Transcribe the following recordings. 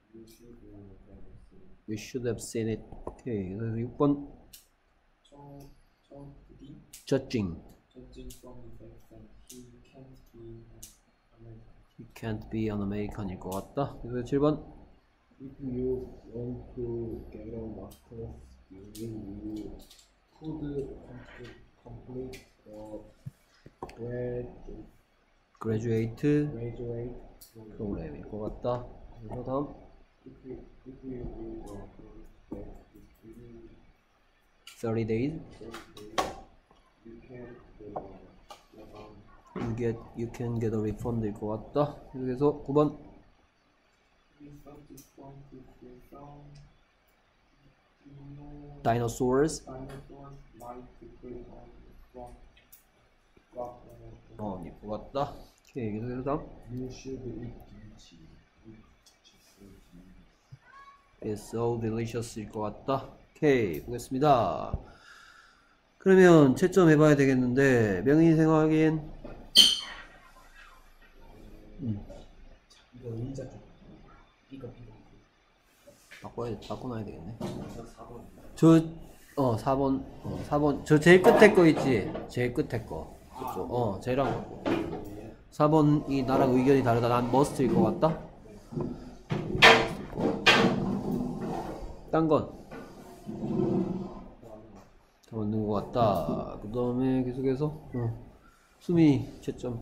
We should have seen it. 오케이. 그래서 6번. Judging. He can't be an American일 것 같다. 그래서 7번. If you want to get a master's degree, you could complete a graduate programm일 것 같다. 그래서 다음. If you want to get this degree, 30 days. You can get a refund일 것 같다. 그래서 9번. Dinosaurs. 일 것 같다. 오케이. 그래서 다음. You should eat kimchi. It's so delicious일 것 같다. 오케이. 보겠습니다. 그러면 채점 해봐야 되겠는데 명의생 확인. 이거 의자 쪽. 이거. 바꿔놔야 되겠네. 4번. 저 제일 끝에 거 있지? 제일 끝에 거. 그쪽. 쟤랑 갖고. 4번이 나랑 의견이 다르다. 난 must일 것 같다. 딴 건. 다 맞는 것 같다. 그 다음에 계속해서 수미 채점.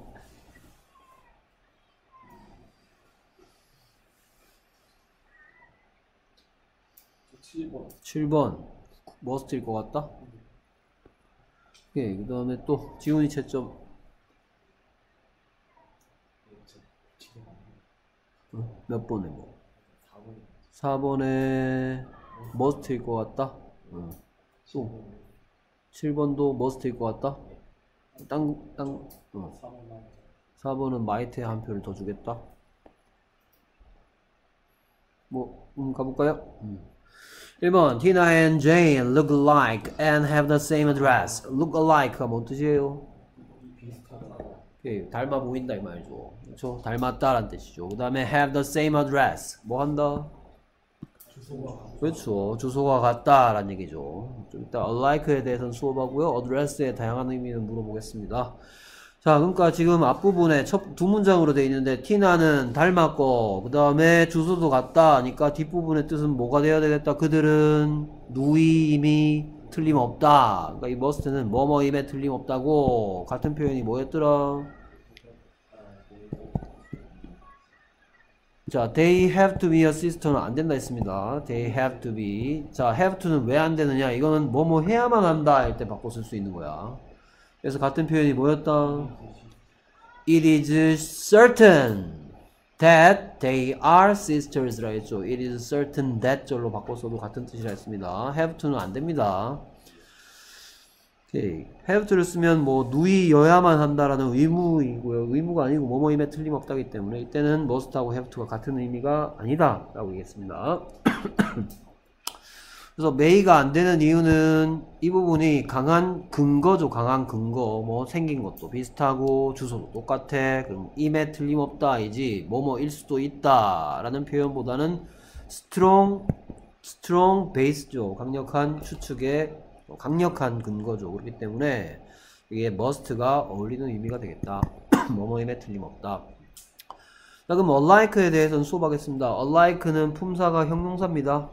7번 머스트일 것 같다. 오케이. 그 다음에 또 지훈이 채점. 몇 번에 뭐? 4번에 머스트일 것 같다. 또 7번도 머스트일 것 같다. 4번은 마이트에 한 표를 더 주겠다. 뭐 가볼까요? 1번 Tina and Jane look alike and have the same address. look alike가 뭔 뜻이에요? 오케이. 닮아 보인다 이 말이죠. 그렇죠? 닮았다라는 뜻이죠. 그 다음에 have the same address. 뭐 한다? 그렇죠. 주소가 같다라는 얘기죠. 좀 이따 alike에 대해서는 수업하고요. address의 다양한 의미는 물어보겠습니다. 자, 그러니까 지금 앞부분에 두 문장으로 되어 있는데 티나는 닮았고 그 다음에 주소도 같다 하니까 뒷부분의 뜻은 뭐가 되어야 되겠다. 그들은 누이임이 틀림없다. 그러니까 이 must는 뭐뭐임에 틀림없다고. 같은 표현이 뭐였더라? 자, they have to be a sister는 안 된다 했습니다. they have to be. 자, have to는 왜 안 되느냐? 이거는 뭐뭐 해야만 한다 할 때 바꿔 쓸 수 있는 거야. 그래서 같은 표현이 뭐였다? It is certain that they are sisters라 했죠. It is certain that 절로 바꿔서도 같은 뜻이라 했습니다. have to는 안 됩니다. 오케이. have to를 쓰면 뭐 누이여야만 한다라는 의무이고요. 의무가 아니고 뭐뭐임에 틀림없다기 때문에 이때는 must하고 have to가 같은 의미가 아니다 라고 얘기했습니다. 그래서 may가 안 되는 이유는 이 부분이 강한 근거죠. 강한 근거. 뭐 생긴 것도 비슷하고 주소도 똑같아. 그럼 임에 틀림없다이지 뭐뭐일 수도 있다 라는 표현보다는 strong base죠. 강력한 추측의 강력한 근거죠. 그렇기 때문에 이게 must가 어울리는 의미가 되겠다. 뭐뭐임에 틀림없다. 자, 그럼 alike에 대해서는 수업하겠습니다. alike는 품사가 형용사입니다.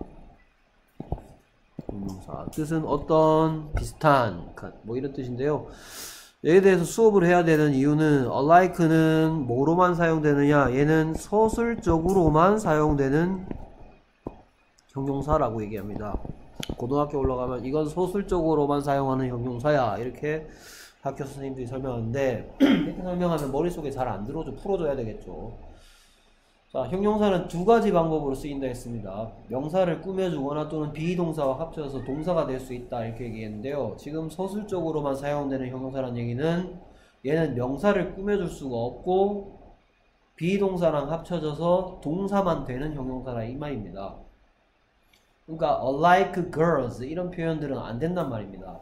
형용사. 뜻은 어떤, 비슷한, 뭐 이런 뜻인데요. 얘에 대해서 수업을 해야 되는 이유는 alike는 뭐로만 사용되느냐? 얘는 서술적으로만 사용되는 형용사라고 얘기합니다. 고등학교 올라가면 이건 서술적으로만 사용하는 형용사야 이렇게 학교 선생님들이 설명하는데 이렇게 설명하면 머릿속에 잘 안 들어오죠. 풀어줘야 되겠죠. 자, 형용사는 두 가지 방법으로 쓰인다 했습니다. 명사를 꾸며주거나 또는 비동사와 합쳐서 동사가 될 수 있다 이렇게 얘기했는데요. 지금 서술적으로만 사용되는 형용사라는 얘기는 얘는 명사를 꾸며줄 수가 없고 비동사랑 합쳐져서 동사만 되는 형용사라 이 말입니다. 그러니까 alike girls 이런 표현들은 안 된단 말입니다.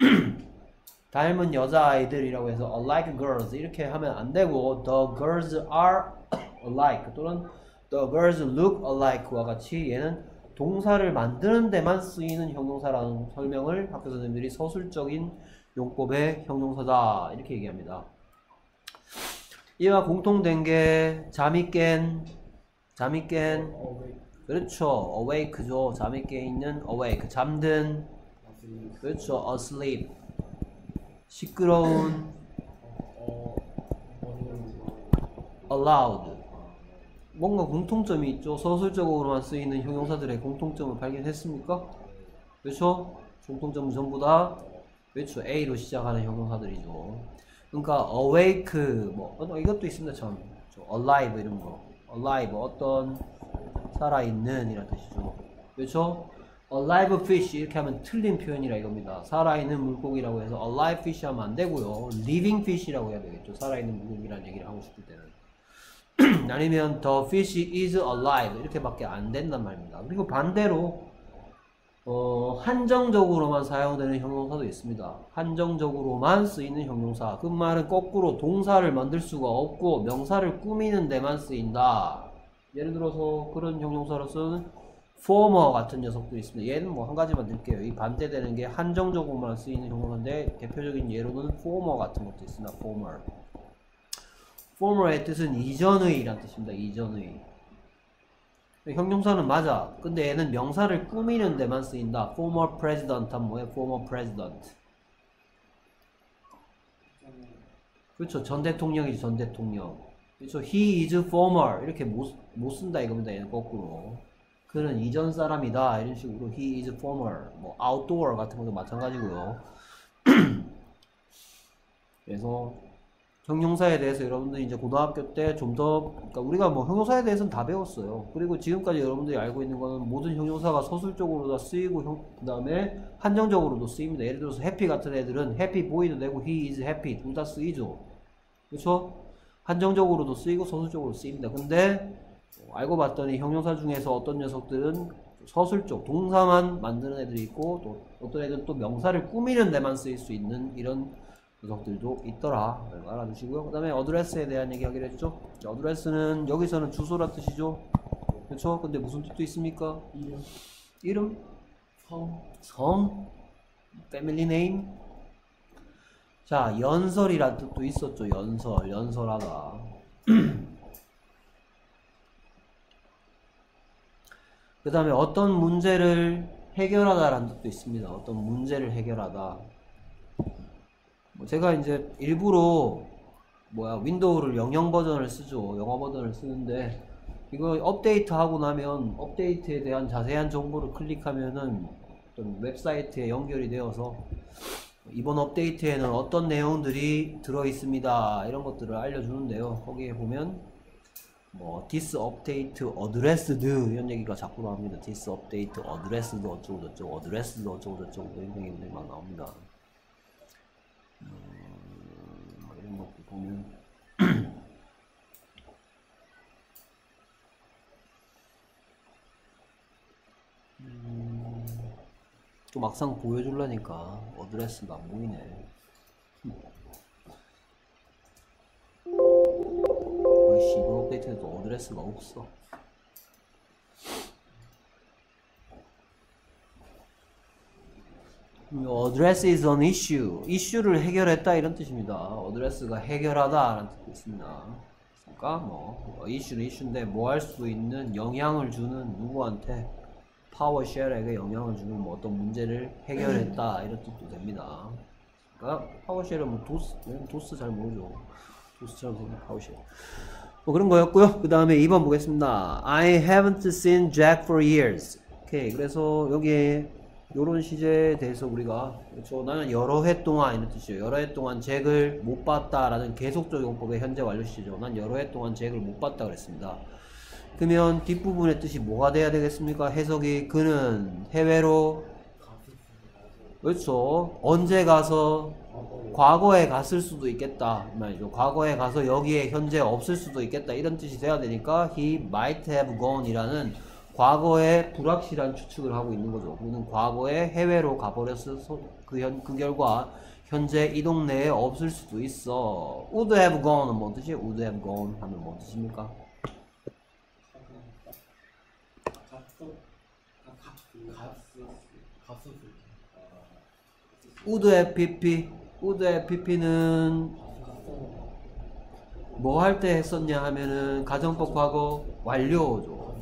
닮은 여자아이들이라고 해서 alike girls 이렇게 하면 안 되고 the girls are alike 또는 The birds look alike와 같이 얘는 동사를 만드는 데만 쓰이는 형용사라는 설명을 학교 선생님들이 서술적인 용법의 형용사다 이렇게 얘기합니다. 이와 공통된 게 잠이 깬 그렇죠. awake죠. 잠이 깨 있는 awake 잠든 그렇죠. asleep 시끄러운 allowed 뭔가 공통점이 있죠. 서술적으로만 쓰이는 형용사들의 공통점을 발견했습니까? 그렇죠? 공통점은 전부 다 그렇죠. A로 시작하는 형용사들이죠. 그러니까 awake 뭐 이것도 있습니다. 참 alive 이런 거 alive 어떤 살아있는 이란 뜻이죠. 그렇죠? alive fish 이렇게 하면 틀린 표현이라 이겁니다. 살아있는 물고기라고 해서 alive fish 하면 안 되고요. living fish라고 해야 되겠죠. 살아있는 물고기라는 얘기를 하고 싶을 때는. 아니면 the fish is alive 이렇게밖에 안 된단 말입니다. 그리고 반대로 한정적으로만 사용되는 형용사도 있습니다. 한정적으로만 쓰이는 형용사. 그 말은 거꾸로 동사를 만들 수가 없고 명사를 꾸미는 데만 쓰인다. 예를 들어서 그런 형용사로서는 former 같은 녀석도 있습니다. 얘는 뭐 한 가지만 들게요. 이 반대되는 게 한정적으로만 쓰이는 형용사인데 대표적인 예로는 former 같은 것도 있습니다. former의 뜻은 이전의 이란 뜻입니다. 이전의. 형용사는 맞아. 근데 얘는 명사를 꾸미는 데만 쓰인다. former president 하면 뭐예요? former president. 그렇죠. 전 대통령이지, 전 대통령. 그렇죠. he is former. 이렇게 못 쓴다 이겁니다. 얘는 거꾸로. 그는 이전 사람이다. 이런 식으로 he is former. 뭐 outdoor 같은 것도 마찬가지고요. 그래서 형용사에 대해서 여러분들이 이제 고등학교 때 좀 더, 그러니까 우리가 뭐 형용사에 대해서는 다 배웠어요. 그리고 지금까지 여러분들이 알고 있는 거는 모든 형용사가 서술적으로 다 쓰이고, 그 다음에 한정적으로도 쓰입니다. 예를 들어서 happy 같은 애들은 happy boy도 되고 he is happy 둘 다 쓰이죠. 그렇죠? 한정적으로도 쓰이고 서술적으로 쓰입니다. 근데 알고 봤더니 형용사 중에서 어떤 녀석들은 서술적, 동사만 만드는 애들이 있고 또 어떤 애들은 또 명사를 꾸미는 데만 쓰일 수 있는 이런 녀석들도 있더라. 알아두시고요. 그 다음에 어드레스에 대한 얘기 하기로 했죠. 어드레스는 여기서는 주소란 뜻이죠. 그렇죠? 근데 무슨 뜻도 있습니까? 이름? 성? 패밀리 네임? 자, 연설이란 뜻도 있었죠. 연설하다. 그 다음에 어떤 문제를 해결하다라는 뜻도 있습니다. 어떤 문제를 해결하다. 제가 이제 일부러 윈도우를 00 버전을 쓰죠. 영어 버전을 쓰는데 이거 업데이트 하고 나면 업데이트에 대한 자세한 정보를 클릭하면은 어떤 웹사이트에 연결이 되어서 이번 업데이트에는 어떤 내용들이 들어 있습니다. 이런 것들을 알려주는데요. 거기에 보면 뭐 this update addressed 이런 얘기가 자꾸 나옵니다. this update addressed 어쩌고 저쩌고 addressed 어쩌고 저쩌고 이런 얘기들이 막 나옵니다. 이런 것도 보면 또 막상 보여주려니까 어드레스가 안 보이네. 이번 업데이트에도 어드레스가 없어. address is an issue. 이슈를 해결했다 이런 뜻입니다. address가 해결하다 라는 뜻도 있습니다. 그러니까 뭐 이슈는 이슈인데 뭐 할 수 있는 영향을 주는 누구한테 파워쉘에게 영향을 주는 뭐 어떤 문제를 해결했다 이런 뜻도 됩니다. 그러니까 파워쉘은 뭐 도스 잘 모르죠. 도스처럼 생긴 파워쉘. 뭐 그런 거였고요. 그 다음에 2번 보겠습니다. I haven't seen Jack for years. 오케이. 그래서 여기에 요런 시제에 대해서 우리가 그렇죠. 나는 여러 해 동안 이런 뜻이에요. 여러 해 동안 잭을 못 봤다라는 계속적 용법의 현재 완료 시제죠. 난 여러 해 동안 잭을 못 봤다 그랬습니다. 그러면 뒷부분의 뜻이 뭐가 돼야 되겠습니까? 해석이 그는 해외로 그렇죠. 언제 가서 과거에 갔을 수도 있겠다 말이죠. 과거에 가서 여기에 현재 없을 수도 있겠다 이런 뜻이 돼야 되니까 he might have gone 이라는 과거에 불확실한 추측을 하고 있는 거죠. 그는 과거에 해외로 가버렸어. 그 결과 현재 이 동네에 없을 수도 있어. would have gone은 뭔 뜻이에요? would have gone 하면 뭔 뜻입니까? would have pp. would have pp는 뭐 할 때 했었냐 하면은 가정법 과거 완료죠.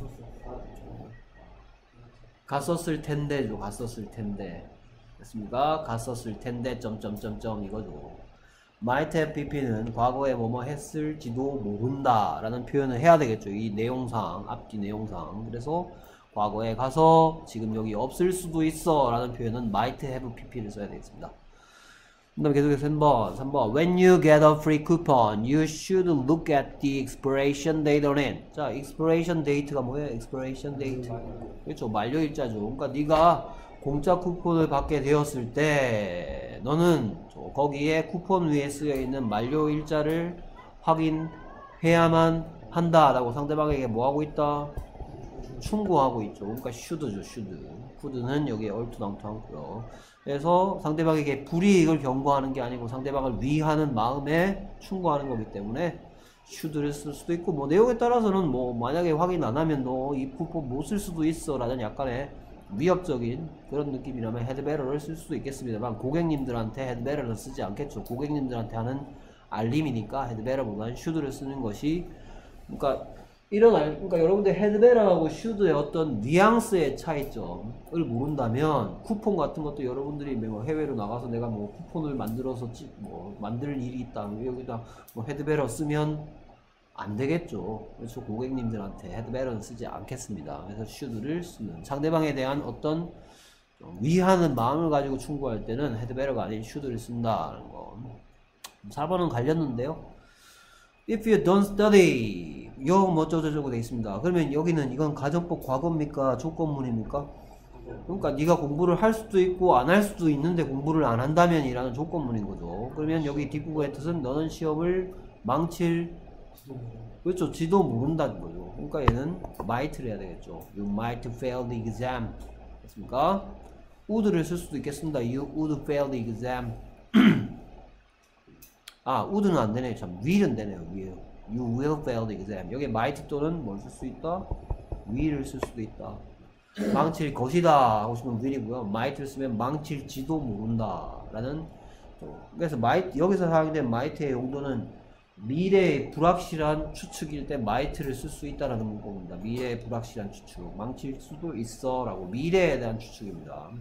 갔었을 텐데죠. 갔었을 텐데. 됐습니까? 갔었을 텐데 점점점점 이거죠. might have pp는 과거에 뭐뭐 했을지도 모른다 라는 표현을 해야 되겠죠. 이 내용상, 앞뒤 내용상. 그래서 과거에 가서 지금 여기 없을 수도 있어 라는 표현은 might have pp를 써야 되겠습니다. 그 다음에 계속해서 3번 When you get a free coupon, you should look at the expiration date on it. 자, expiration date가 뭐예요? expiration date. 그렇죠. 만료일자죠. 그러니까 네가 공짜 쿠폰을 받게 되었을 때 너는 거기에 쿠폰 위에 쓰여있는 만료일자를 확인해야만 한다라고 상대방에게 뭐하고 있다? 충고하고 있죠. 그러니까 should죠. should. could는 여기에 얼토당토하고요. 그래서 상대방에게 불이익을 경고하는 게 아니고 상대방을 위하는 마음에 충고하는 거기 때문에 should를 쓸 수도 있고, 뭐 내용에 따라서는 뭐 만약에 확인 안 하면 너 이 쿠폰 못 쓸 수도 있어 라는 약간의 위협적인 그런 느낌이라면 had better를 쓸 수도 있겠습니다만, 고객님들한테 had better를 쓰지 않겠죠. 고객님들한테 하는 알림이니까 had better보다는 should를 쓰는 것이, 그러니까 여러분들 had better하고 should의 어떤 뉘앙스의 차이점을 모른다면 쿠폰 같은 것도 여러분들이 뭐 해외로 나가서 내가 뭐 쿠폰을 만들어서 뭐 만들 일이 있다, 여기다 뭐 had better 쓰면 안 되겠죠. 그래서 고객님들한테 had better는 쓰지 않겠습니다. 그래서 should를 쓰는, 상대방에 대한 어떤 위하는 마음을 가지고 충고할 때는 had better가 아닌 should를 쓴다는 거. 4번은 갈렸는데요. If you don't study, 요 뭐 어쩌고저쩌고 돼 있습니다. 그러면 여기는 이건 가정법 과거입니까? 조건문입니까? 그러니까 네가 공부를 할 수도 있고 안 할 수도 있는데 공부를 안 한다면 이라는 조건문인 거죠. 그러면 여기 뒷부분의 뜻은 너는 시험을 망칠, 그렇죠, 지도 모른다는 거죠. 그러니까 얘는 might를 해야 되겠죠. You might fail the exam. 됐습니까? would를 쓸 수도 있겠습니다. You would fail the exam. 아, would는 안 되네요. 참, will은 되네요. will. You will fail the exam. 여기 might 또는 뭘 쓸 수 있다? will을 쓸 수도 있다. 망칠 것이다 하고 싶으면 will이고요. might를 쓰면 망칠지도 모른다 라는. 그래서 might, 여기서 사용된 might의 용도는 미래의 불확실한 추측일 때 might를 쓸 수 있다라는 문법입니다. 미래의 불확실한 추측, 망칠 수도 있어 라고, 미래에 대한 추측입니다.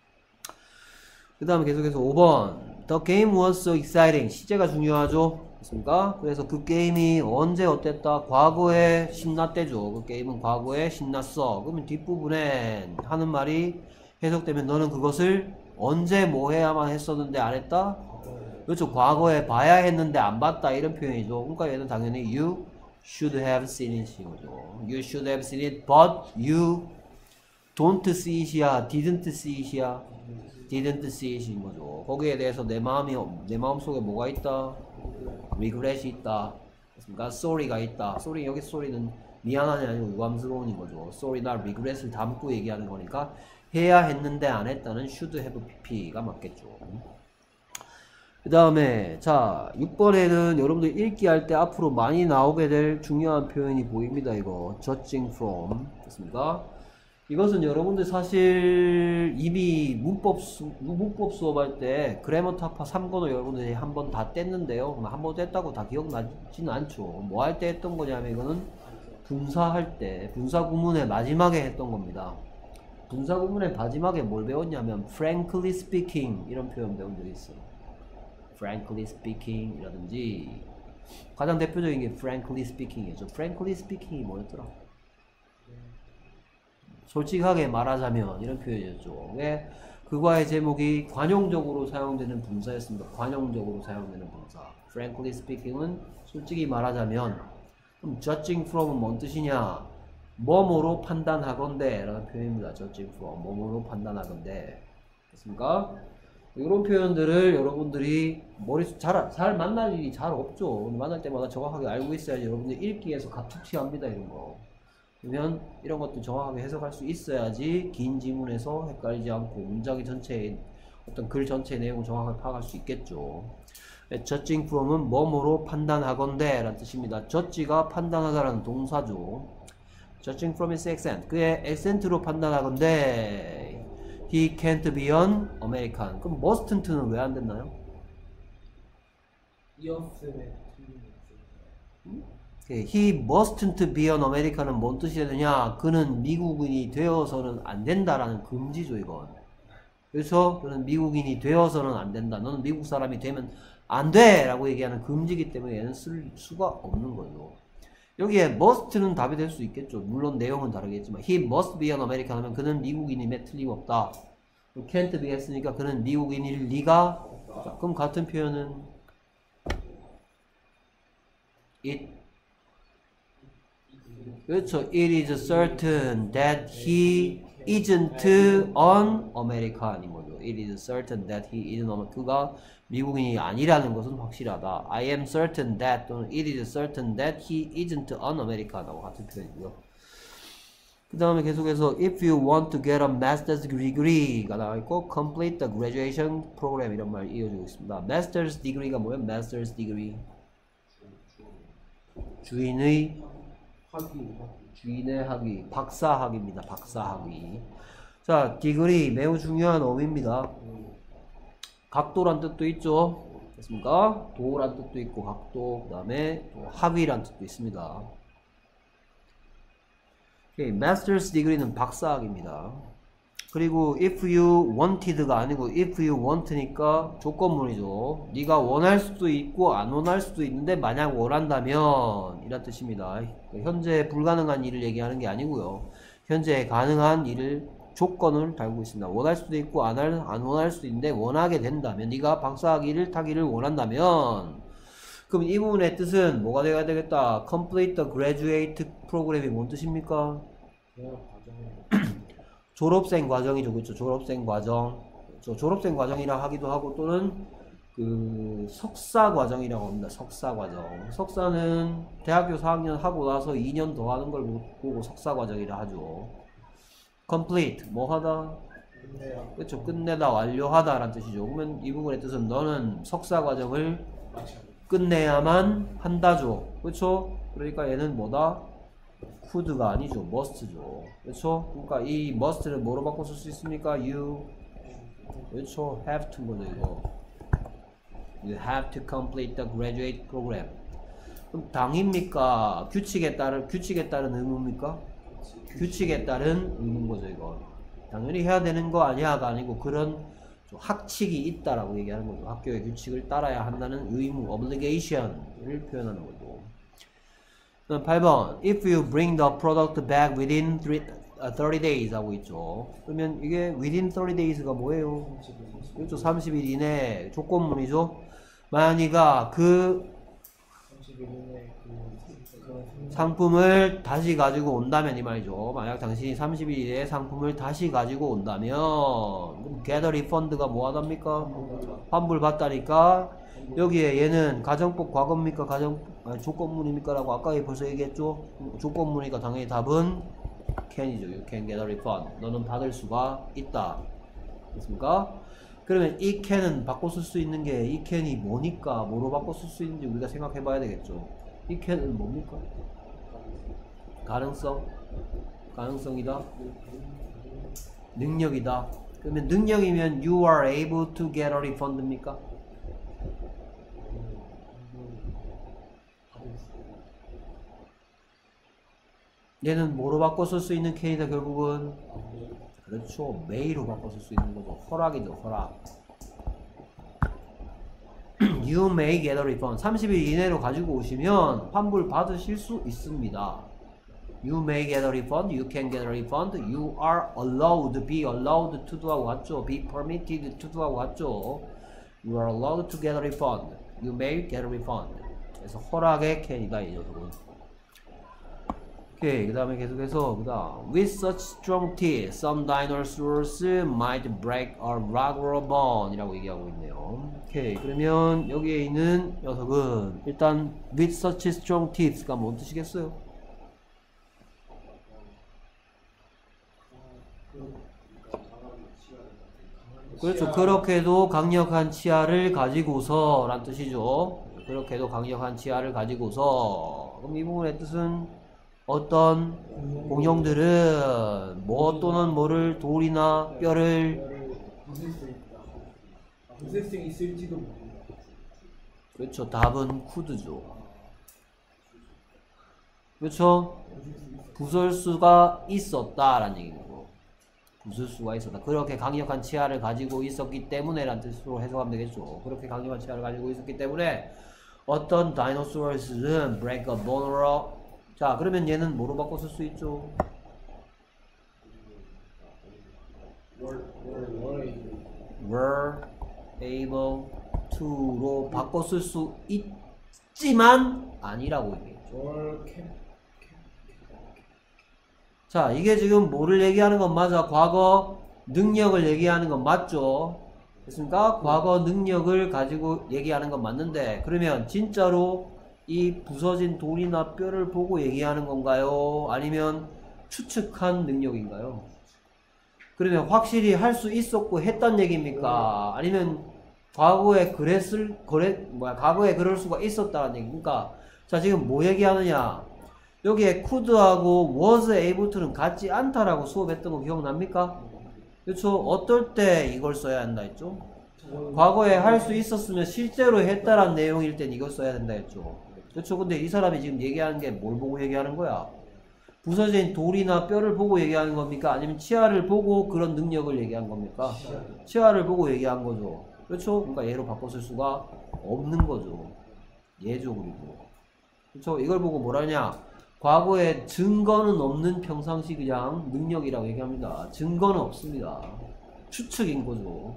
그 다음에 계속해서 5번 The game was so exciting. 시제가 중요하죠. 맞습니까? 그래서 그 게임이 언제 어땠다? 과거에 신났대죠. 그 게임은 과거에 신났어. 그러면 뒷부분에 하는 말이 해석되면 너는 그것을 언제 뭐 해야만 했었는데 안 했다? 그렇죠. 과거에 봐야 했는데 안 봤다, 이런 표현이죠. 그러니까 얘는 당연히 you should have seen it인 거죠. You should have seen it, but you don't see it이야, didn't see it이야? didn't see it인 거죠. 거기에 대해서 내 마음속에 뭐가 있다? regret이 있다. 그러니까 sorry가 있다. sorry, 여기 sorry는 미안하니 아니고 유감스러운인 거죠. sorry나 regret을 담고 얘기하는 거니까 해야 했는데 안 했다는 should have pp가 맞겠죠. 그 다음에 자 6번에는 여러분들 읽기 할 때 앞으로 많이 나오게 될 중요한 표현이 보입니다. 이거 judging from 됐습니까? 이것은 여러분들 사실 이미 문법 수업할 때 그래머 타파 3권을 여러분들이 한 번 다 뗐는데요. 한 번 뗐다고 다 기억나지는 않죠. 뭐 할 때 했던 거냐면 이거는 분사할 때, 분사 구문의 마지막에 했던 겁니다. 분사 구문의 마지막에 뭘 배웠냐면 frankly speaking 이런 표현 배운 적이 있어요. frankly speaking 이라든지, 가장 대표적인 게 frankly speaking이죠. frankly speaking이 뭐였더라? 솔직하게 말하자면 이런 표현이었죠. 왜? 그과의 제목이 관용적으로 사용되는 분사였습니다. 관용적으로 사용되는 분사. frankly speaking은 솔직히 말하자면. 그럼 judging from은 뭔 뜻이냐? 뭐뭐로 판단하건대 라는 표현입니다. judging from. 뭐뭐로 판단하건대. 됐습니까? 이런 표현들을 여러분들이 머릿속 잘 만날 일이 잘 없죠. 만날 때마다 정확하게 알고 있어야지 여러분들 읽기에서 갑툭튀합니다. 이런 거. 그러면 이런 것도 정확하게 해석할 수 있어야지 긴 지문에서 헷갈리지 않고 문장 전체의 어떤 글 전체의 내용을 정확하게 파악할 수 있겠죠. judging from은 뭐뭐로 판단하건대 라는 뜻입니다. judge가 판단하다라는 동사죠. Judging from his accent. 그의 액센트로 판단하건대 he can't be an American. 그럼 mustn't는 왜 안 됐나요? 이었음에 he mustn't be an American은 뭔 뜻이 되느냐? 그는 미국인이 되어서는 안 된다라는 금지죠, 이건. 그래서 그는 미국인이 되어서는 안 된다. 너는 미국 사람이 되면 안 돼! 라고 얘기하는 금지기 때문에 얘는 쓸 수가 없는 거죠. 여기에 must는 답이 될 수 있겠죠. 물론 내용은 다르겠지만 he must be an American 하면 그는 미국인임에 틀림없다. can't be 했으니까 그는 미국인일 리가 자, 그럼 같은 표현은 it 그렇죠. It is certain that he isn't an American인 거죠. It is certain that he isn't an 그가 미국인이 아니라는 것은 확실하다. I am certain that 또는 it is certain that he isn't an American하고 같은 표현이고요. 그 다음에 계속해서 if you want to get a master's degree가 나와있고 complete the graduation program 이런 말 이어지고 있습니다. master's degree가 뭐예요? master's degree 주인의 학위 박사학위입니다. 박사학위. 자, degree 매우 중요한 어휘입니다. 각도란 뜻도 있죠. 됐습니까? 도란 뜻도 있고 각도 그 다음에 학위란 뜻도 있습니다. 오케이, master's degree는 박사학위입니다. 그리고 if you wanted가 아니고 if you want니까 조건문이죠. 네가 원할 수도 있고 안 원할 수도 있는데 만약 원한다면 이란 뜻입니다. 현재 불가능한 일을 얘기하는 게 아니고요. 현재 가능한 일을 조건을 달고 있습니다. 원할 수도 있고 안 원할 수도 있는데 원하게 된다면 네가 박사학위를 타기를 원한다면 그럼 이 부분의 뜻은 뭐가 되어야 되겠다? complete the graduate program이 뭔 뜻입니까? 졸업생 과정이죠. 그렇죠. 졸업생 과정. 그렇죠. 졸업생 과정이라 하기도 하고 또는 그 석사 과정이라고 합니다. 석사 과정. 석사는 대학교 4학년 하고 나서 2년 더 하는 걸 보고 석사 과정이라 하죠. complete 뭐 하다? 그렇죠. 끝내다 완료하다 라는 뜻이죠. 그러면 이 부분의 뜻은 너는 석사 과정을 끝내야만 한다죠. 그렇죠? 그러니까 얘는 뭐다? could가 아니죠. must죠. 그렇죠? 그러니까 이 must를 뭐로 바꿔 쓸 수 있습니까? you 그렇죠. have to인 거죠. 이거 you have to complete the graduate program. 그럼 당입니까? 규칙에 따른 의무입니까? 규칙에 따른 의무인 거죠. 이거 당연히 해야 되는 거 아니야가 아니고 그런 학칙이 있다라고 얘기하는 거죠. 학교의 규칙을 따라야 한다는 의무, obligation을 표현하는 거죠. 8번 if you bring the product back within 30 days 하고 있죠. 그러면 이게 within 30 days가 뭐예요? 그렇죠. 30일 이내 조건문이죠. 만약이가 그 상품을 다시 가지고 온다면 이 말이죠. 만약 당신이 30일 이내에 상품을 다시 가지고 온다면 그럼 get a refund가 뭐 하답니까? 환불받다니까 여기에 얘는 가정법 과거입니까? 조건문입니까? 라고 아까 벌써 얘기했죠. 조건문이니까 당연히 답은 can이죠. You can get a refund. 너는 받을 수가 있다. 됐습니까? 그러면 이 can은 바꿔 쓸 수 있는 게 이 can이 뭐니까 뭐로 바꿔 쓸 수 있는지 우리가 생각해 봐야 되겠죠. 이 can은 뭡니까? 가능성이다. 능력이다. 그러면 능력이면 you are able to get a refund입니까? 얘는 뭐로 바꿔 쓸 수 있는 can이다 결국은? 그렇죠. may로 바꿔 쓸 수 있는 거죠. 허락이죠. 허락. You may get a refund. 30일 이내로 가지고 오시면 환불 받으실 수 있습니다. You may get a refund. You can get a refund. You are allowed. Be allowed to do하고 같죠. Be permitted to do하고 같죠. You are allowed to get a refund. You may get a refund. 그래서 허락의 can이다 이 녀석은. 오케이, 그 다음에 계속해서 with such strong teeth, some dinosaurs might break a rock or a bone 이라고 얘기하고 있네요. 오케이, 그러면 여기에 있는 녀석은 일단 with such strong teeth가 뭔 뜻이겠어요? 그렇죠. 그렇게도 강력한 치아를 가지고서 란 뜻이죠. 그렇게도 강력한 치아를 가지고서. 그럼 이 부분의 뜻은 어떤 공룡들은 뭐 또는 뭐를 돌이나 뼈를 부술 수 있다. 부술 수 있을지도 모른다. 그렇죠. 답은 쿠드죠. 그렇죠. 부술 수가 있었다라는 얘기고 부술 수가 있었다. 그렇게 강력한 치아를 가지고 있었기 때문에라는 뜻으로 해석하면 되겠죠. 그렇게 강력한 치아를 가지고 있었기 때문에 어떤 다이노소러스는 break a bone로 자 그러면 얘는 뭐로 바꿔 쓸 수 있죠? were able to로 바꿔 쓸 수 있지만 아니라고 얘기했죠. 자 이게 지금 뭐를 얘기하는 건 맞아? 과거 능력을 얘기하는 건 맞죠? 됐습니까? 과거 능력을 가지고 얘기하는 건 맞는데 그러면 진짜로 이 부서진 돌이나 뼈를 보고 얘기하는 건가요? 아니면 추측한 능력인가요? 그러면 확실히 할 수 있었고 했단 얘기입니까? 아니면 과거에 과거에 그럴 수가 있었다는 얘기입니까? 자 지금 뭐 얘기하느냐? 여기에 could하고 was able to는 같지 않다라고 수업했던 거 기억납니까? 그렇죠? 어떨 때 이걸 써야 한다 했죠? 과거에 할 수 있었으면 실제로 했다란 내용일 땐 이걸 써야 된다 했죠. 그렇죠? 근데 이 사람이 지금 얘기하는 게 뭘 보고 얘기하는 거야? 부서진 돌이나 뼈를 보고 얘기하는 겁니까? 아니면 치아를 보고 그런 능력을 얘기한 겁니까? 치아를 보고 얘기한 거죠. 그렇죠? 그러니까 얘로 바꿔 쓸 수가 없는 거죠. 얘죠, 그리고. 그렇죠? 이걸 보고 뭐라냐? 과거에 증거는 없는 평상시 그냥 능력이라고 얘기합니다. 증거는 없습니다. 추측인 거죠.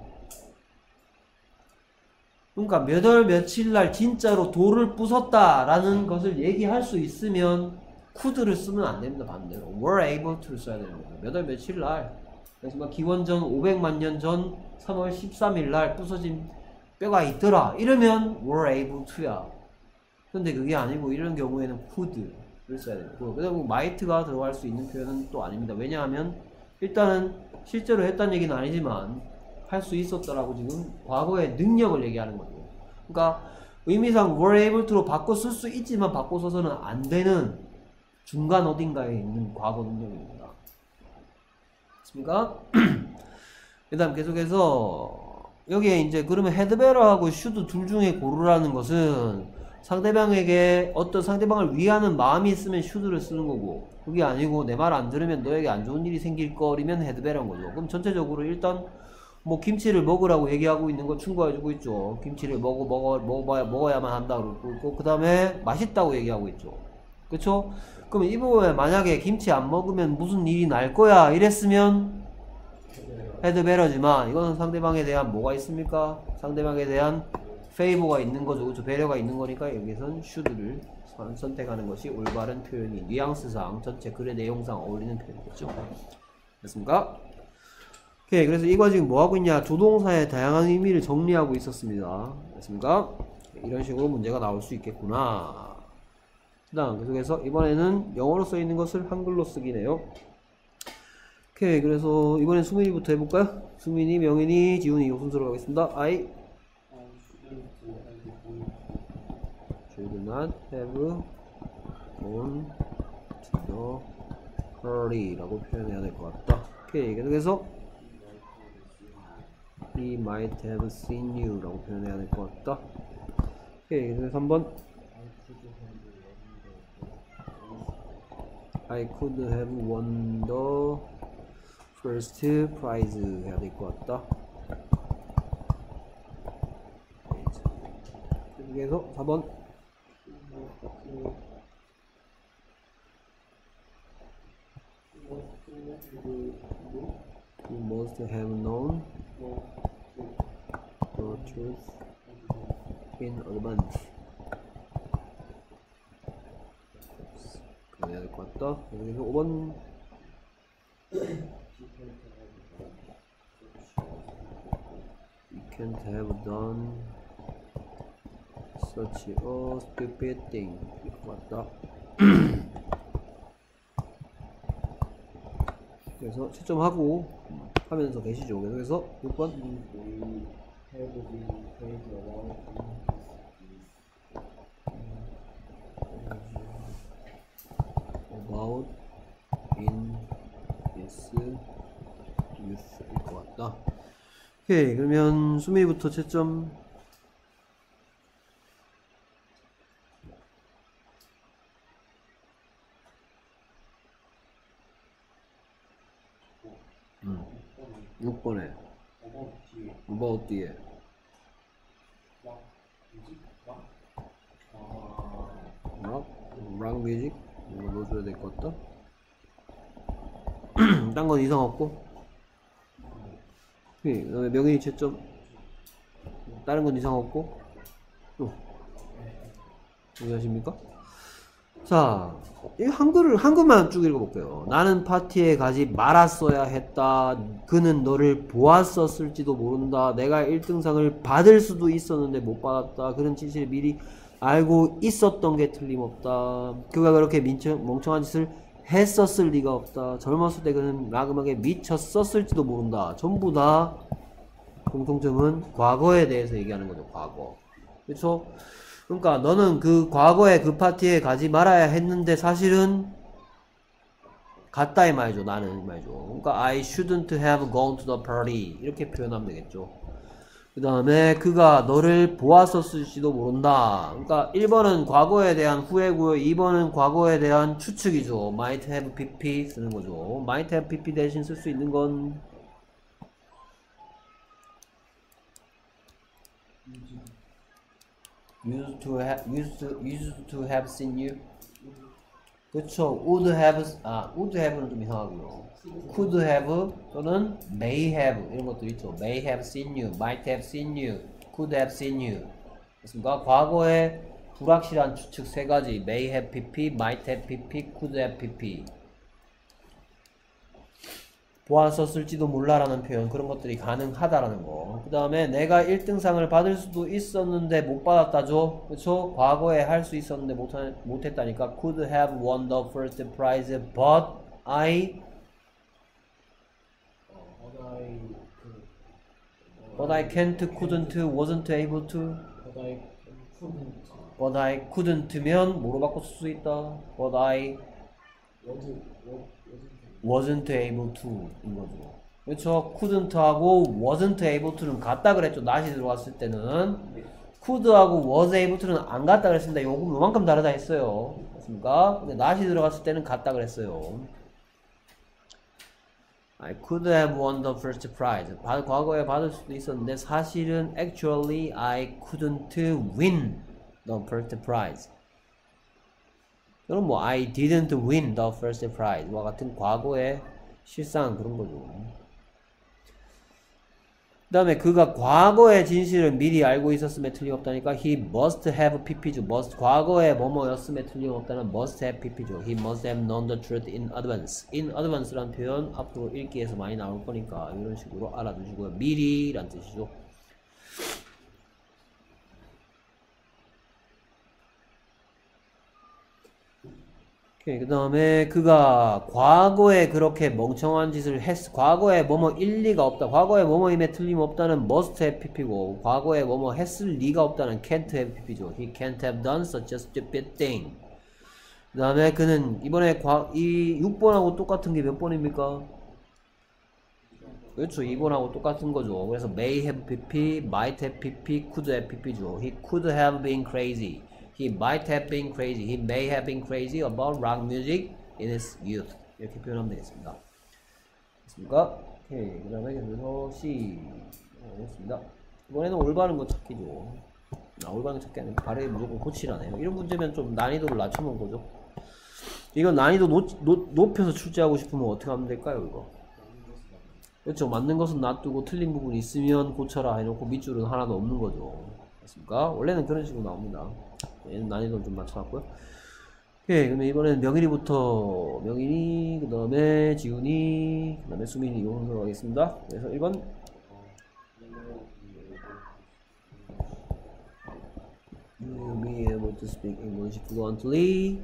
그러니까 몇 월 며칠 날 진짜로 돌을 부쉈다라는 것을 얘기할 수 있으면 could를 쓰면 안 됩니다. 반대로 were able to를 써야 되는 거죠. 몇 월 며칠 날 그래서 막 기원전 500만 년 전 3월 13일 날 부서진 뼈가 있더라 이러면 were able to야. 근데 그게 아니고 이런 경우에는 could를 써야 되고 그다음에 might가 들어갈 수 있는 표현은 또 아닙니다. 왜냐하면 일단은 실제로 했다는 얘기는 아니지만 할 수 있었다라고 지금 과거의 능력을 얘기하는 거죠. 그러니까 의미상 were able to로 바꿔 쓸 수 있지만 바꿔 써서는 안 되는 중간 어딘가에 있는 과거 능력입니다. 됐습니까? 그 다음 계속해서 여기에 이제 그러면 헤드베러하고 슈드 둘 중에 고르라는 것은 상대방에게 어떤 상대방을 위하는 마음이 있으면 슈드를 쓰는 거고 그게 아니고 내 말 안 들으면 너에게 안 좋은 일이 생길 거리면 헤드베러인 거죠. 그럼 전체적으로 일단 뭐 김치를 먹으라고 얘기하고 있는 거 충고해주고 있죠. 김치를 먹어야만 한다 그러고 그 다음에 맛있다고 얘기하고 있죠. 그쵸? 그럼 이 부분에 만약에 김치 안 먹으면 무슨 일이 날 거야 이랬으면 헤드베러지만 이거는 상대방에 대한 뭐가 있습니까? 상대방에 대한 페이버가 있는 거죠. 그쵸? 배려가 있는 거니까 여기선 should를 선택하는 것이 올바른 표현이 뉘앙스상 전체 글의 내용상 어울리는 표현이겠죠. 됐습니까? 오케이. 그래서 이거 지금 뭐 하고 있냐? 조동사의 다양한 의미를 정리하고 있었습니다. 됐습니까? 이런 식으로 문제가 나올 수 있겠구나. 그 다음 계속해서 이번에는 영어로 써있는 것을 한글로 쓰기네요. 오케이. 그래서 이번엔 수민이부터 해볼까요? 수민이, 명인이, 지훈이 요 순서로 가겠습니다. I should not have gone to the party 라고 표현해야 될 것 같다. 오케이. 계속해서 He might have seen you 라고 표현해야 될 것 같다. 오케이. 그래서 3번 I could have won the first prize 해야 될 것 같다. 그래서 4번 You must have known the truth in advance. 그래야 될 것 같다. 그래서 5번 You can't have done such a stupid thing. 맞다. 그래서 채점하고 하면서 계시죠. 그래서 6번 about in his youth일 것 같다. 오케이, 그러면 수미부터 채점. 음. 6번에 about 뒤에 락 뮤직 이거 넣어줘야 될 것 같다. 딴 건 이상 없고. 그 다음에 명인이 채점. 다른 건 이상 없고. 동의하십니까? 자, 이 한글만 쭉 읽어볼게요. 나는 파티에 가지 말았어야 했다. 그는 너를 보았었을지도 모른다. 내가 1등상을 받을 수도 있었는데 못 받았다. 그런 진실을 미리 알고 있었던 게 틀림없다. 그가 그렇게 멍청한 짓을 했었을 리가 없다. 젊었을 때 그는 락음악에 미쳤었을지도 모른다. 전부 다 공통점은 과거에 대해서 얘기하는 거죠. 과거. 그렇죠? 그러니까 너는 그 과거에 그 파티에 가지 말아야 했는데 사실은 갔다 이 말이죠. 나는 이 말이죠. 그러니까 I shouldn't have gone to the party 이렇게 표현하면 되겠죠. 그 다음에 그가 너를 보았었을지도 모른다. 그러니까 1번은 과거에 대한 후회고요. 2번은 과거에 대한 추측이죠. might have pp 쓰는 거죠. might have pp 대신 쓸 수 있는 건 used to have seen you. 그쵸. would have는 좀 이상하고요. could have 또는 may have 이런 것도 있죠. may have seen you, might have seen you, could have seen you. 그렇습니까? 과거의 불확실한 추측 세 가지. may have pp, might have pp, could have pp. 보았었을지도 몰라라는 표현, 그런 것들이 가능하다라는 거. 그 다음에 내가 1등상을 받을 수도 있었는데 못 받았다죠. 그쵸? 과거에 할 수 있었는데 못했다니까. could have won the first prize but I can't, couldn't, wasn't able to. but I couldn't면 뭐로 바꿔 쓸 수 있다. but I wasn't able to 인 거죠. 그렇죠? couldn't하고 wasn't able to는 같다 그랬죠. not이 들어갔을 때는. could하고 was able to는 안 같다 그랬습니다. 요만큼 다르다 했어요. 맞습니까? 근데 not이 들어갔을 때는 같다 그랬어요. I could have won the first prize. 과거에 받을 수도 있었는데 사실은 actually I couldn't win the first prize. 그럼 뭐 I didn't win the first prize 와 같은 과거의 실상 그런 거죠. 그 다음에 그가 과거의 진실을 미리 알고 있었음에 틀림없다니까 he must have pp죠. must 과거의 뭐뭐였음에 틀림없다는 must have pp죠. he must have known the truth in advance. in advance라는 표현 앞으로 읽기에서 많이 나올 거니까 이런 식으로 알아두시고요. 미리 라는 뜻이죠. 그 다음에 그가 과거에 그렇게 멍청한 짓을 과거에 뭐뭐 일리가 없다. 과거에 뭐뭐임에 틀림없다는 must have pp고 과거에 뭐뭐 했을 리가 없다는 can't have pp죠. he can't have done such a stupid thing. 그 다음에 그는 이번에 이 6번하고 똑같은 게 몇 번입니까? 그렇죠. 2번하고 똑같은 거죠. 그래서 may have pp, might have pp, could have pp죠. he could have been crazy. He might have been crazy. He may have been crazy about rock music in his youth. 이렇게 표현하면 되겠습니다. 됐습니까? 오케이. 그 다음에 계속해서 C. 됐습니다. 이번에는 올바른 거 찾기죠. 올바른 거 찾기 아니고 발음이 무조건 고치라네요. 이런 문제면 좀 난이도를 낮춰놓은 거죠. 이건 난이도 높여서 출제하고 싶으면 어떻게 하면 될까요, 이거? 그렇죠. 맞는 것은 놔두고 틀린 부분이 있으면 고쳐라 해놓고 밑줄은 하나도 없는 거죠. 됐습니까? 원래는 그런 식으로 나옵니다. 얘는 난이도를 좀 맞춰놨고요. 오케이. 그러면 이번에는 명인이부터 명인이, 그 다음에 지훈이, 그 다음에 수민이 이거 순서로 가겠습니다. 그래서 1번 You be able to speak English fluently.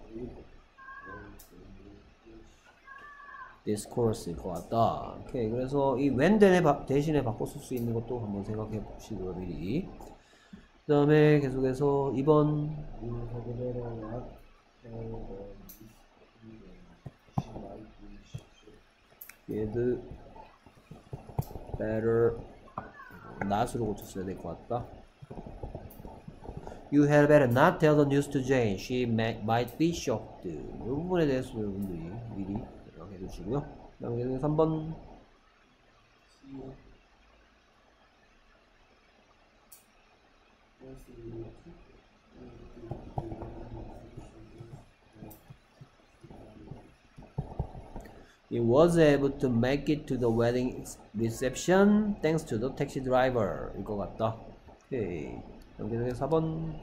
This course일 것 같다. 오케이. 그래서 이 when 대신에 바꿔 쓸 수 있는 것도 한번 생각해 보시고요, 미리. 그 다음에 계속해서 2번 get better not으로 고쳤어야 될 것 같다. You had better not tell the news to Jane. She might be shocked. 이 부분에 대해서 여러분들이 미리 생각해 주시고요. 그 다음에 3번 He was able to make it to the wedding reception thanks to the taxi driver. 일 것 같다. 오케이. 여기 4번.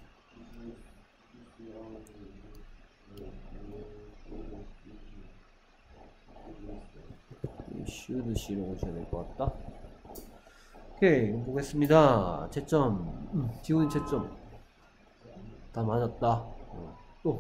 should C로 오셔야 될 것 같다. 오케이. 보겠습니다. 채점. 지훈이 채점. 다 맞았다. 또.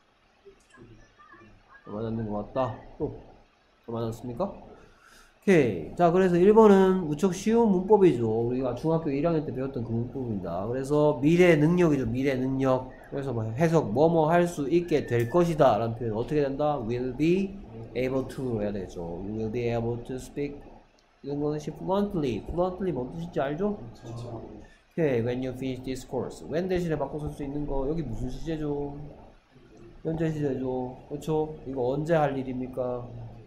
맞았는 것 같다. 또 맞았습니까? 오케이. 자, 그래서 1번은 무척 쉬운 문법이죠. 우리가 중학교 1학년 때 배웠던 그 문법입니다. 그래서 미래 능력이죠. 미래 능력. 그래서 뭐 해석 뭐뭐 할 수 있게 될 것이다 라는 표현 어떻게 된다? will be able to 해야 되겠죠. You will be able to speak 이런 거는 fluently. fluently 뭔 뜻인지 알죠? 오케이. when you finish this course. when 대신에 바꿔 쓸 수 있는 거 여기 무슨 시제죠? 현재 시제죠. 그렇죠? 이거 언제 할 일입니까?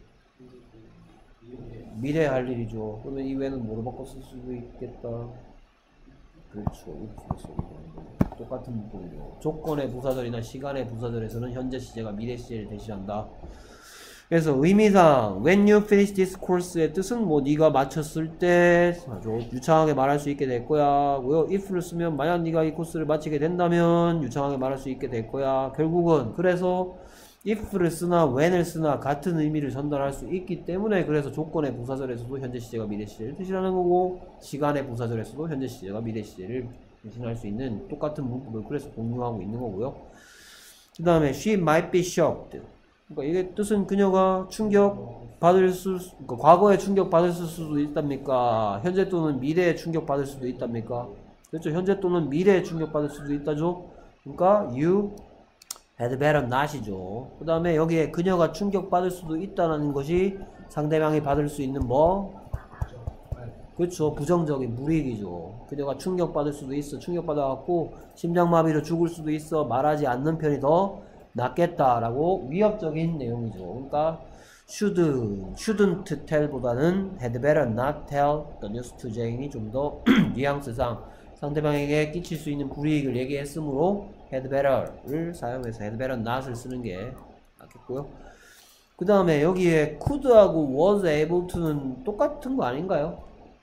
미래 할 일이죠. 그러면 이 외에는 뭐로 바꿔 쓸 수도 있겠다. 그렇죠. 똑같은 문법이죠. 조건의 부사절이나 시간의 부사절에서는 현재 시제가 미래 시제를 대신한다. 그래서 의미상 when you finish this course의 뜻은 뭐 네가 마쳤을 때 아주 유창하게 말할 수 있게 될 거야. if를 쓰면 만약 네가 이 코스를 마치게 된다면 유창하게 말할 수 있게 될 거야. 결국은 그래서 if를 쓰나 when을 쓰나 같은 의미를 전달할 수 있기 때문에 그래서 조건의 부사절에서도 현재 시제가 미래 시제를 대신하는 거고 시간의 부사절에서도 현재 시제가 미래 시제를 대신할 수 있는 똑같은 문법을 그래서 공유하고 있는 거고요. 그 다음에 she might be shocked. 그러니까 이게 뜻은 그녀가 그러니까 과거에 충격 받을 수도 있답니까? 현재 또는 미래에 충격 받을 수도 있답니까? 그렇죠. 현재 또는 미래에 충격 받을 수도 있다죠. 그러니까 you had better not이죠. 그 다음에 여기에 그녀가 충격 받을 수도 있다는 것이 상대방이 받을 수 있는 뭐? 그렇죠. 부정적인 불이익이죠. 그녀가 충격 받을 수도 있어. 충격 받아갖고 심장마비로 죽을 수도 있어. 말하지 않는 편이 더 낫겠다라고 위협적인 내용이죠. 그러니까 shouldn't tell보다는 had better not tell the news to Jane이 좀 더 뉘앙스상 상대방에게 끼칠 수 있는 불이익을 얘기했으므로 had better를 사용해서 had better not을 쓰는 게 낫겠고요. 그 다음에 여기에 could하고 was able to는 똑같은 거 아닌가요?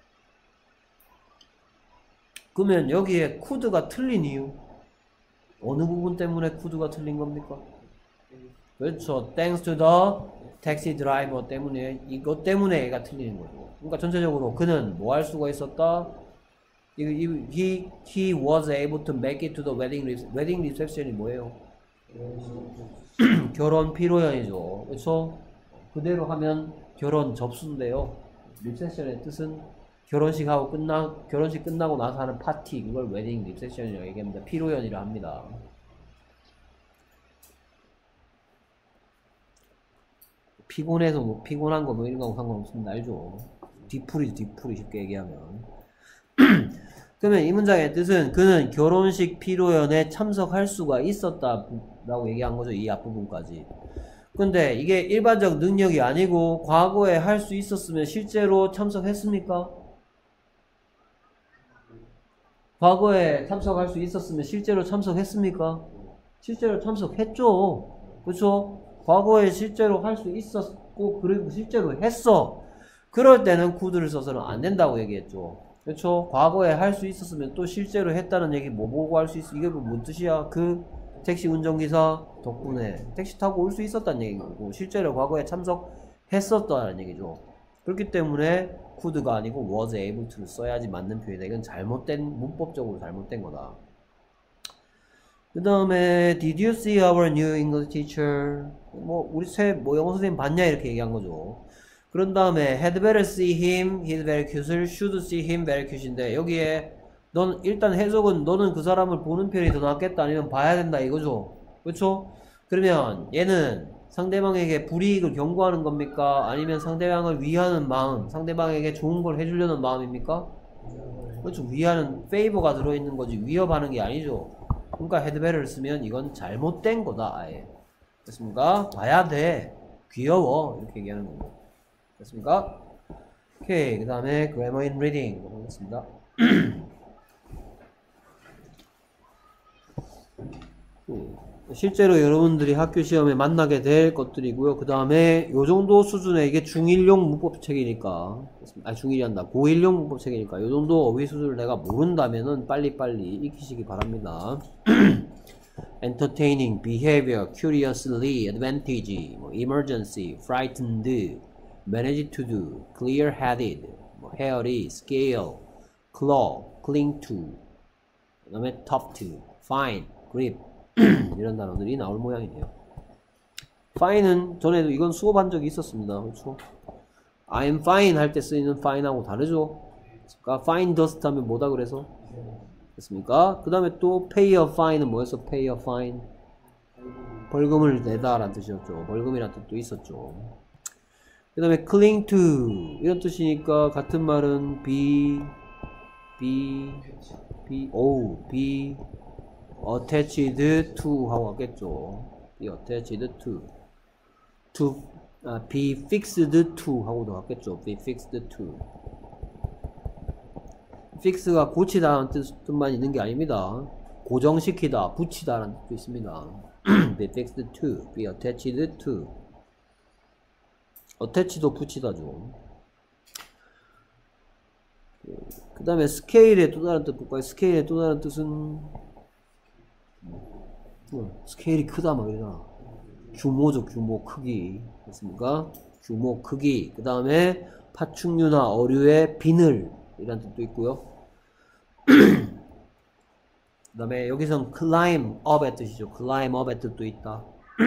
그러면 여기에 could가 틀린 이유 어느 부분 때문에 could가 틀린 겁니까? 그렇죠. thanks to the taxi driver 때문에 이것 때문에 얘가 틀리는 거죠. 그러니까 전체적으로 그는 뭐 할 수가 있었다? He was able to make it to the wedding reception이 뭐예요? 결혼 피로연이죠. 그렇죠? 그대로 하면 결혼 접수인데요. reception의 뜻은 결혼식 끝나고 나서 하는 파티, 그걸 웨딩 리셉션이라고 얘기합니다. 피로연이라 합니다. 피곤해서 뭐 피곤한 거 뭐 이런 거 상관없습니다. 알죠? 뒤풀이 쉽게 얘기하면. 그러면 이 문장의 뜻은 그는 결혼식 피로연에 참석할 수가 있었다 라고 얘기한 거죠. 이 앞부분까지. 근데 이게 일반적 능력이 아니고 과거에 할 수 있었으면 실제로 참석했습니까? 과거에 참석할 수 있었으면 실제로 참석했습니까? 실제로 참석했죠. 그렇죠? 과거에 실제로 할 수 있었고 그리고 실제로 했어. 그럴 때는 could를 써서는 안 된다고 얘기했죠. 그렇죠? 과거에 할 수 있었으면 또 실제로 했다는 얘기 뭐 보고 할 수 있어? 이게 뭔 뜻이야? 그 택시 운전기사 덕분에 택시 타고 올 수 있었다는 얘기고 실제로 과거에 참석했었다는 얘기죠. 그렇기 때문에 could가 아니고 was able to를 써야지 맞는 표현이다. 이건 문법적으로 잘못된 거다. 그 다음에 did you see our new English teacher? 뭐 우리 새 영어 선생님 봤냐 이렇게 얘기한 거죠. 그런 다음에 had better see him, he's very cute을 should see him very cute인데 여기에 일단 해석은 너는 그 사람을 보는 편이 더 낫겠다 아니면 봐야 된다 이거죠. 그렇죠? 그러면 얘는 상대방에게 불이익을 경고하는 겁니까? 아니면 상대방을 위하는 마음, 상대방에게 좋은 걸 해주려는 마음입니까? 그렇죠. 위하는 페이버가 들어있는 거지 위협하는 게 아니죠. 그러니까 헤드베를 쓰면 이건 잘못된 거다 아예. 됐습니까? 봐야 돼. 귀여워. 이렇게 얘기하는 겁니다. 됐습니까? 오케이. 그 다음에 grammar in reading 보겠습니다. 실제로 여러분들이 학교 시험에 만나게 될 것들이고요. 그 다음에 요 정도 수준의 이게 중1용 문법책이니까 중1이란다. 고1용 문법책이니까 요 정도 어휘 수준을 내가 모른다면은 빨리빨리 익히시기 바랍니다. entertaining, behavior, curiously, advantage, emergency, frightened, manage to do, clear-headed, hairy, scale, claw, cling to, 그 다음에 tough to, fine, grip 이런 단어들이 나올 모양이네요. fine은 전에도 이건 수업한 적이 있었습니다. 그렇죠? I'm fine 할 때 쓰이는 fine하고 다르죠? 그러니까 fine dust 하면 뭐다 그래서? 됐습니까? 그 다음에 또 pay a fine은 뭐였어? pay a fine 벌금을 내다 라는 뜻이었죠. 벌금이라는 뜻도 있었죠. 그 다음에 cling to 이런 뜻이니까 같은 말은 be attached to 하고 왔겠죠. be attached to be fixed to 하고도 왔겠죠. be fixed to fix가 고치다라는 뜻만 있는 게 아닙니다. 고정시키다, 붙이다라는 뜻도 있습니다. be fixed to, be attached to attach도 붙이다죠. 그 다음에 스케일의 또 다른 뜻 볼까요? 스케일의 또 다른 뜻은 스케일이 크다 막 이러잖아. 규모죠. 규모 크기 됐습니까? 규모 크기. 그 다음에 파충류나 어류의 비늘 이란 뜻도 있고요. 그 다음에 여기선 climb up의 뜻이죠. climb up의 뜻도 있다.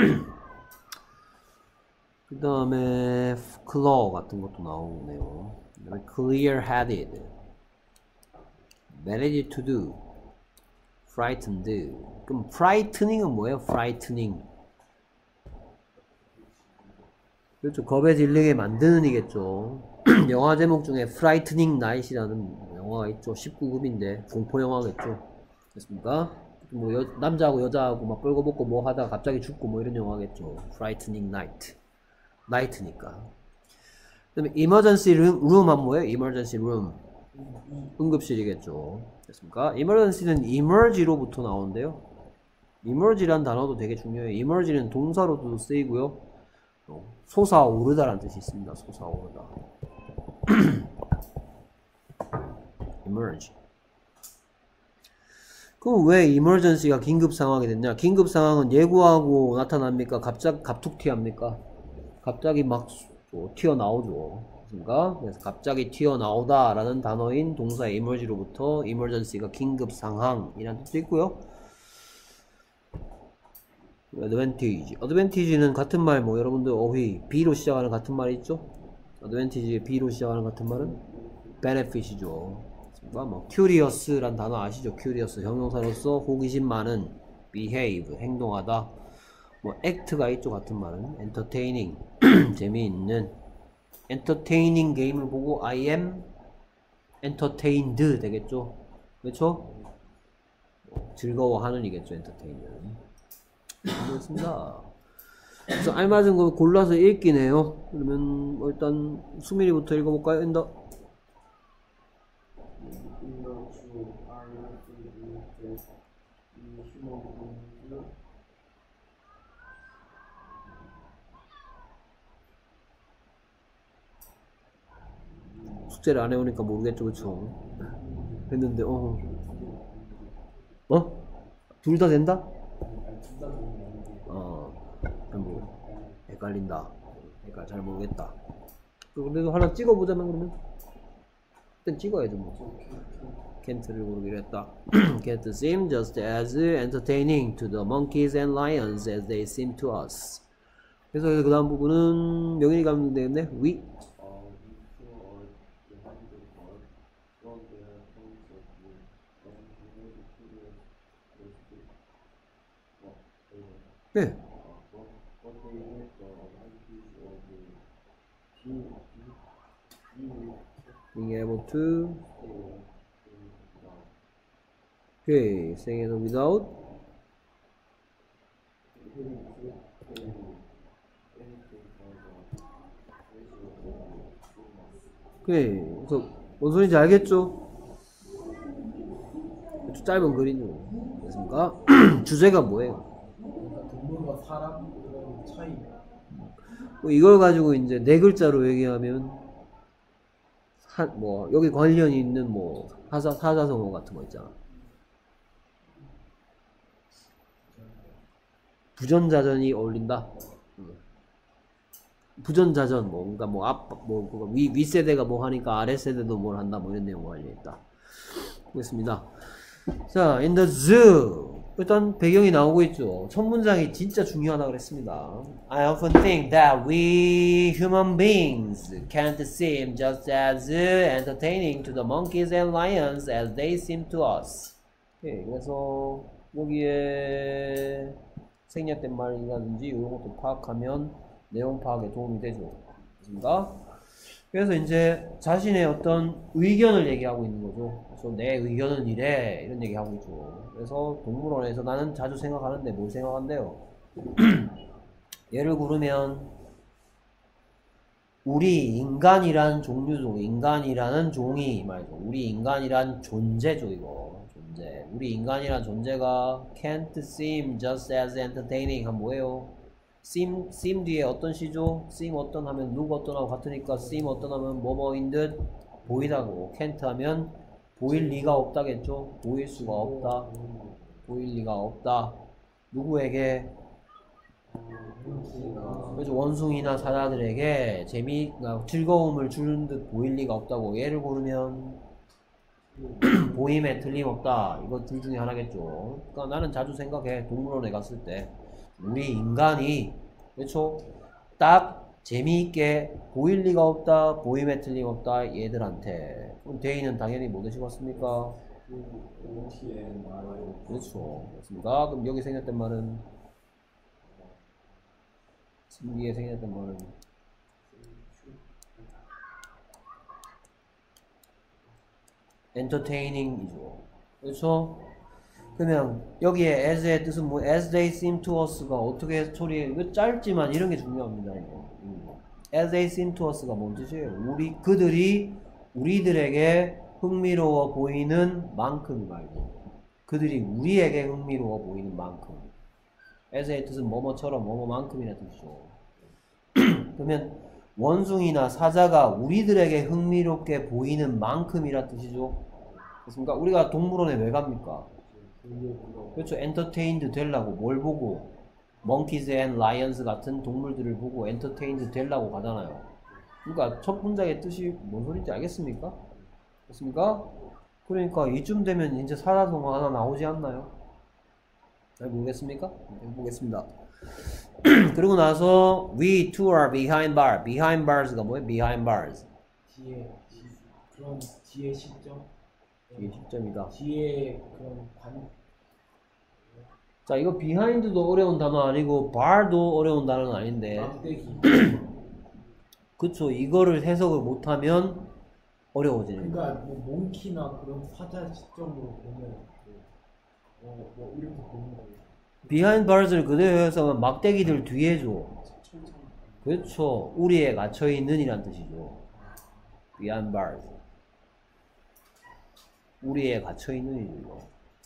그 다음에 claw 같은 것도 나오네요. 그 다음에 clear-headed, manage to do, frightened. 그럼 frightening은 뭐예요? frightening. 그렇죠. 겁에 질리게 만드는 이겠죠. 영화 제목 중에 frightening night이라는 영화가 있죠. 19금인데 공포 영화겠죠. 됐습니까? 뭐 남자하고 여자하고 막 끌고먹고 뭐 하다가 갑자기 죽고 뭐 이런 영화겠죠. frightening night. night니까. 그 다음에 emergency room 하면 뭐예요? emergency room. 응급실이겠죠. 됐습니까? emergency는 emerge로부터 나오는데요. emerge란 단어도 되게 중요해요. emerge는 동사로도 쓰이고요. 솟아오르다라는 뜻이 있습니다. 솟아오르다. emerge. 그럼 왜 emergency가 긴급 상황이 됐냐? 긴급 상황은 예고하고 나타납니까? 갑툭튀 합니까? 갑자기 막 튀어나오죠. 그렇습니까? 그래서 갑자기 튀어나오다 라는 단어인 동사 emerge로부터 emergency가 긴급 상황이라는 뜻도 있고요. advantage는 같은 말, 뭐 여러분들 어휘 B로 시작하는 같은 말이 있죠? advantage의 B로 시작하는 같은 말은 benefit이죠. 뭐 curious란 단어 아시죠? curious 형용사로서 호기심 많은, behave 행동하다, 뭐 act가 있죠. 같은 말은 entertaining 재미있는, entertaining 게임을 보고 I am entertained 되겠죠. 그렇죠? 즐거워하는 이겠죠. entertain은. 그렇습니다. 그래서 알맞은 거 골라서 읽기네요. 그러면 뭐 일단 수민이부터 읽어볼까요? 숙제를 안 해오니까 모르겠죠. 그쵸? 했는데 둘 다 된다? 뭐 헷갈린다. 그러니까 잘 모르겠다. 그래도 하나 찍어보자면 그러면 일단 찍어야죠 뭐. 켄트를 고르기로 했다. Can't seem just as entertaining to the monkeys and lions as they seem to us. 그래서 그 다음 부분은 명인이 가면 되겠네. We 네. being able to okay saying it without 오케이 그래서 뭔 소리인지 알겠죠? 아주 짧은 글이죠. 됐습니까? 주제가 뭐예요? 그러니까 동물과 사람 그런 차이. 뭐 이걸 가지고 이제 네 글자로 얘기하면 뭐 여기 관련이 있는 뭐 사자성어 같은 거 있잖아. 부전자전이 어울린다. 부전자전 뭐 그러니까 뭐 뭐 윗세대가 뭐 하니까 아랫세대도 뭘 한다 뭐 이런 내용 관련 있다. 보겠습니다. 자, in the zoo. 일단 배경이 나오고 있죠. 첫 문장이 진짜 중요하다고 그랬습니다. I often think that we human beings can't seem just as entertaining to the monkeys and lions as they seem to us. 오케이, 그래서 여기에 생략된 말이라든지 이런 것도 파악하면 내용 파악에 도움이 되죠. 그렇습니까? 그래서 이제 자신의 어떤 의견을 얘기하고 있는 거죠. 그래서 내 의견은 이래 이런 얘기하고 있죠. 그래서 동물원에서 나는 자주 생각하는데 뭘 생각한대요? 예를 부르면 우리 인간이란 종류죠. 인간이라는 종이 말이죠. 우리 인간이란 존재죠. 이거 존재. 우리 인간이란 존재가 can't seem just as entertaining 하면 뭐예요? seem 뒤에 어떤 시죠? seem 어떤 하면 look 어떤 하고 같으니까 seem 어떤 하면 뭐뭐인 듯 보이다고 can't 하면 보일 리가 없다겠죠? 보일 수가 없다. 보일 리가 없다. 누구에게? 그래서 원숭이나 사자들에게 즐거움을 주는 듯 보일 리가 없다고. 예를 고르면 보임에 틀림없다. 이거 둘 중에 하나겠죠. 그러니까 나는 자주 생각해. 동물원에 갔을 때 우리 인간이 그렇죠? 딱 재미있게 보일 리가 없다. 보임에 틀림없다. 얘들한테. 그럼 대인은 당연히 뭐 되시겠습니까? 그렇죠. 그렇습니까? 그럼 여기 생겼던 말은 여기에 생겼던 말은 entertaining이죠. 그렇죠? 그러면 여기에 as의 뜻은 뭐 as they seem to us가 어떻게 처리해? 이거 짧지만 이런 게 중요합니다. 이거. as they seem to us가 뭔 뜻이에요? 그들이 우리들에게 흥미로워 보이는 만큼 말고 그들이 우리에게 흥미로워 보이는 만큼. as의 뜻은 뭐뭐처럼 뭐뭐만큼이라는 뜻이죠. 그러면 원숭이나 사자가 우리들에게 흥미롭게 보이는 만큼이란 뜻이죠. 그렇습니까? 우리가 동물원에 왜 갑니까? 그렇죠. entertained 되려고 뭘 보고 monkeys and lions 같은 동물들을 보고 entertained 되려고 가잖아요. 그러니까 첫 문장의 뜻이 뭔 소리인지 알겠습니까? 그렇습니까? 그러니까 이쯤 되면 이제 사자성어 하나 나오지 않나요? 잘 모르겠습니까? 보겠습니다. 그리고 나서 we two are behind bar. behind bars가 뭐예요? behind bars. 그런 뒤에 시점. 뒤에 시점이다. 뒤에 그런 자, 이거 behind도 어려운 단어 아니고 bar도 어려운 단어는 아닌데. 막대기. 그쵸. 이거를 해석을 못하면 어려워지는 거예요. 그러니까 뭐 몽키나 그런 사자 시점으로 보면 뭐 이렇게 보는 거예요. behind bars를 그대로 해석하면 막대기들 뒤에 줘. 그렇죠. 우리에 갇혀있는 이란 뜻이죠. behind bars. 우리에 갇혀있는 이죠.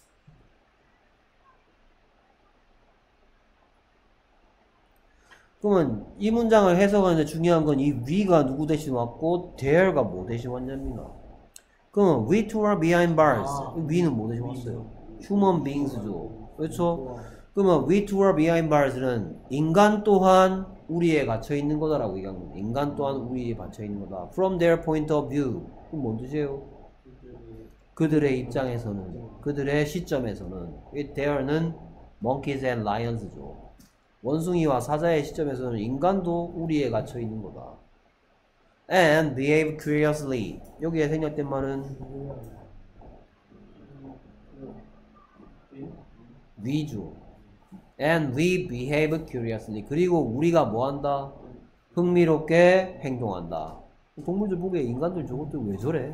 그러면 이 문장을 해석하는데 중요한 건 이 we가 누구 대신 왔고 there가 뭐 대신 왔냐입니다. 그러면 we two are behind bars. we는 뭐 대신 왔어요? human beings죠. 그렇죠? 그러면 we two are behind bars는 인간 또한 우리에 갇혀 있는 거다라고 얘기한 겁니다. 인간 또한 우리에 갇혀 있는 거다. From their point of view. 그럼 뭔 뜻이에요? 그들의 입장에서는, 그들의 시점에서는. there는 monkeys and lions죠. 원숭이와 사자의 시점에서는 인간도 우리에 갇혀 있는 거다. And behave curiously. 여기에 생략된 말은 we죠. And we behave curiously. 그리고 우리가 뭐 한다? 흥미롭게 행동한다. 동물들 보기에 인간들 저것들 왜 저래?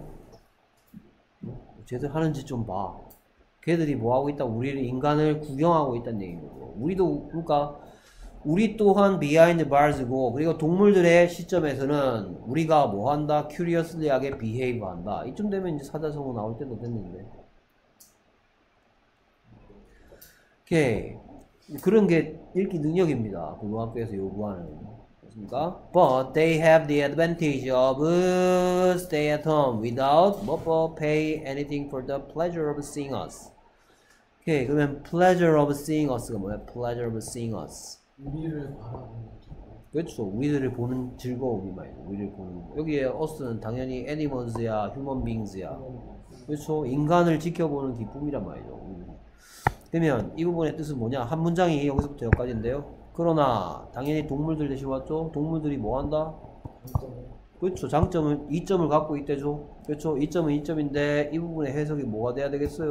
쟤들 하는 짓 좀 봐. 걔들이 뭐하고 있다? 우리를 인간을 구경하고 있다는 얘기인 거고. 우리도 그러니까 우리 또한 behind bars고 그리고 동물들의 시점에서는 우리가 뭐한다? curiously하게 behave 한다. 이쯤 되면 이제 사자성어 나올 때도 됐는데. 오케이. 그런 게 읽기 능력입니다. 고등학교에서 요구하는. 그렇습니까? But they have the advantage of stay at home without pay anything for the pleasure of seeing us. 오케이. 그러면 pleasure of seeing us가 뭐야? pleasure of seeing us. 우리를 바라보는 기분. 그렇죠. 우리들을 보는 즐거움이 말이죠. 우리를 보는 거. 여기에 us는 당연히 animals야, human beings야. 그렇죠. 인간을 지켜보는 기쁨이란 말이죠. 그러면 이 부분의 뜻은 뭐냐? 한 문장이 여기서부터 여기까지인데요. 그러나 당연히 동물들 대신 왔죠. 동물들이 뭐 한다? 그렇죠. 장점은 이점을 갖고 있대죠. 그렇죠. 이점은 이점인데 이 부분의 해석이 뭐가 돼야 되겠어요?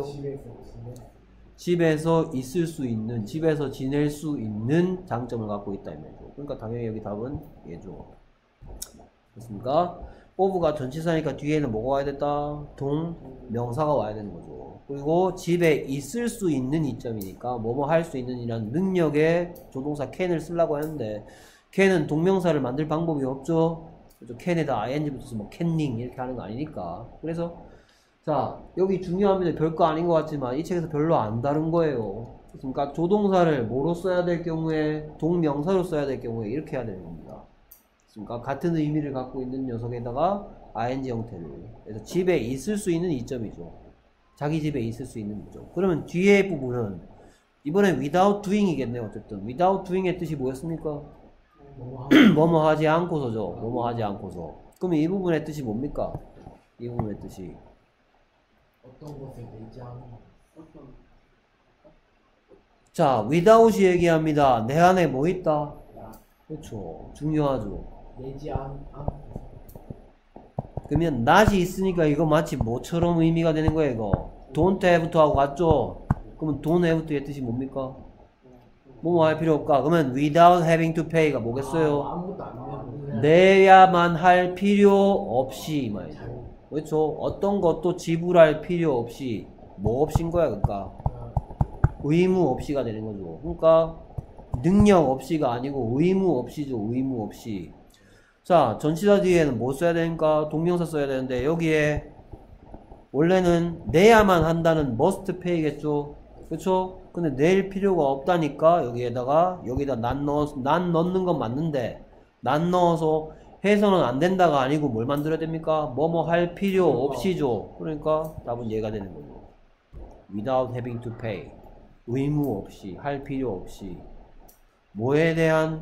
집에서 있을 수 있는, 집에서 지낼 수 있는 장점을 갖고 있다 이 말이죠. 그러니까 당연히 여기 답은 예죠. 됐습니까? of가 전치사니까 뒤에는 뭐가 와야 됐다? 동명사가 와야 되는 거죠. 그리고 집에 있을 수 있는 이점이니까 뭐뭐 할 수 있는 이란 능력의 조동사 can을 쓰려고 하는데 can은 동명사를 만들 방법이 없죠. 그렇죠? can에다 ing 붙어서 뭐 canning 이렇게 하는 거 아니니까. 그래서 자 여기 중요합니다. 별거 아닌 것 같지만 이 책에서 별로 안 다른 거예요. 그러니까 조동사를 뭐로 써야 될 경우에 동명사로 써야 될 경우에 이렇게 해야 되는 겁니다. 그러니까 같은 의미를 갖고 있는 녀석에다가 ing 형태를. 그래서 집에 있을 수 있는 이점이죠. 자기 집에 있을 수 있는 이점. 그러면 뒤에 부분은 이번엔 without doing이겠네요. 어쨌든 without doing의 뜻이 뭐였습니까? 뭐뭐 하지 않고서죠. 뭐뭐 하지 않고서. 그러면 이 부분의 뜻이 뭡니까? 이 부분의 뜻이 어떤 것에 내지 않은 자 without이 얘기합니다. 내 안에 뭐 있다? 그렇죠. 중요하죠. 내지 않은 그러면 not이 있으니까 이거 마치 뭐처럼 의미가 되는 거예요. 이거 don't haveto 하고 같죠? 그러면 don't haveto의 뜻이 뭡니까? 뭐뭐 할 필요 없까? 그러면 without having to pay가 뭐겠어요? 아무것도 안 내면 내야만 할 필요 없이 말이죠. 그렇죠? 어떤 것도 지불할 필요 없이 뭐 없인 거야 그러니까 의무 없이가 되는 거죠. 그러니까 능력 없이가 아니고 의무 없이죠. 의무 없이. 자 전치사 뒤에는 뭐 써야 되니까 동명사 써야 되는데 여기에 원래는 내야만 한다는 must pay겠죠. 그렇죠? 근데 낼 필요가 없다니까 여기에다가 여기다 난 넣는 건 맞는데 난 넣어서 해서는 안 된다가 아니고 뭘 만들어야 됩니까? 뭐뭐 할 필요 없이죠. 그러니까 답은 얘가 되는 거죠. without having to pay. 의무 없이, 할 필요 없이. 뭐에 대한?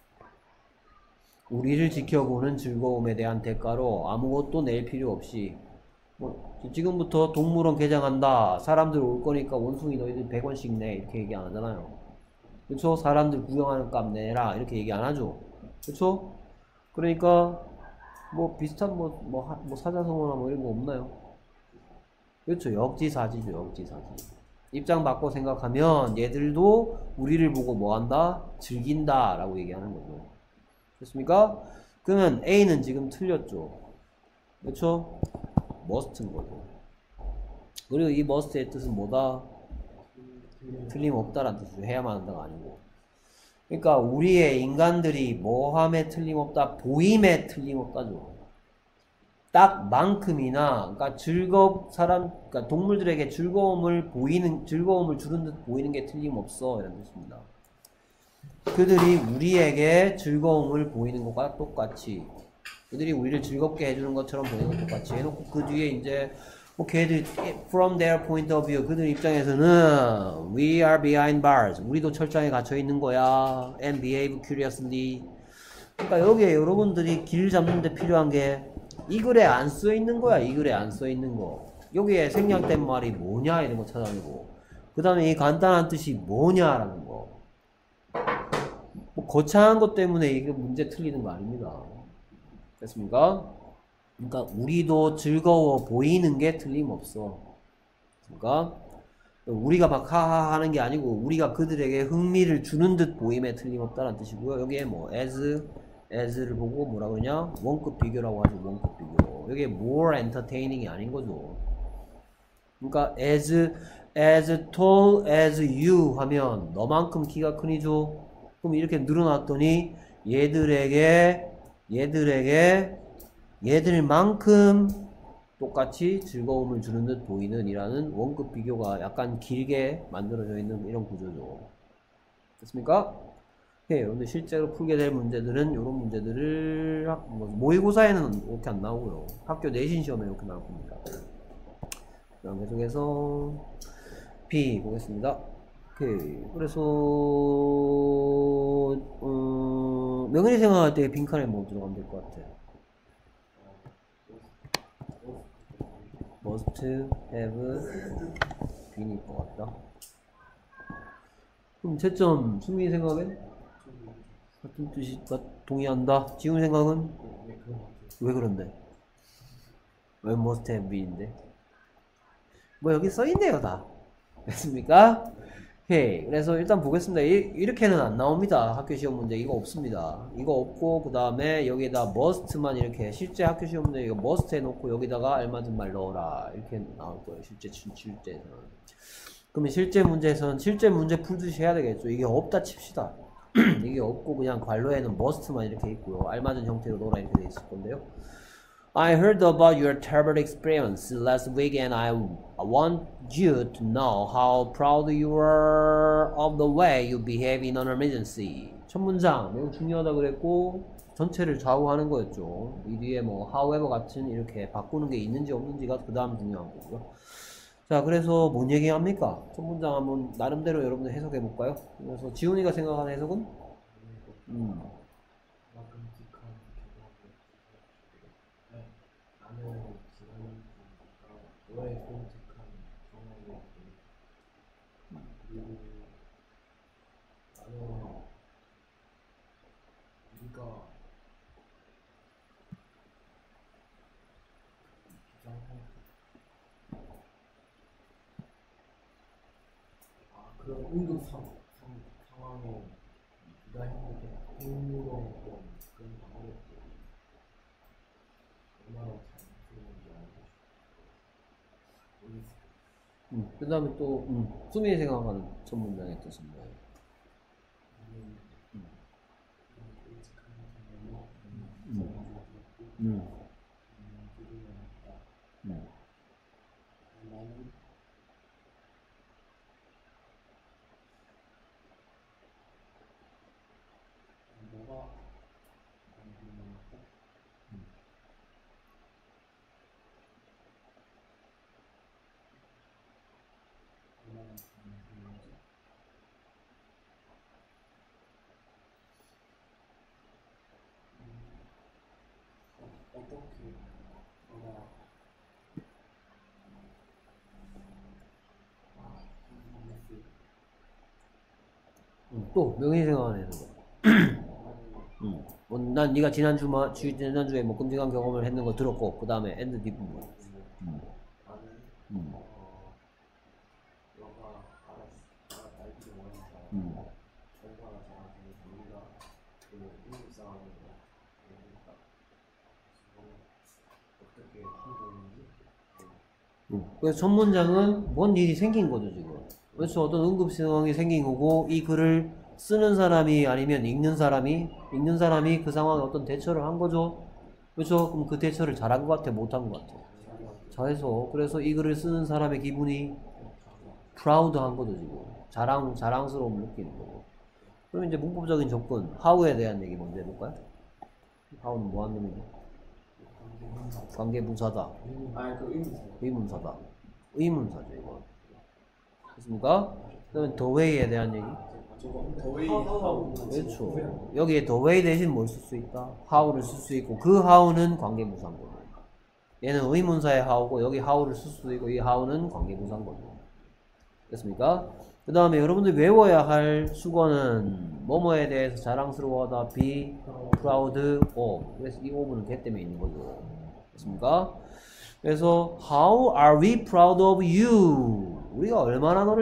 우리를 지켜보는 즐거움에 대한 대가로 아무것도 낼 필요 없이. 뭐 지금부터 동물원 개장한다. 사람들 올 거니까 원숭이 너희들 100원씩 내. 이렇게 얘기 안 하잖아요. 그쵸? 사람들 구경하는 값 내라. 이렇게 얘기 안 하죠. 그쵸? 그러니까 뭐 비슷한 뭐 사자성어나 뭐 이런 거 없나요? 그렇죠. 역지사지죠. 역지사지. 입장 바꿔 생각하면 얘들도 우리를 보고 뭐 한다? 즐긴다 라고 얘기하는 거죠. 됐습니까? 그러면 A는 지금 틀렸죠. 그렇죠? must인 거죠. 그리고 이 must의 뜻은 뭐다? 틀림없다라는 뜻이죠. 해야만 한다가 아니고. 그러니까 우리의 인간들이 뭐함에 틀림없다? 보임에 틀림없다죠. 딱 만큼이나 그러니까 그러니까 동물들에게 즐거움을 주는 듯 보이는 게 틀림없어 이런 뜻입니다. 그들이 우리에게 즐거움을 보이는 것과 똑같이 그들이 우리를 즐겁게 해주는 것처럼 보이는 것 똑같이 해놓고 그 뒤에 이제 뭐 걔들 from their point of view 그들 입장에서는 we are behind bars 우리도 철장에 갇혀 있는 거야 and behave curiously. 그러니까 여기에 여러분들이 길 잡는 데 필요한 게 이 글에 안 써 있는 거야. 이 글에 안 써 있는 거. 여기에 생략된 말이 뭐냐 이런 거 찾아내고 그 다음에 이 간단한 뜻이 뭐냐라는 거. 뭐 거창한 것 때문에 이게 문제 틀리는 거 아닙니다. 됐습니까? 그러니까 우리도 즐거워 보이는 게 틀림없어. 그러니까 우리가 막 하하 하는 게 아니고 우리가 그들에게 흥미를 주는 듯 보임에 틀림없다는 뜻이고요. 여기에 뭐 as as를 보고 뭐라 그러냐? 원급 비교라고 하죠. 원급 비교. 이게 more entertaining이 아닌 거죠. 그러니까 as tall as you 하면 너만큼 키가 크니죠. 그럼 이렇게 늘어났더니 얘들만큼 똑같이 즐거움을 주는 듯 보이는 이라는 원급 비교가 약간 길게 만들어져 있는 이런 구조죠. 됐습니까? 예, 여러분들 실제로 풀게 될 문제들은 이런 문제들을 모의고사에는 이렇게 안 나오고요. 학교 내신 시험에 이렇게 나올 겁니다. 그다음 계속해서 B 보겠습니다. 오케이. 그래서 명현이 생각할 때 빈칸에 뭐 들어가면 될 것 같아? must have bene일 것 같다. 그럼 채점 승민이 생각엔? 같은 뜻이 동의한다. 지훈 생각은? 왜 그런데? 왜 must have be인데? 뭐 여기 써있네요 다. 됐습니까? 오케이. 그래서 일단 보겠습니다. 이렇게는 안 나옵니다. 학교 시험 문제 이거 없습니다. 이거 없고 그 다음에 여기에다 must만 이렇게 실제 학교 시험 문제 이거 must 해놓고 여기다가 알맞은 말 넣어라 이렇게 나올 거예요. 실제에서는. 그러면 실제 문제에서는 실제 문제 풀듯이 해야 되겠죠. 이게 없다 칩시다. 이게 없고 그냥 관로에는 must만 이렇게 있고요. 알맞은 형태로 넣어라 이렇게 돼 있을 건데요. I heard about your terrible experience last week and I want you to know how proud you are of the way you behave in an emergency. 첫 문장 매우 중요하다 그랬고 전체를 좌우하는 거였죠. 이 뒤에 뭐 however 같은 이렇게 바꾸는 게 있는지 없는지가 그 다음 중요한 거고요. 자, 그래서 뭔 얘기합니까? 첫 문장 한번 나름대로 여러분들 해석해 볼까요? 그래서 지훈이가 생각하는 해석은? 너의 끔찍한 경험을 그리고 나는 네가 그런 응급 상황에 네가 행동했던 그런 방법이 얼마나 잘했는지 알고 그 다음에 또, 수민이 생각하는 첫 문장의 뜻은 뭐예요? 또 명의 생각하는 해석. 난 네가 지난주에 뭐 끔찍한 경험을 했는 거 들었고 그 다음에 엔드 뒷부분. 그래서 첫 문장은 뭔 일이 생긴 거죠 지금. 그래서 어떤 응급 상황이 생긴 거고 이 글을 쓰는 사람이 아니면 읽는 사람이 그 상황에 어떤 대처를 한 거죠. 그렇죠? 그럼 그 대처를 잘한 것 같아, 못한 것 같아? 잘해서. 그래서 이 글을 쓰는 사람의 기분이 proud한 거죠 지금. 자랑스러움을 느끼는 거고. 그럼 이제 문법적인 접근, how에 대한 얘기 먼저 해볼까요? how는 뭐 하는 놈이죠? 관계부사다. 의문사다. 의문사죠 이거. 됐습니까? 그러면 the way에 대한 얘기. 그렇죠. 여기에 the way 대신 뭘 쓸 수 있다? how를 쓸 수 있고 그 how는 관계부사인 거죠. 얘는 의문사의 how고 여기 how를 쓸 수도 있고 이 how는 관계부사인 거죠. 됐습니까? 그 다음에 여러분들이 외워야 할 수거는 뭐뭐에 대해서 자랑스러워하다 be proud of. 그래서 이 of는 걔 때문에 있는 거죠. 됐습니까? 그래서 how are we proud of you? 우리가 얼마나 너를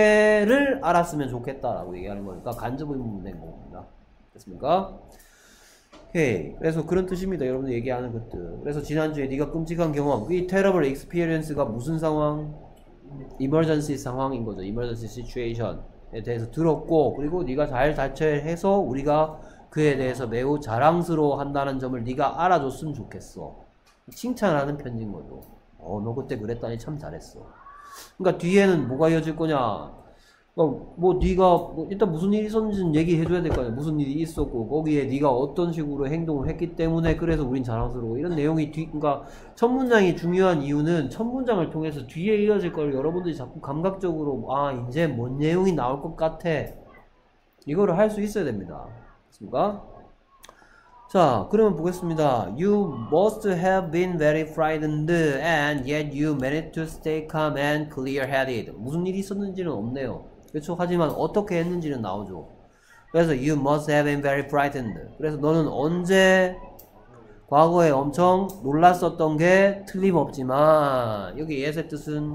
자랑스러워하게를 알았으면 좋겠다라고 얘기하는 거니까 간접 의문문 된 겁니다. 됐습니까? 오케이. 그래서 그런 뜻입니다. 여러분들 얘기하는 것들. 그래서 지난주에 네가 끔찍한 경험, 이 terrible experience가 무슨 상황? emergency 상황인 거죠. emergency situation에 대해서 들었고, 그리고 네가 잘 대처해서 우리가 그에 대해서 매우 자랑스러워 한다는 점을 네가 알아줬으면 좋겠어. 칭찬하는 편지인 거죠. 너 그때 그랬다니 참 잘했어. 그러니까 뒤에는 뭐가 이어질 거냐? 뭐 네가 일단 무슨 일이 있었는지는 얘기해줘야 될 거 아니야. 무슨 일이 있었고 거기에 네가 어떤 식으로 행동을 했기 때문에 그래서 우린 자랑스러워. 이런 내용이 그러니까 첫 문장이 중요한 이유는 첫 문장을 통해서 뒤에 이어질 걸 여러분들이 자꾸 감각적으로 이제 뭔 내용이 나올 것 같아. 이거를 할 수 있어야 됩니다. 맞습니까? 자, 그러면 보겠습니다. You must have been very frightened and yet you managed to stay calm and clear-headed. 무슨 일이 있었는지는 없네요. 그렇죠? 하지만 어떻게 했는지는 나오죠. 그래서 you must have been very frightened. 그래서 너는 언제 과거에 엄청 놀랐었던 게 틀림없지만 여기 yes의 뜻은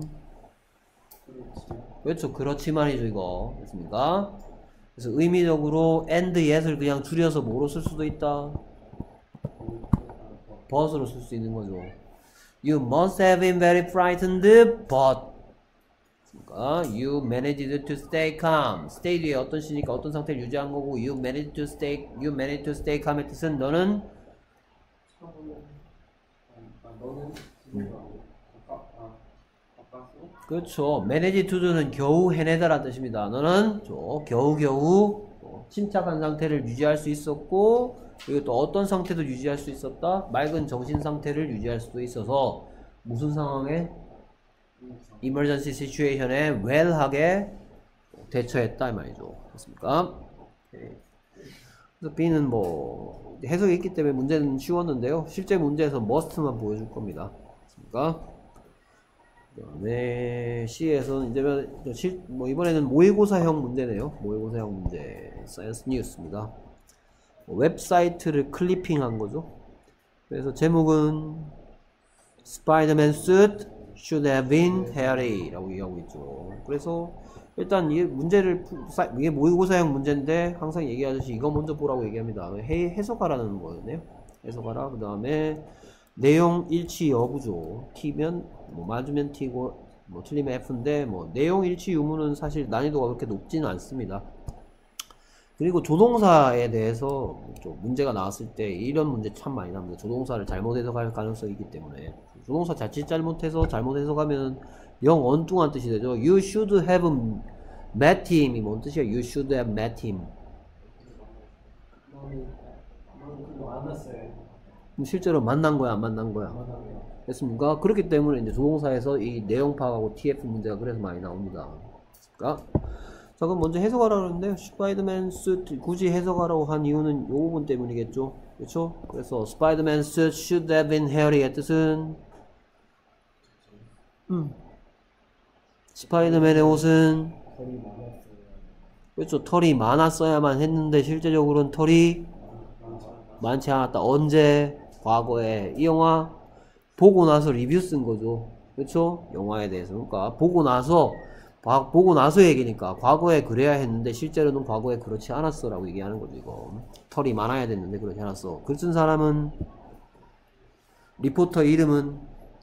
그렇죠. 그렇지만이죠 이거. 됐습니까? 그래서 의미적으로 and yes를 그냥 줄여서 뭐로 쓸 수도 있다? but으로 쓸 수 있는 거죠. You must have been very frightened, but you managed to stay calm. stay 뒤에 어떤 시니까 어떤 상태를 유지한 거고 you managed to stay calm의 뜻은 너는 그렇죠. manage to는 겨우 해내다라는 뜻입니다. 너는 겨우겨우 침착한 상태를 유지할 수 있었고 그리고 또 어떤 상태도 유지할 수 있었다? 맑은 정신 상태를 유지할 수도 있어서 무슨 상황에? emergency situation에 well하게 대처했다 이 말이죠. 됐습니까? 그래서 B는 뭐 해석이 있기 때문에 문제는 쉬웠는데요. 실제 문제에서 must만 보여줄 겁니다. 됐습니까? 그 다음에 C에서는 이제 이번에는 모의고사형 문제네요. 모의고사형 문제 사이언스 뉴스입니다. 웹사이트를 클리핑한 거죠. 그래서 제목은 Spider-Man suit should have been hairy 라고 얘기하고 있죠. 그래서 일단 이 문제를 이게 모의고사형 문제인데 항상 얘기하듯이 이거 먼저 보라고 얘기합니다. 해석하라는 거였네요. 해석하라. 그 다음에 내용 일치 여부죠. T면 맞으면 T고 틀리면 F인데 내용 일치 유무는 사실 난이도가 그렇게 높지는 않습니다. 그리고 조동사에 대해서 문제가 나왔을 때 이런 문제 참 많이 납니다. 조동사를 잘못 해석할 가능성이 있기 때문에 조동사 자칫 잘못 해석하면 영 엉뚱한 뜻이 되죠. You should have met him이 뭔 뜻이야? You should have met him. 실제로 만난 거야, 안 만난 거야? 됐습니까? 그렇기 때문에 이제 조동사에서 이 내용 파악하고 TF 문제가 그래서 많이 나옵니다. 됐습니까? 자, 그럼 먼저 해석하라고 하는데 Spider-Man suit 굳이 해석하라고 한 이유는 이 부분 때문이겠죠. 그렇죠? 그래서 Spider-Man suit should have been hairy의 뜻은 스파이더맨의 옷은 그렇죠. 털이 많았어야만 했는데 실제적으로는 털이 많지 않았다. 언제? 과거에. 이 영화 보고 나서 리뷰 쓴 거죠. 그렇죠? 영화에 대해서. 그러니까 보고 나서 얘기니까 과거에 그래야 했는데 실제로는 과거에 그렇지 않았어 라고 얘기하는 거죠. 이거 털이 많아야 됐는데 그렇지 않았어. 글 쓴 사람은 리포터 이름은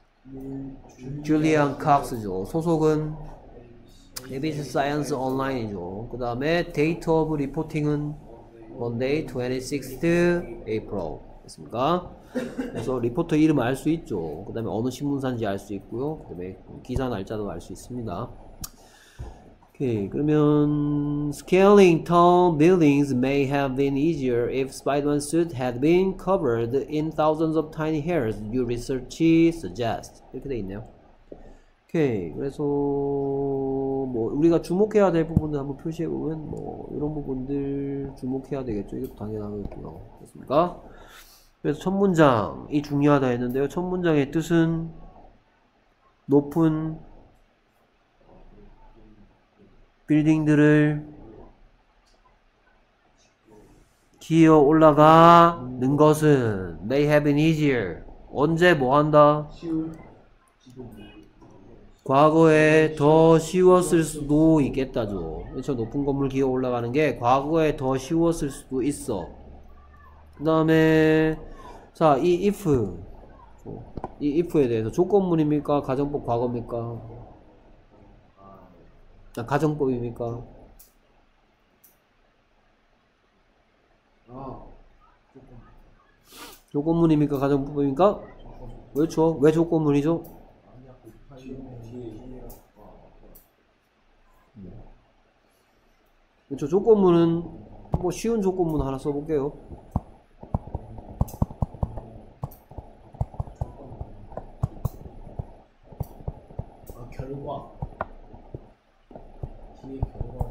줄리안 칵스죠. 소속은 ABC Science Online이죠. 그 다음에 데이트 오브 리포팅은 Monday 26th April 됐습니까? 그래서 리포터 이름을 알 수 있죠. 그 다음에 어느 신문사인지 알 수 있고요. 그 다음에 기사 날짜도 알 수 있습니다. 오케이, 그러면 Scaling tall buildings may have been easier if Spider-Man's suit had been covered in thousands of tiny hairs, your research suggests. 이렇게 돼 있네요. 오케이, 그래서 우리가 주목해야 될 부분을 한번 표시해 보면 이런 부분들 주목해야 되겠죠. 이것도 당연하겠고요. 됐습니까? 그래서 첫 문장이 중요하다 했는데요. 첫 문장의 뜻은 높은 빌딩들을 기어 올라가는 것은 may have been easier. 언제 뭐한다? 과거에 더 쉬웠을 수도 있겠다죠. 그렇죠? 높은 건물 기어 올라가는 게 과거에 더 쉬웠을 수도 있어. 그 다음에 자, 이 if에 대해서 조건문입니까? 가정법 과거입니까? 가정법입니까? 조건문입니까? 가정법입니까? 그렇죠. 왜 조건문이죠? 그렇죠. 조건문은 뭐 쉬운 조건문 하나 써볼게요. 결과. 뒤에 결과.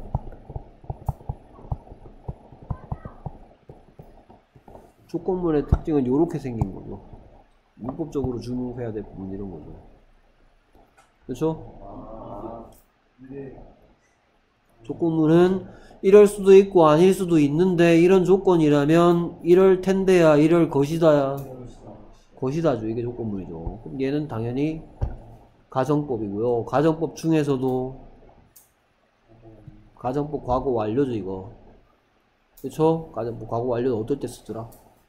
조건문의 특징은 이렇게 생긴 거죠. 문법적으로 주목해야 될 부분 이런 거죠. 그렇죠? 조건문은 이럴 수도 있고 아닐 수도 있는데 이런 조건이라면 이럴 텐데야 이럴 것이다야 것이다죠. 이게 조건문이죠. 그럼 얘는 당연히 가정법이고요. 가정법 중에서도 가정법 과거 완료죠 이거. 그쵸? 가정법 과거 완료는 어떨 때 쓰더라?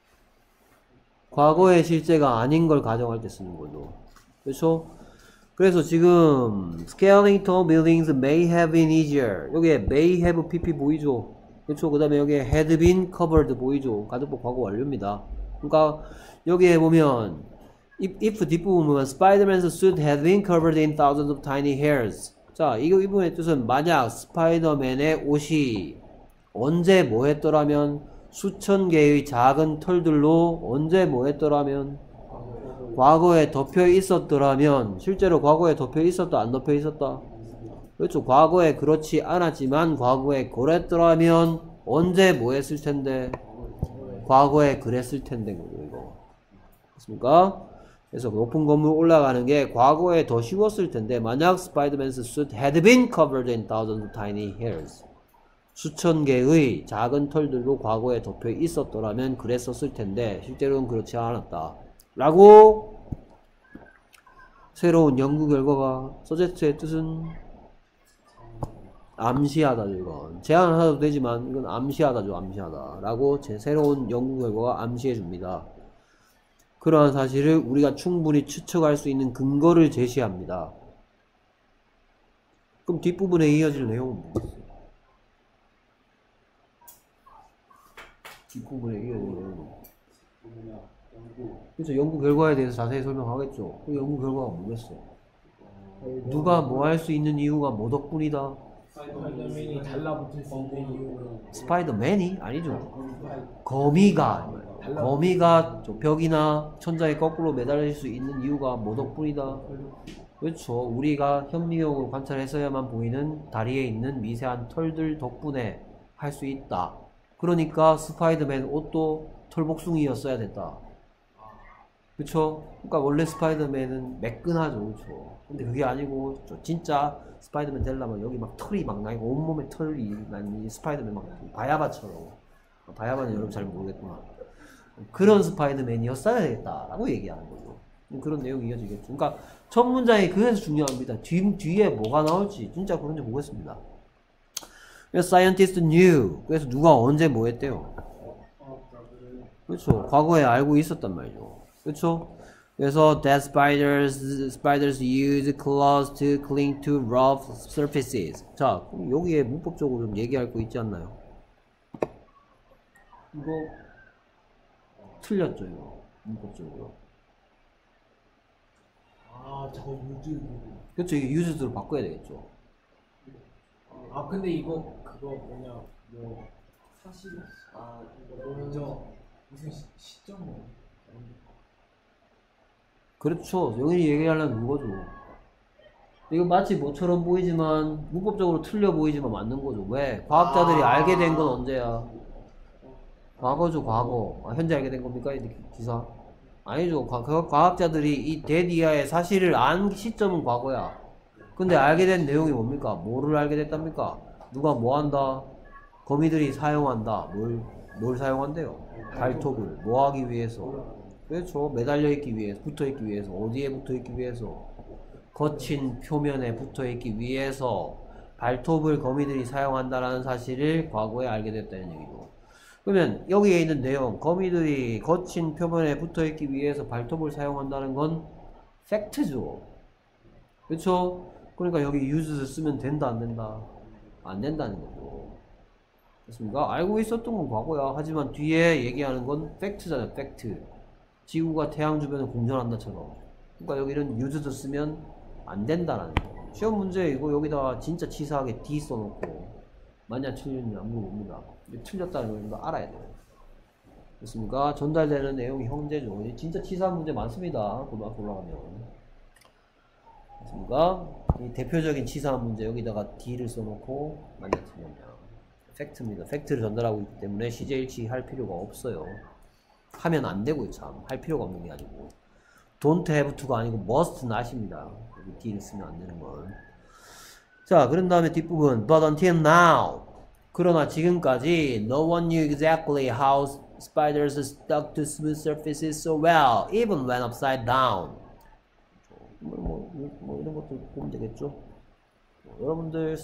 과거의 실제가 아닌 걸 가정할 때 쓰는 거죠. 그쵸? 그래서 지금 scaling tall buildings may have been easier. 여기에 may have pp 보이죠? 그쵸? 그 다음에 여기에 had been covered 보이죠? 가정법 과거 완료입니다. 그러니까 여기에 보면 if 뒷부분 보면 Spider-Man's suit had been covered in thousands of tiny hairs. 자, 이 부분의 뜻은 만약 스파이더맨의 옷이 언제 뭐 했더라면 수천 개의 작은 털들로 언제 뭐 했더라면 과거에 덮여 있었더라면 실제로 과거에 덮여 있었다 안 덮여 있었다? 그렇죠. 과거에 그렇지 않았지만 과거에 그랬더라면 언제 뭐 했을 텐데 과거에 그랬을 텐데 이거 맞습니까? 그래서 높은 건물 올라가는 게 과거에 더 쉬웠을 텐데 만약 Spider-Man's suit had been covered in thousands of tiny hairs 수천 개의 작은 털들로 과거에 덮여 있었더라면 그랬었을 텐데 실제로는 그렇지 않았다 라고 새로운 연구 결과가 서제트의 뜻은 암시하다죠. 이건 제안하도 되지만 이건 암시하다죠. 암시하다 라고 제 새로운 연구 결과가 암시해 줍니다. 그러한 사실을 우리가 충분히 추측할 수 있는 근거를 제시합니다. 그럼 뒷부분에 이어질 내용은 뭐겠어요? 뒷부분에 이어질 내용은 그래서 연구 결과에 대해서 자세히 설명하겠죠. 그 연구 결과가 뭐겠어? 누가 뭐 할 수 있는 이유가 뭐 덕분이다? 스파이더맨이 달라붙을 수 있는 이유는 스파이더맨이? 아니죠. 거미가 저 벽이나 천장에 거꾸로 매달릴 수 있는 이유가 뭐 덕분이다? 그렇죠. 우리가 현미경으로 관찰했어야만 보이는 다리에 있는 미세한 털들 덕분에 할 수 있다. 그러니까 스파이더맨 옷도 털복숭이였어야 됐다. 그쵸? 그러니까 원래 스파이더맨은 매끈하죠. 그쵸? 근데 그게 아니고 진짜 스파이더맨 되려면 여기 막 털이 막 나고 온몸에 털이 나니 스파이더맨 막 바야바처럼. 바야바는 여러분 잘 모르겠구나. 그런 스파이더맨이었어야 되겠다라고 얘기하는 거죠. 그런 내용이 이어지겠죠. 그러니까 첫 문장이 그래서 중요합니다. 뒤에 뭐가 나올지 진짜 그런지 보겠습니다. 그래서 scientists knew. 그래서 누가 언제 뭐 했대요? 그렇죠. 과거에 알고 있었단 말이죠. 그렇죠. 그래서 that spiders use claws to cling to rough surfaces. 자, 그럼 여기에 문법적으로 좀 얘기할 거 있지 않나요? 이거 틀렸죠, 이거 문법적으로. 저거 유즈. 그렇죠. 이게 used로 바꿔야 되겠죠. 근데 이거 그거 뭐냐 뭐 사실 이거 먼저 무슨 시점 그렇죠. 여기 얘기하려는 그거죠. 이거 마치 뭐처럼 보이지만 문법적으로 틀려 보이지만 맞는 거죠. 왜? 과학자들이 알게 된 건 언제야? 과거죠, 과거. 현재 알게 된 겁니까? 이 기사? 아니죠. 과학자들이 이 데디아의 사실을 안 시점은 과거야. 근데 알게 된 내용이 뭡니까? 뭐를 알게 됐답니까? 누가 뭐 한다? 거미들이 사용한다. 뭘 사용한대요? 발톱을. 뭐 하기 위해서? 그렇죠. 매달려 있기 위해서, 붙어 있기 위해서. 어디에 붙어 있기 위해서? 거친 표면에 붙어 있기 위해서 발톱을 거미들이 사용한다라는 사실을 과거에 알게 됐다는 얘기죠. 그러면 여기에 있는 내용, 거미들이 거친 표면에 붙어있기 위해서 발톱을 사용한다는 건 팩트죠. 그렇죠? 그러니까 여기 use를 쓰면 된다 안 된다? 안 된다는 거죠. 됐습니까? 알고 있었던 건 과거야. 하지만 뒤에 얘기하는 건 팩트잖아요. 팩트. 지구가 태양 주변을 공전한다처럼. 그러니까 여기는 use를 쓰면 안 된다라는 거. 시험 문제 이거 여기다가 진짜 치사하게 D 써놓고 만약 틀렸냐 안 물어봅니다. 틀렸다는 걸 알아야 돼요. 됐습니까? 전달되는 내용이 형제죠. 진짜 치사한 문제 많습니다. 고등학교 올라가면. 됐습니까? 이 대표적인 치사한 문제 여기다가 D를 써놓고 만약 틀렸냐. 팩트입니다. 팩트를 전달하고 있기 때문에 시제일치 할 필요가 없어요. 하면 안 되고요, 참. 할 필요가 없는 게 아니고. don't have to가 아니고 must not입니다. 여기 D를 쓰면 안 되는 건. 자, 그런 다음에 뒷부분. But until now. 그러나 지금까지 no one knew exactly how spiders stuck to smooth surfaces so well, even when upside down. 뭐 이런 것도 보면 되겠죠. 여러분들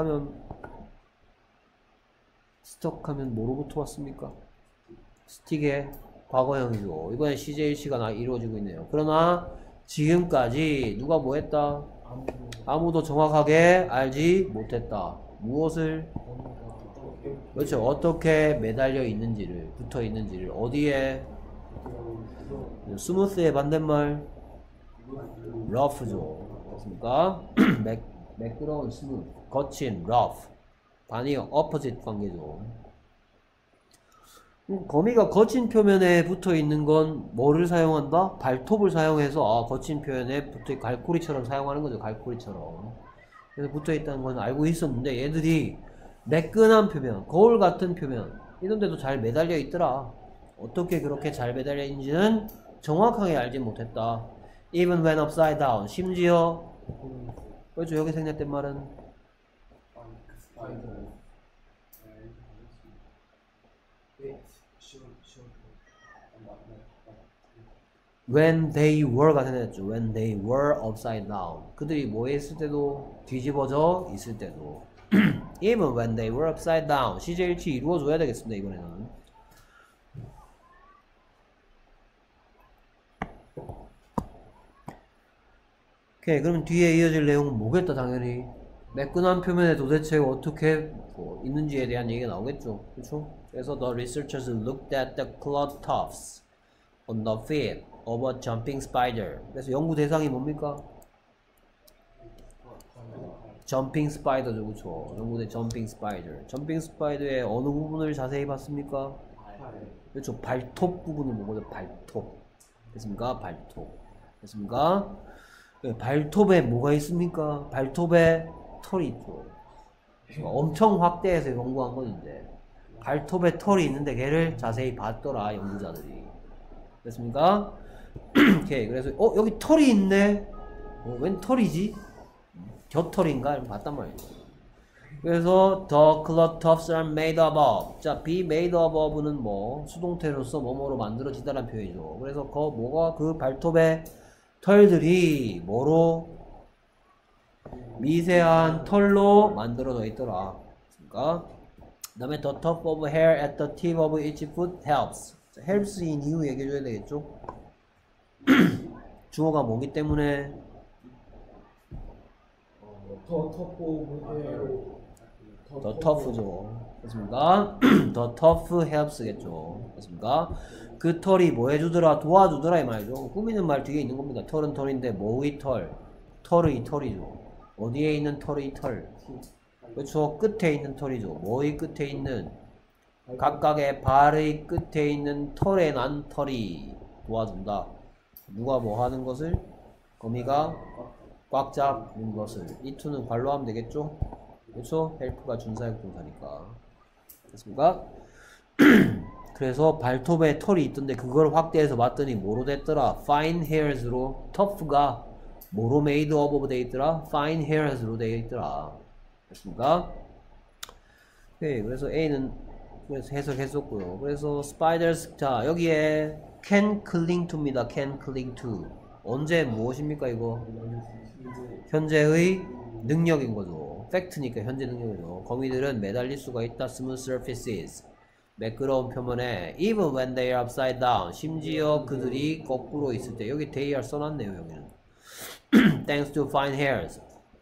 스톡하면 뭐로부터 왔습니까? 스틱의 과거형이죠. 이번에 CJ일치가 이루어지고 있네요. 그러나 지금까지 누가 뭐 했다? 아무도 정확하게 알지 못했다. 무엇을? 그렇죠. 어떻게 매달려 있는지를, 붙어 있는지를, 어디에? 스무스의 반대말? 러프죠. 그렇습니까? 매끄러운 스무스, 거친 러프. 반이요. opposite 관계죠. 거미가 거친 표면에 붙어 있는 건 뭐를 사용한다? 발톱을 사용해서 거친 표면에 붙어 갈고리처럼 사용하는 거죠. 갈고리처럼. 그래서 붙어 있다는 건 알고 있었는데 얘들이 매끈한 표면, 거울 같은 표면 이런 데도 잘 매달려 있더라. 어떻게 그렇게 잘 매달려 있는지는 정확하게 알지 못했다. Even when upside down. 심지어 그렇죠. 여기 생략된 말은 when they were가 생략됐죠. When they were upside down. 그들이 뭐 했을 때도 뒤집어져 있을 때도 even when they were upside down. CJ일치 이루어줘야 되겠습니다. 이번에는. 오케이. 그럼 뒤에 이어질 내용은 뭐겠다 당연히. 매끈한 표면에 도대체 어떻게 있는지에 대한 얘기가 나오겠죠. 그렇죠? 그래서 the researchers looked at the clawed tufts on the feet of a jumping spider. 그래서 연구 대상이 뭡니까? jumping spider죠. 그렇죠? 연구대 jumping spider. jumping spider의 어느 부분을 자세히 봤습니까? 그렇죠. 발톱 부분을 보고요. 발톱. 됐습니까? 발톱. 됐습니까? 발톱에 뭐가 있습니까? 발톱에 털이 있죠. 엄청 확대해서 연구한 건데 발톱에 털이 있는데 걔를 자세히 봤더라 연구자들이. 됐습니까? 오케이. 그래서 여기 털이 있네. 웬 털이지? 겨털인가? 이렇게 봤단 말이죠. 그래서 the clawed tufts are made up of. 자, be made up of는 뭐 수동태로서 뭐뭐로 만들어지다라는 표현이죠. 그래서 뭐가 그 발톱에 털들이 뭐로? 미세한 털로 만들어져 있더라. 그러니까 그 다음에 the tuft of hair at the tip of each foot helps. helps인 이유 얘기해줘야 되겠죠? 주어가 뭐기 때문에 더 터프죠. 그렇습니까? 더 터프 helps겠죠. 그렇습니까? 그 털이 뭐 해주더라? 도와주더라 이 말이죠. 꾸미는 말 뒤에 있는 겁니다. 털은 털인데 뭐의 털? 털의 털이죠. 어디에 있는 털의 털? 그렇죠. 끝에 있는 털이죠. 뭐의 끝에 있는? 각각의 발의 끝에 있는 털에 난 털이 도와준다. 누가 뭐 하는 것을? 거미가 꽉 잡는 것을. 이 투는 관로 하면 되겠죠? 그렇죠? 헬프가 준사역 동사니까. 됐습니까? 그래서 발톱에 털이 있던데 그걸 확대해서 봤더니 뭐로 됐더라? fine hairs로. tough가 뭐로 made of 돼 있더라? fine hairs로 돼 있더라. 됐습니까? 네, 그래서 A는 그래서 해석했었고요. 그래서 spiders, 자 여기에 can cling to입니다. can cling to. 언제 무엇입니까 이거? 현재의 능력인 거죠. 팩트니까 현재 능력이죠. 거미들은 매달릴 수가 있다. smooth surfaces. 매끄러운 표면에 even when they are upside down 심지어 그들이 거꾸로 있을 때 여기 they are 써놨네요 여기는 thanks to fine hairs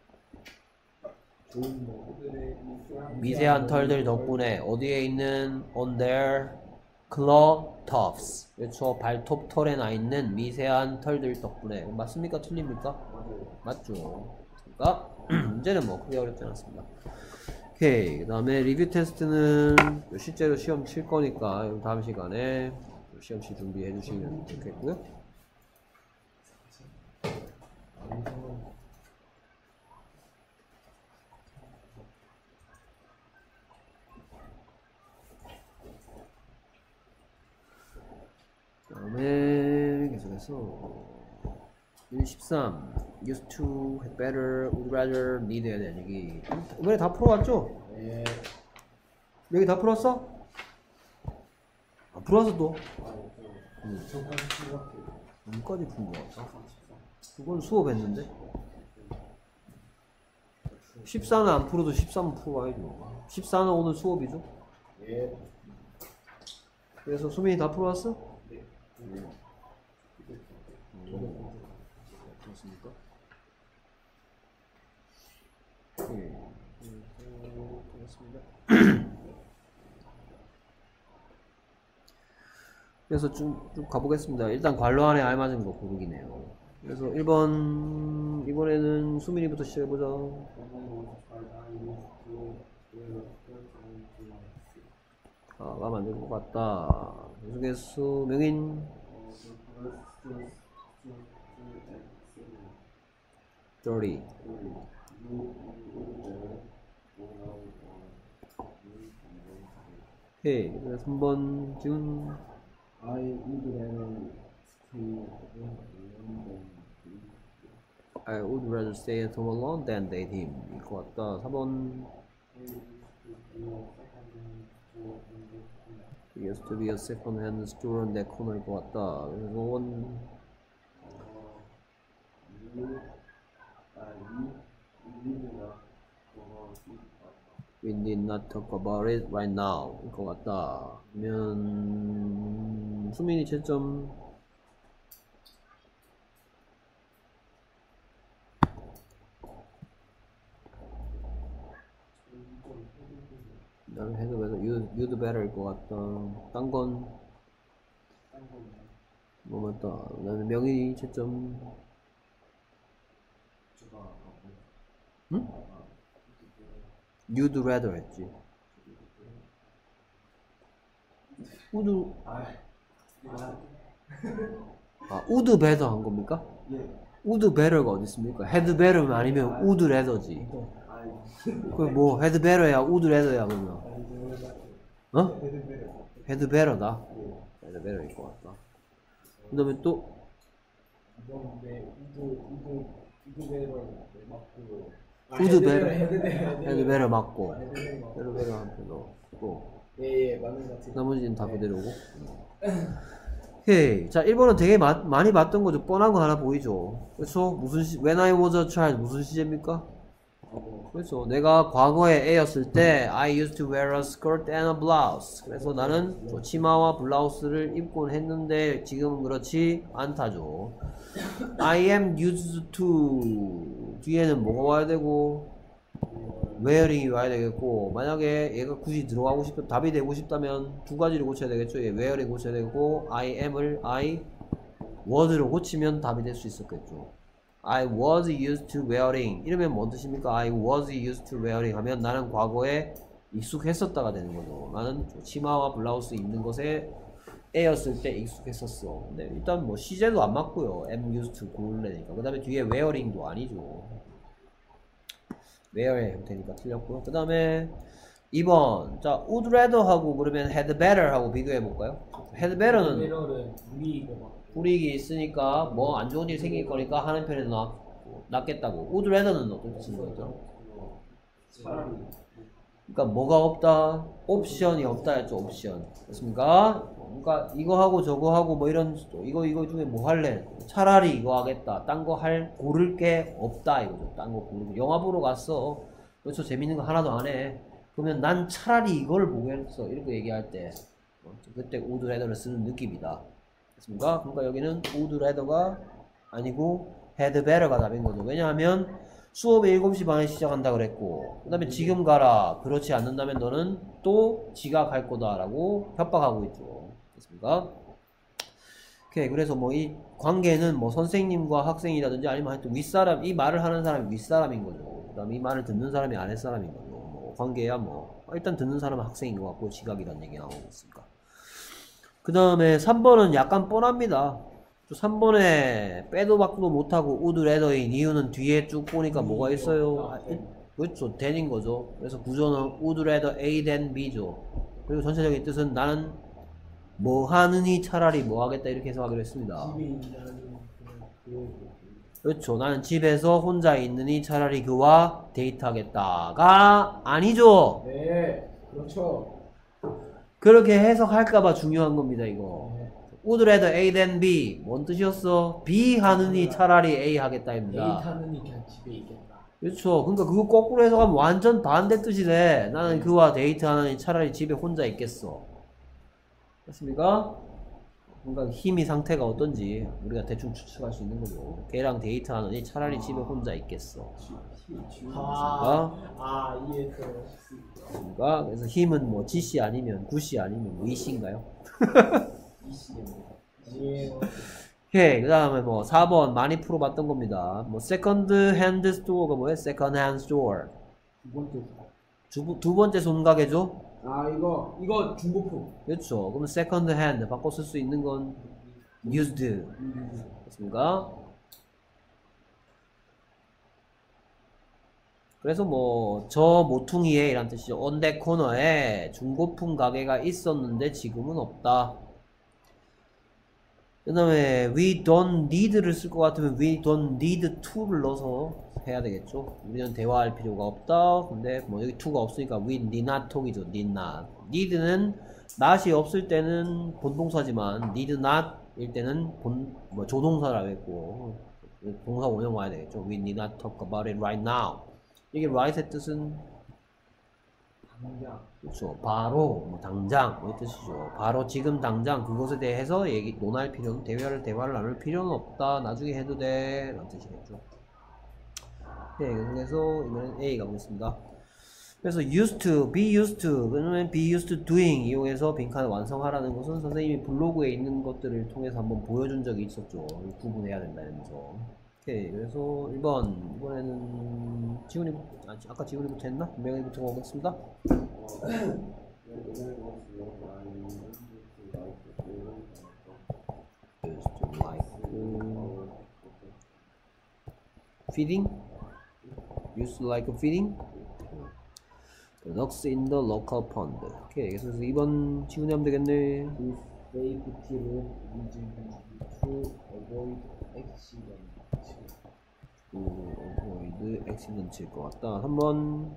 미세한 털들 덕분에 어디에 있는 on their claw tufts 그렇죠 발톱 털에 나 있는 미세한 털들 덕분에 맞습니까 틀립니까? 맞죠 그러니까 문제는 뭐 크게 어렵지 않았습니다 오케이 그 다음에 리뷰 테스트는 실제로 시험 칠 거니까 다음 시간에 시험지 준비해 주시면 좋겠고요 그 다음에 계속해서 113 used to, had better, would rather, need에 대한 얘기 이번에 다 풀어왔죠? 네. 여기 다 풀었어? 안 풀어서 또? 저까지 수학해. 언까지 푼 거 같아? 그건 수업했는데? 14는 안 풀어도 13은 풀어와야죠 14는 오늘 수업이죠? 예. 그래서 수민이 다 풀어왔어? 네. 그렇습니까? 예. 그렇습니다. 그래서 쭉 가보겠습니다. 일단 괄호 안에 알맞은 거 고르기네요. 그래서 1번, 이번에는 수민이부터 시작해보자. 아, 가면 안 될 것 같다. 계속해서 명인. dirty. 오케이. 그래서 3번 지금 I would rather I would rather stay at home alone than date him. 일 것 같다. 4번 He used to be a second-hand store on that corner 일 것 같다. 그래서 5번 We need not talk about it right now 일 것 같다. 그러면 수민이 채점 나는 해도 better, you'd better 일 것 같다. 딴 건 뭐 맞다. 나는 명인이 채점 응? you'd rather 했지. would would better 한 겁니까? would better가 어디 있습니까? had better면 아니면 would rather지. 그 뭐 had better야 would rather야 그러면 어? had better다. had better일 것 같다. 그 다음에 또 would better had better 맞고 had better 한편 넣고 예, 맞는 것 같아요. 나머지는 다 그대로고. 오케이. 자, 1번은 되게 많이 봤던 거죠. 뻔한 거 하나 보이죠. 그렇죠? 무슨 when I was a child 무슨 시제입니까? 그렇죠. 내가 과거에 애였을 때 I used to wear a skirt and a blouse. 그래서 나는 치마와 블라우스를 입곤 했는데 지금은 그렇지 않다죠. I am used to 뒤에는 뭐가 와야 되고 wearing이 와야 되겠고 만약에 얘가 굳이 들어가고 싶으면 답이 되고 싶다면 두 가지를 고쳐야 되겠죠. 얘 wearing 고쳐야 되고 I am을 I was로 고치면 답이 될 수 있었겠죠. I was used to wearing 이러면 뭔 뜻입니까? I was used to wearing 하면 나는 과거에 익숙했었다가 되는 거죠. 나는 치마와 블라우스 입는 것에 애였을 때 익숙했었어. 근데 일단 뭐 시제도 안 맞고요. am used to 고르려니까. 그 다음에 뒤에 wearing도 아니죠. wear의 형태니까 틀렸고요. 그 다음에 2번 자 would rather 하고 그러면 had better 하고 비교해 볼까요? had better는 불이익이 있으니까 뭐 안 좋은 일 생길 거니까 하는 편에 낫겠다고. would rather는 어떤 뜻인가요? 그러니까 뭐가 없다? 옵션이 없다 했죠. 옵션. 그렇습니까? 그러니까 이거 하고 저거 하고 뭐 이런 이거 중에 뭐 할래? 차라리 이거 하겠다. 딴 거 고를 게 없다 이거죠. 딴 거 고르고 영화 보러 갔어. 그렇죠. 재밌는 거 하나도 안 해. 그러면 난 차라리 이걸 보겠어. 이렇게 얘기할 때 그때 would rather를 쓰는 느낌이다. 됐습니까? 그러니까 여기는 would rather가 아니고 had better가 답인 거죠. 왜냐하면 수업이 7시 반에 시작한다 그랬고 그 다음에 지금 가라. 그렇지 않는다면 너는 또 지각할 거다 라고 협박하고 있죠. 됐습니까? 오케이. 그래서 뭐 이 관계는 뭐 선생님과 학생이라든지 아니면 하여튼 윗사람, 이 말을 하는 사람이 윗사람인 거죠. 그 다음에 이 말을 듣는 사람이 아랫사람인 거죠. 뭐 관계야 뭐 일단 듣는 사람은 학생인 것 같고 지각이라는 얘기 나오고 있으니까. 그 다음에 3번은 약간 뻔합니다. 3번에 빼도 박도 못하고 would rather인 이유는 뒤에 쭉 보니까 뭐가 있어요? 그렇죠. than인 거죠. 그래서 구조는 would rather A than B죠. 그리고 전체적인 뜻은 나는 뭐 하느니 차라리 뭐 하겠다 이렇게 해석하기로 했습니다. 집에 있는 그렇죠. 나는 집에서 혼자 있느니 차라리 그와 데이트하겠다가 아니죠. 네, 그렇죠. 그렇게 해석할까봐 중요한 겁니다. 이거 네. would rather A than B 뭔 뜻이었어? B 하느니 차라리 A 하겠다입니다. 데이트하느니 그냥 집에 있겠다. 그렇죠. 그러니까 그거 거꾸로 해석하면 완전 반대 뜻이래. 나는 그와 데이트하느니 차라리 집에 혼자 있겠어. 됐습니까? 그러니까 힘이 상태가 어떤지 우리가 대충 추측할 수 있는 거죠. 걔랑 데이트하느니 차라리 집에 혼자 있겠어. 이해했어요. 그러니까 그래서 힘은 뭐 G씨 아니면 G씨 아니면 뭐 E씨인가요? 오케이. 그 다음에 뭐 4번 많이 풀어봤던 겁니다. 뭐 세컨드 핸드 스토어가 뭐예요? 세컨드 핸드 스토어. 두 번째 손가게죠? 이거 중고품. 그렇죠. 그러면 세컨드 핸드 바꿔 쓸 수 있는 건 used. 됐습니까? 그래서 뭐 저 모퉁이에 이란 뜻이죠. on that corner에 중고품 가게가 있었는데 지금은 없다. 그 다음에 we don't need를 쓸 것 같으면 we don't need to를 넣어서 해야 되겠죠. 우리는 대화할 필요가 없다. 근데 뭐 여기 to가 없으니까 we need not talk이죠. need not. need는 not이 없을 때는 본동사지만 need not 일 때는 뭐 조동사라고 했고 동사 원형 와야 되겠죠. we need not talk about it right now. 이게 right의 뜻은 당장. 그렇죠. 바로 뭐 당장 뭐 이 뜻이죠. 바로 지금 당장 그것에 대해서 논할 필요는 대화를 나눌 필요는 없다. 나중에 해도 돼 라는 뜻이겠죠. 네, 그래서 이번엔 A 가보겠습니다. 그래서 used to, be used to, 그러면 be used to doing 이용해서 빈칸을 완성하라는 것은 선생님이 블로그에 있는 것들을 통해서 한번 보여준 적이 있었죠. 구분해야 된다면서. 오케이. 그래서 1번 이번에는 지훈이 아까 지훈이부터 했나? 명희부터 가보겠습니다. feeding? Used like feeding? Products in the local pond. 오케이. 그래서 2번 지훈이 하면 되겠네. safety를 use to avoid accident. avoid accident일 것 같다. 3번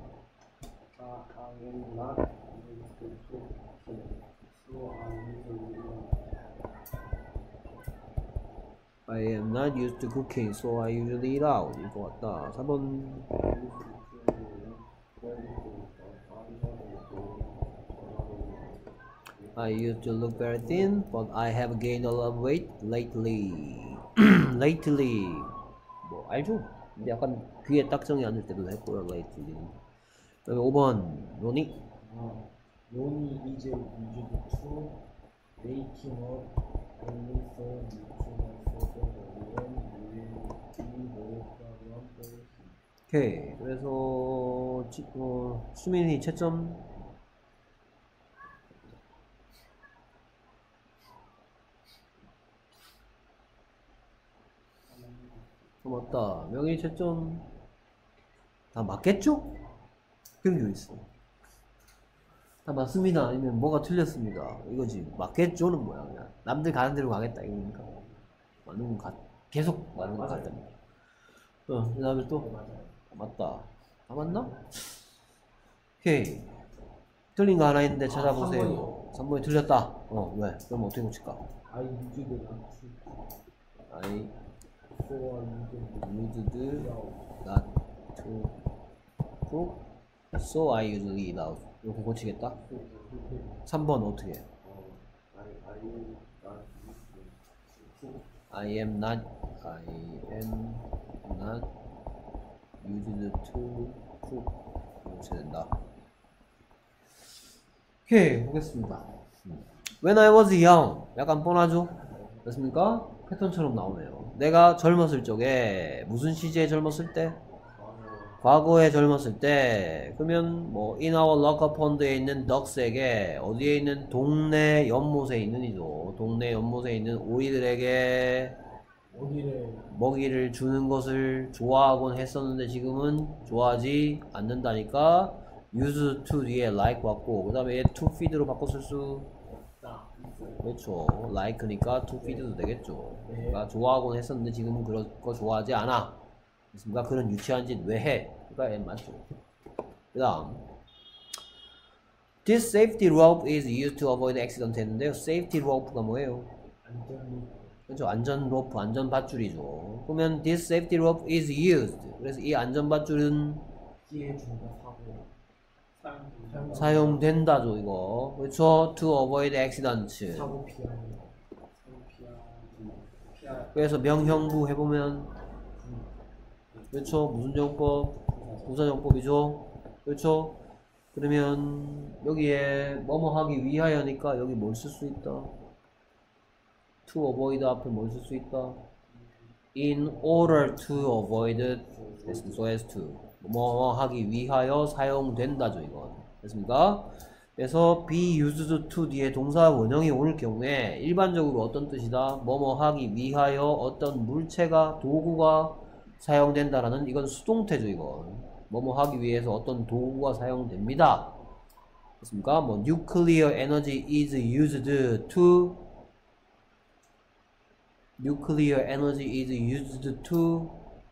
I am not used to cooking, so I usually eat out. 일 것 같다. 4번 I used to look very thin, but I have gained a lot of weight lately. lately. 뭐 알죠? 근데 약간 귀에 딱정이 않을 때도 했고요. lately. 그다음에 5번 로니. 론이 이제 used to making up only for 오케이. 그래서 수민이 채점 맞다. 명의 채점 다 맞겠죠? 그런 게 있어. 다 맞습니다. 아니면 뭐가 틀렸습니다. 이거지. 맞겠죠는 뭐야? 그냥 남들 가는 대로 가겠다 이거니까. 맞는 거 계속 맞는 거 같다. 그 다음에 또 맞다. 다 맞나? 오케이. 틀린 거 하나 있는데 찾아보세요. 3번이 틀렸다. 왜? 그럼 어떻게 고칠까? I used not to cook, so I usually eat out. 이렇게 고치겠다. 3번 어떻게 해? I am not used to cook. 이렇게 된다. 오케이, 보겠습니다. When I was young. 약간 뻔하죠? 됐습니까? 패턴처럼 나오네요. 내가 젊었을 적에, 무슨 시제에 젊었을 때? 과거에 젊었을 때. 그러면 뭐 in our locker pond에 있는 덕스에게 어디에 있는 동네 연못에 있는 이죠. 동네 연못에 있는 오이들에게 먹이를 주는 것을 좋아하곤 했었는데 지금은 좋아하지 않는다니까 used to 뒤에 like 왔고 그 다음에 얘 to feed로 바꿨을 수 그렇죠. like니까 to feed도 되겠죠. 그러니까 좋아하곤 했었는데 지금은 그런 거 좋아하지 않아. 그러니까 그런 유치한 짓 왜 해? 그러니까 얘 맞죠. 그 다음 This safety rope is used to avoid accident 했는데요. safety rope가 뭐예요? 그렇죠. 안전 로프, 안전 밧줄이죠. 그러면 this safety rope is used. 그래서 이 안전 밧줄은 사용된다죠, 이거. 그렇죠. to avoid accidents. 사고 피하. 그래서 명형부 해보면 그렇죠. 무슨 정법? 부사정법이죠. 그렇죠. 그러면 여기에 뭐뭐 하기 위하여니까 여기 뭘 쓸 수 있다? to avoid 앞에 뭘 쓸 수 있다? in order to avoid so as to 뭐 하기 위하여 사용된다죠 이건. 됐습니까? 그래서 be used to 뒤에 동사 원형이 올 경우에 일반적으로 어떤 뜻이다? 뭐뭐 하기 위하여 어떤 물체가 도구가 사용된다라는 이건 수동태죠 이건. 뭐뭐 하기 위해서 어떤 도구가 사용됩니다. 됐습니까? 뭐 nuclear energy is used to nuclear energy is used to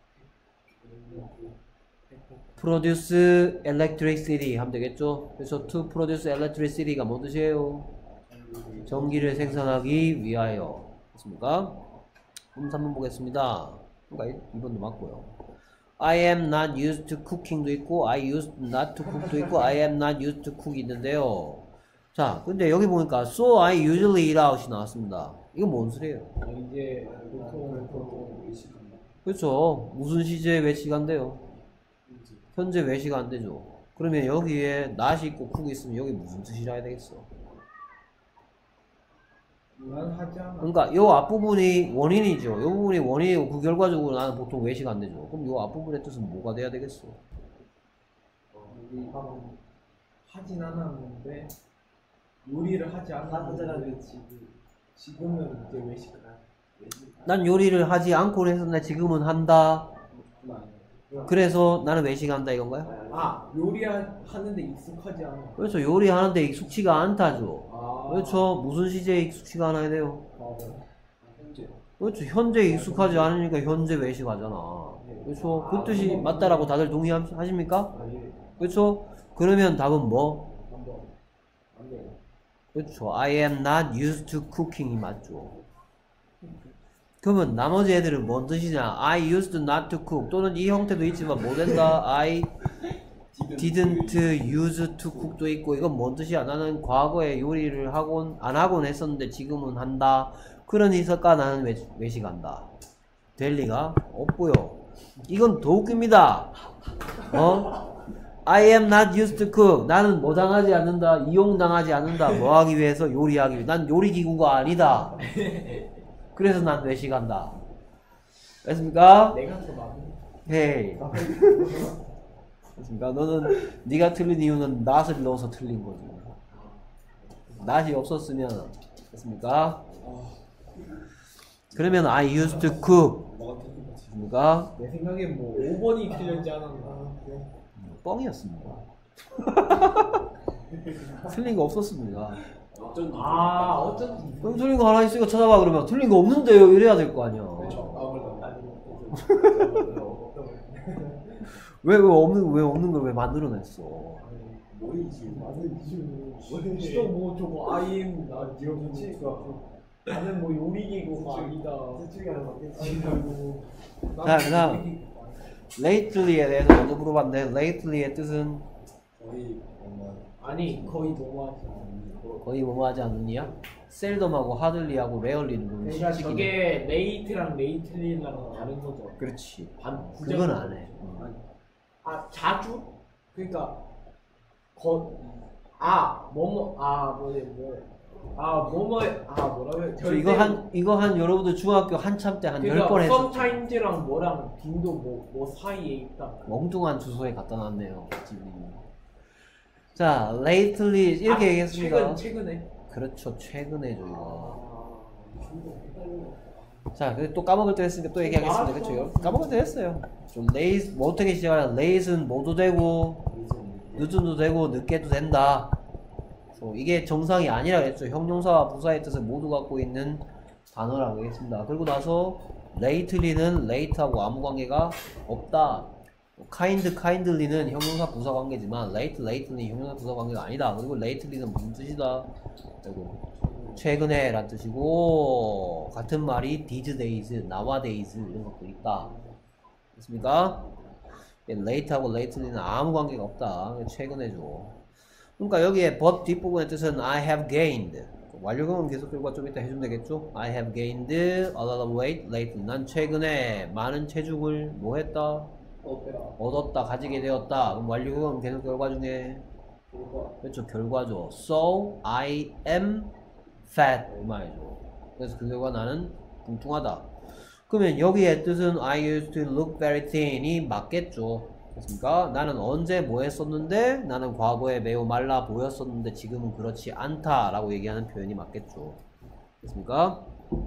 produce electricity 하면 되겠죠? 그래서 to produce electricity가 뭔 뜻이에요? 전기를 생산하기 위하여. 됐습니까? 그럼 3번 보겠습니다. 그러니까 2번도 맞고요. I am not used to cooking도 있고 I used not to cook도 있고 I am not used to cook 있는데요. 자, 근데 여기 보니까 so I usually eat out이 나왔습니다. 이건 뭔 소리예요? 이제 보통 그렇죠. 무슨 시제에 외식한대요? 현재 외식 안 되죠. 그러면 여기에 not이 있고 cook 있으면 여기 무슨 뜻이라 해야 되겠어? 그러니까 요 앞부분이 원인이죠. 요 부분이 원인이고 그 결과적으로 나는 보통 외식 안 되죠. 그럼 요 앞부분의 뜻은 뭐가 돼야 되겠어? 하진 않았는데 요리를 하지 않았는데 지금은 이제 외식을 난 요리를 하지 않고 했었는데 지금은 한다. 그래서 나는 외식한다 이건가요? 아, 요리하는데 익숙하지 않아. 그렇죠. 요리하는데 익숙치가 않다죠. 아. 그렇죠. 무슨 시제에 익숙치가 않아야 돼요? 현재. 그렇죠. 현재 익숙하지 않으니까 현재 외식하잖아. 그렇죠. 그 뜻이 맞다라고 다들 동의하십니까? 그렇죠. 그러면 답은 뭐? 그렇죠. I am not used to cooking이 맞죠. 그러면 나머지 애들은 뭔 뜻이냐? I used not to cook 또는 이 형태도 있지만 뭐 된다? I didn't use to cook도 있고 이건 뭔 뜻이야? 나는 과거에 요리를 안 하곤 했었는데 지금은 한다. 그러니까 나는 외식한다. 될 리가 없고요. 이건 더 웃깁니다. I am not used to cook. 나는 뭐 당하지 않는다. 이용당하지 않는다. 뭐 하기 위해서? 요리하기 위해. 난 요리기구가 아니다. 그래서 난 외식한다. 됐습니까? 내가 더 많이. 헤이. 됐습니까? 너는 네가 틀린 이유는 not을 넣어서 틀린 거지. not이 없었으면 됐습니까? 그러면 I used to cook. 됐습니까? 내 생각엔 뭐 5번이 틀렸지 않았나. 뻥이었습니다. 틀린 거 없었습니다. 어쩐지. 그럼 틀린 거 하나 있으니까 찾아봐 그러면 틀린 거 없는데요 이래야 될 거 아니야. 왜 없는 걸 왜 만들어냈어? 진짜 뭐 저거 아이엠 나 지어보니까 나는 뭐 요리기구가 아니다. 자 그다음 lately에 대해서 먼저 물어봤는데 lately의 뜻은 거의 아니 거의 너무하지 않니? 거의 뭐하지 않느냐? 셀덤하고 하들리하고 레얼리는 그러니까 저게 레이트랑 레이틀리랑 다른 거죠. 그렇지. 부정- 그건 안 해. 아 자주? 그러니까 뭐라고요? 저 이거 한 여러분들 중학교 한참 때 한 10번 했었죠. sometimes,랑 뭐랑 빈도 뭐 사이에 있다. 멍뚱한 주소에 갖다 놨네요. 지금. 자, lately 이렇게 얘기했습니다. 최근에. 그렇죠. 최근에죠 이거. 자, 근데 또 까먹을 때 했으니까 또 얘기하겠습니다. 그렇죠? 까먹을 때 했어요. 좀 late 뭐 어떻게 시작하냐? late는 뭐도 되고 늦은도 되고 늦게도 된다. 이게 정상이 아니라 했죠. 형용사와 부사의 뜻을 모두 갖고 있는 단어라고 했습니다. 그리고 나서 lately는 late하고 아무 관계가 없다. kindly는 형용사 부사 관계지만 lately는 형용사 부사 관계가 아니다. 그리고 lately는 무슨 뜻이다? 그리고 최근에 란 뜻이고 같은 말이 these days, nowadays 이런 것도 있다. 됐습니까? late하고 lately는 아무 관계가 없다. 최근에죠. 그러니까 여기에 but 뒷부분의 뜻은 I have gained. 완료형은 계속 결과 좀 이따 해주면 되겠죠? I have gained a lot of weight lately. 난 최근에 많은 체중을 뭐 했다? 얻었다, 가지게 되었다. 그럼 완료형은 계속 결과 중에 그렇죠, 결과죠. So I am fat 이 말이죠. 그래서 그 결과 나는 뚱뚱하다. 그러면 여기에 뜻은 I used to look very thin이 맞겠죠. 됐습니까? 나는 언제 뭐 했었는데 나는 과거에 매우 말라 보였었는데 지금은 그렇지 않다 라고 얘기하는 표현이 맞겠죠. 됐습니까?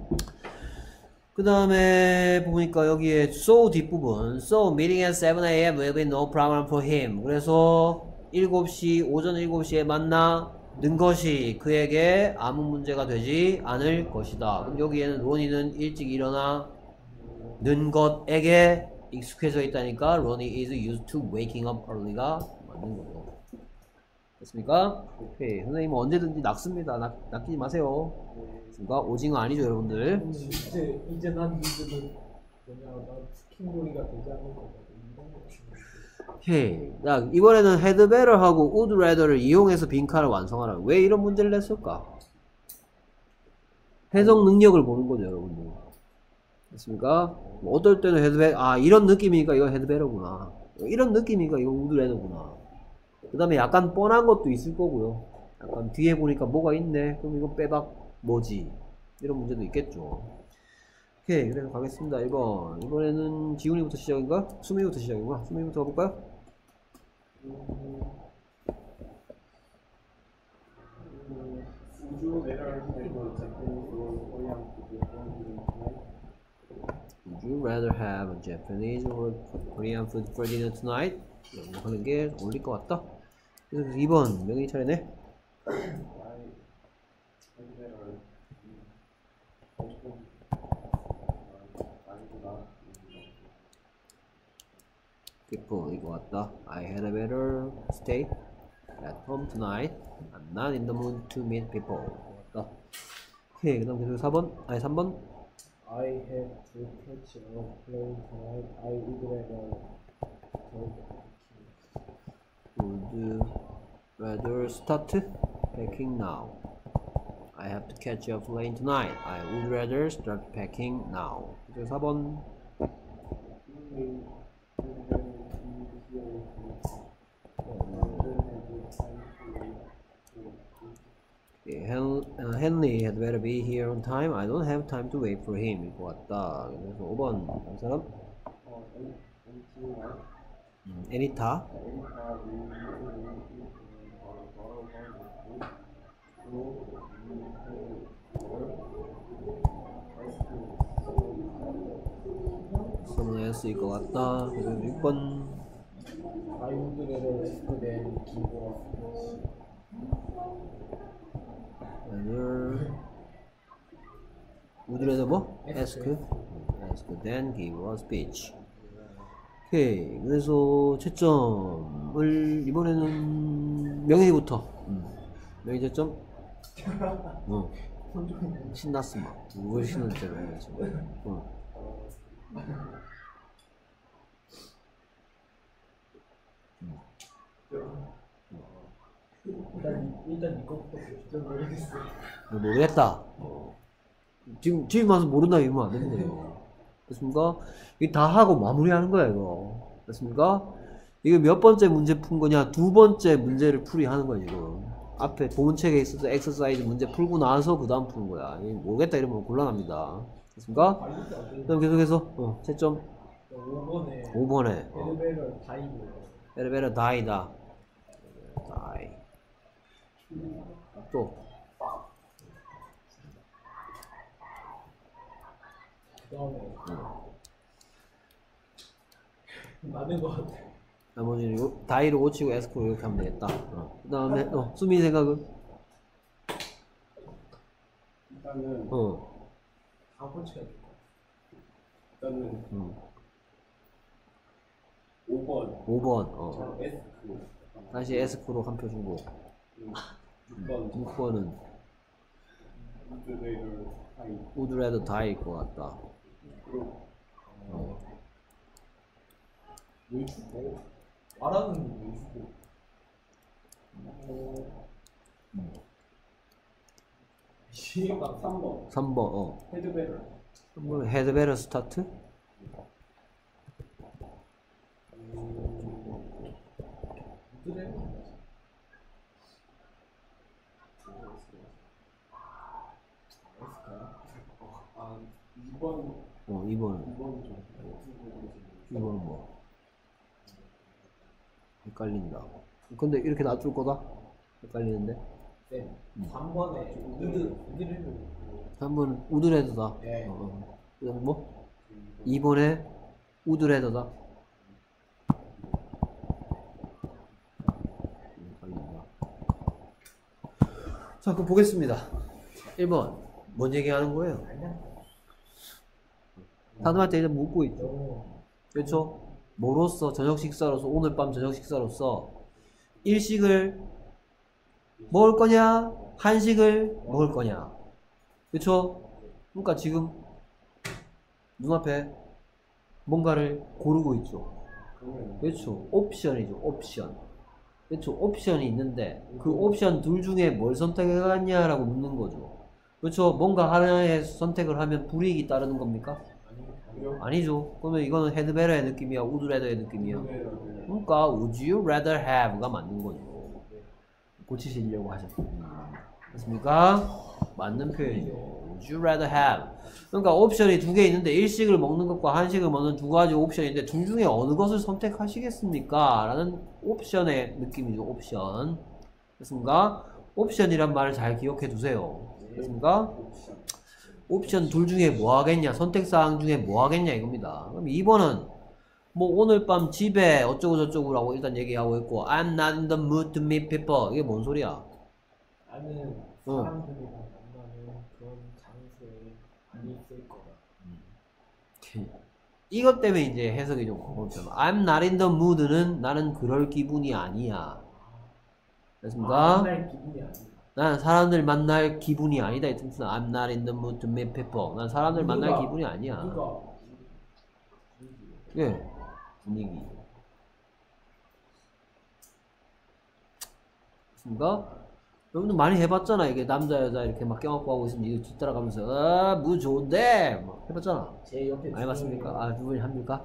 그 다음에 보니까 여기에 so 뒷부분 So meeting at 7 a.m. will be no problem for him. 그래서 7시 오전 7시에 만나는 것이 그에게 아무 문제가 되지 않을 것이다. 그럼 여기에는 로니는 일찍 일어나는 것에게 익숙해져 있다니까 Ronnie is used to waking up early가 맞는 거죠. 됐습니까? 오케이. 선생님은 언제든지 낚습니다. 낚이지 마세요. 됐습니까? 오징어 아니죠 여러분들. 이제 난 이제는 난 스킨놀이가 되지 않는 거거든. 오케이. 자, 이번에는 had better하고 would rather를 이용해서 빈칸을 완성하라. 왜 이런 문제를 냈을까? 해석 능력을 보는 거죠 여러분들. 됐습니까? 뭐 어떨 때는 had better, 이런 느낌이니까 이거 had better구나. 이런 느낌이니까 이거 would rather구나. 그 다음에 약간 뻔한 것도 있을 거고요. 약간 뒤에 보니까 뭐가 있네. 그럼 이거 빼박 뭐지? 이런 문제도 있겠죠. 오케이. 그래서 가겠습니다. 1번. 이번에는 지훈이부터 시작인가? 수민이부터 시작인가? 수민이부터 가볼까요? Would you rather have a Japanese or Korean food for dinner tonight? 이런 거 하는 게 어울릴 것 같다. 그래서 2번 명희 차례네. people 이거 왔다. I had a better stay at home tonight. I'm not in the mood to meet people. 왔다. 오케이. 그 다음 계속 4번. 3번. I had to catch a plane tonight. I would rather Would you rather start packing now? I have to catch a plane tonight. I would rather start packing now. 그래서 4번. Henry had better be here on time. I don't have time to wait for him. 이거 같다. 그래서 5번 다른 사람? 애니타. someone else 일 것 같다. 그래서 6번. I would rather then give up. would rather 뭐? ask then give a speech. 오케이. 그래서 채점을 이번에는 명희부터. 명희 채점. 신났어 막. 뭘 신는지 모르겠어. 일단 이거부터 좀 모르겠어요. 모르겠다. 지금 와서 모른다 이러면 안 됩니다. 됐습니까? 이거 다 하고 마무리하는 거야 이거. 됐습니까? 이거 몇 번째 문제 푼 거냐? 두 번째 문제를 풀이하는 거야 지금. 앞에 본책에 있어서 엑서사이즈 문제 풀고 나서 그 다음 푸는 거야. 모르겠다 이러면 곤란합니다. 됐습니까? 그럼 계속해서 채점 5번에 엘리베이터 다이고요. 엘리베이터 다이다. 다이. 또 그다음에 많은 것 같아요. 나머지는 다이를 고치고 에스코로 이렇게 하면 되겠다. 그 다음에 수미 생각은? 일단은 다 고쳐야 될 것 같아요. 일단은 5번 5번 S 다시 에스코로 한 표 주고 6번은 우드레드 다이일 것 같다. 왜 주고? 말하는 왜 주고? 3번 3번 헤드베럴 3번 헤드베러 스타트? 그래? 아 2번 2번은 2번 좀 2번은 뭐 헷갈린다. 근데 이렇게 놔둘 거다? 헷갈리는데? 네. 3번에 우드레드 3번은 우드레드다. 네. 그 다음 뭐? 2번에 우드레드다. 헷갈린다. 자, 그럼 보겠습니다. 1번 뭔 얘기하는 거예요? 다듬할 때 이제 묻고 있죠. 그렇죠? 뭐로써 저녁 식사로서 오늘 밤 저녁 식사로서 일식을 먹을 거냐 한식을 먹을 거냐. 그렇죠? 그러니까 지금 눈앞에 뭔가를 고르고 있죠. 그렇죠? 옵션이죠. 옵션. 그렇죠? 옵션이 있는데 그 옵션 둘 중에 뭘 선택하겠냐라고 묻는 거죠. 그렇죠? 뭔가 하나의 선택을 하면 불이익이 따르는 겁니까? 아니죠. 그러면 이거는 헤드베러의 느낌이야, 우드레더의 느낌이야. 그러니까 would you rather have가 맞는 거죠. 고치시려고 하셨습니다. 맞습니까? 맞는 표현이죠. Would you rather have. 그러니까 옵션이 두 개 있는데 일식을 먹는 것과 한식을 먹는 두 가지 옵션인데 둘 중에 어느 것을 선택하시겠습니까? 라는 옵션의 느낌이죠. 옵션. 됐습니까? 옵션이란 말을 잘 기억해 두세요. 됐습니까? 옵션 둘 중에 뭐 하겠냐, 선택사항 중에 뭐 하겠냐 이겁니다. 그럼 2번은 뭐 오늘 밤 집에 어쩌고 저쩌고라고 일단 얘기하고 있고 I'm not in the mood to meet people. 이게 뭔 소리야? 나는 사람들이랑 만나는 그런 장소에 안 있을 거다. 이것 때문에 이제 해석이 좀 어렵죠. I'm not in the mood는 나는 그럴 기분이 아니야. 됐습니까? 만날 기분이 아니야. 난 사람들 만날 기분이 아니다. 이 뜻은 I'm not in the mood to meet people. 난 사람들 만날 기분이 아니야. 누가? 예, 분위기. 됐습니까? 여러분들 많이 해봤잖아. 이게 남자 여자 이렇게 막 껴안고 하고 있으면 이거 뒤따라가면서 무 좋은데 막 해봤잖아. 제 옆에 안 해봤습니까? 아, 두 분이 합니까?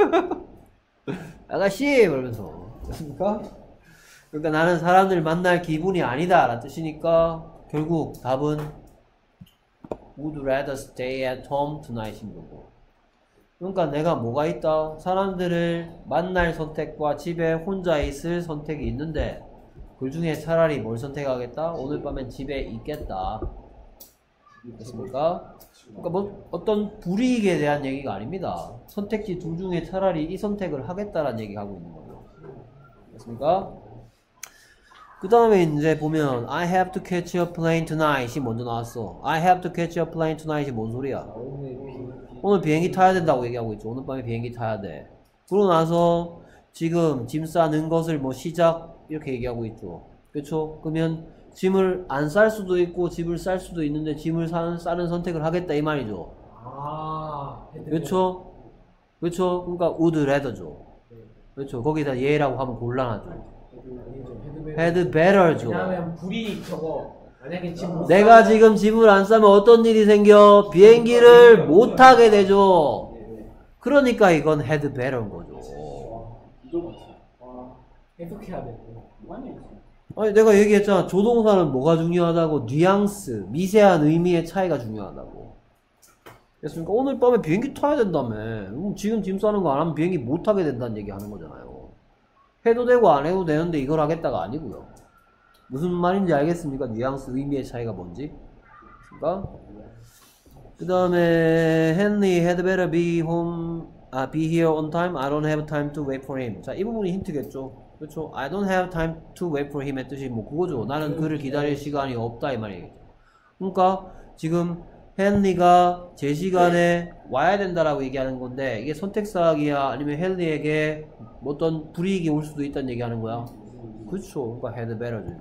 아가씨! 그러면서. 됐습니까? 그러니까 나는 사람들 만날 기분이 아니다 라는 뜻이니까 결국 답은 would rather stay at home tonight인 거고. 그러니까 내가 뭐가 있다? 사람들을 만날 선택과 집에 혼자 있을 선택이 있는데 그 중에 차라리 뭘 선택하겠다? 오늘 밤엔 집에 있겠다. 됐습니까? 그러니까 뭐 어떤 불이익에 대한 얘기가 아닙니다. 선택지 둘 중에 차라리 이 선택을 하겠다라는 얘기하고 있는 거죠. 됐습니까? 그 다음에 이제 보면 I have to catch a plane tonight이 먼저 나왔어. I have to catch a plane tonight이 뭔 소리야? 오늘 비행기 타야 된다고 얘기하고 있죠. 오늘 밤에 비행기 타야 돼. 그러고 나서 지금 짐 싸는 것을 뭐 시작 이렇게 얘기하고 있죠. 그렇죠? 그러면 짐을 안 쌀 수도 있고 집을 쌀 수도 있는데 짐을 싸는 선택을 하겠다 이 말이죠. 그렇죠? 그렇죠? 그러니까 would rather죠. 그렇죠? 거기다 예라고 하면 곤란하죠. 아니죠. had better죠. 왜냐면 불이 저거 만약에 지금 내가 지금 집을 안 싸면 어떤 일이 생겨? 비행기를 못 타게 되죠. 그러니까 이건 had better인 거죠. 이거 같아. 해석해야 돼. 많이 있어. 아니 내가 얘기했잖아. 조동사는 뭐가 중요하다고? 뉘앙스, 미세한 의미의 차이가 중요하다고. 그랬으니까 오늘 밤에 비행기 타야 된다며. 지금 짐 싸는 거 안 하면 비행기 못 타게 된다는 얘기 하는 거잖아요. 해도 되고 안 해도 되는데 이걸 하겠다가 아니고요. 무슨 말인지 알겠습니까? 뉘앙스, 의미의 차이가 뭔지. 그러니까 그 다음에 Henry had better be home, be here on time. I don't have time to wait for him. 자, 이 부분이 힌트겠죠. 그렇죠? I don't have time to wait for him 의 뜻이 뭐 그거죠. 나는 그를 기다릴 시간이 없다 이 말이겠죠. 그러니까 지금 헨리가 제 시간에 와야 된다라고 얘기하는 건데 이게 선택사항이야 아니면 헨리에게 어떤 불이익이 올 수도 있다는 얘기하는 거야. 그렇죠. 그러니까 had better죠.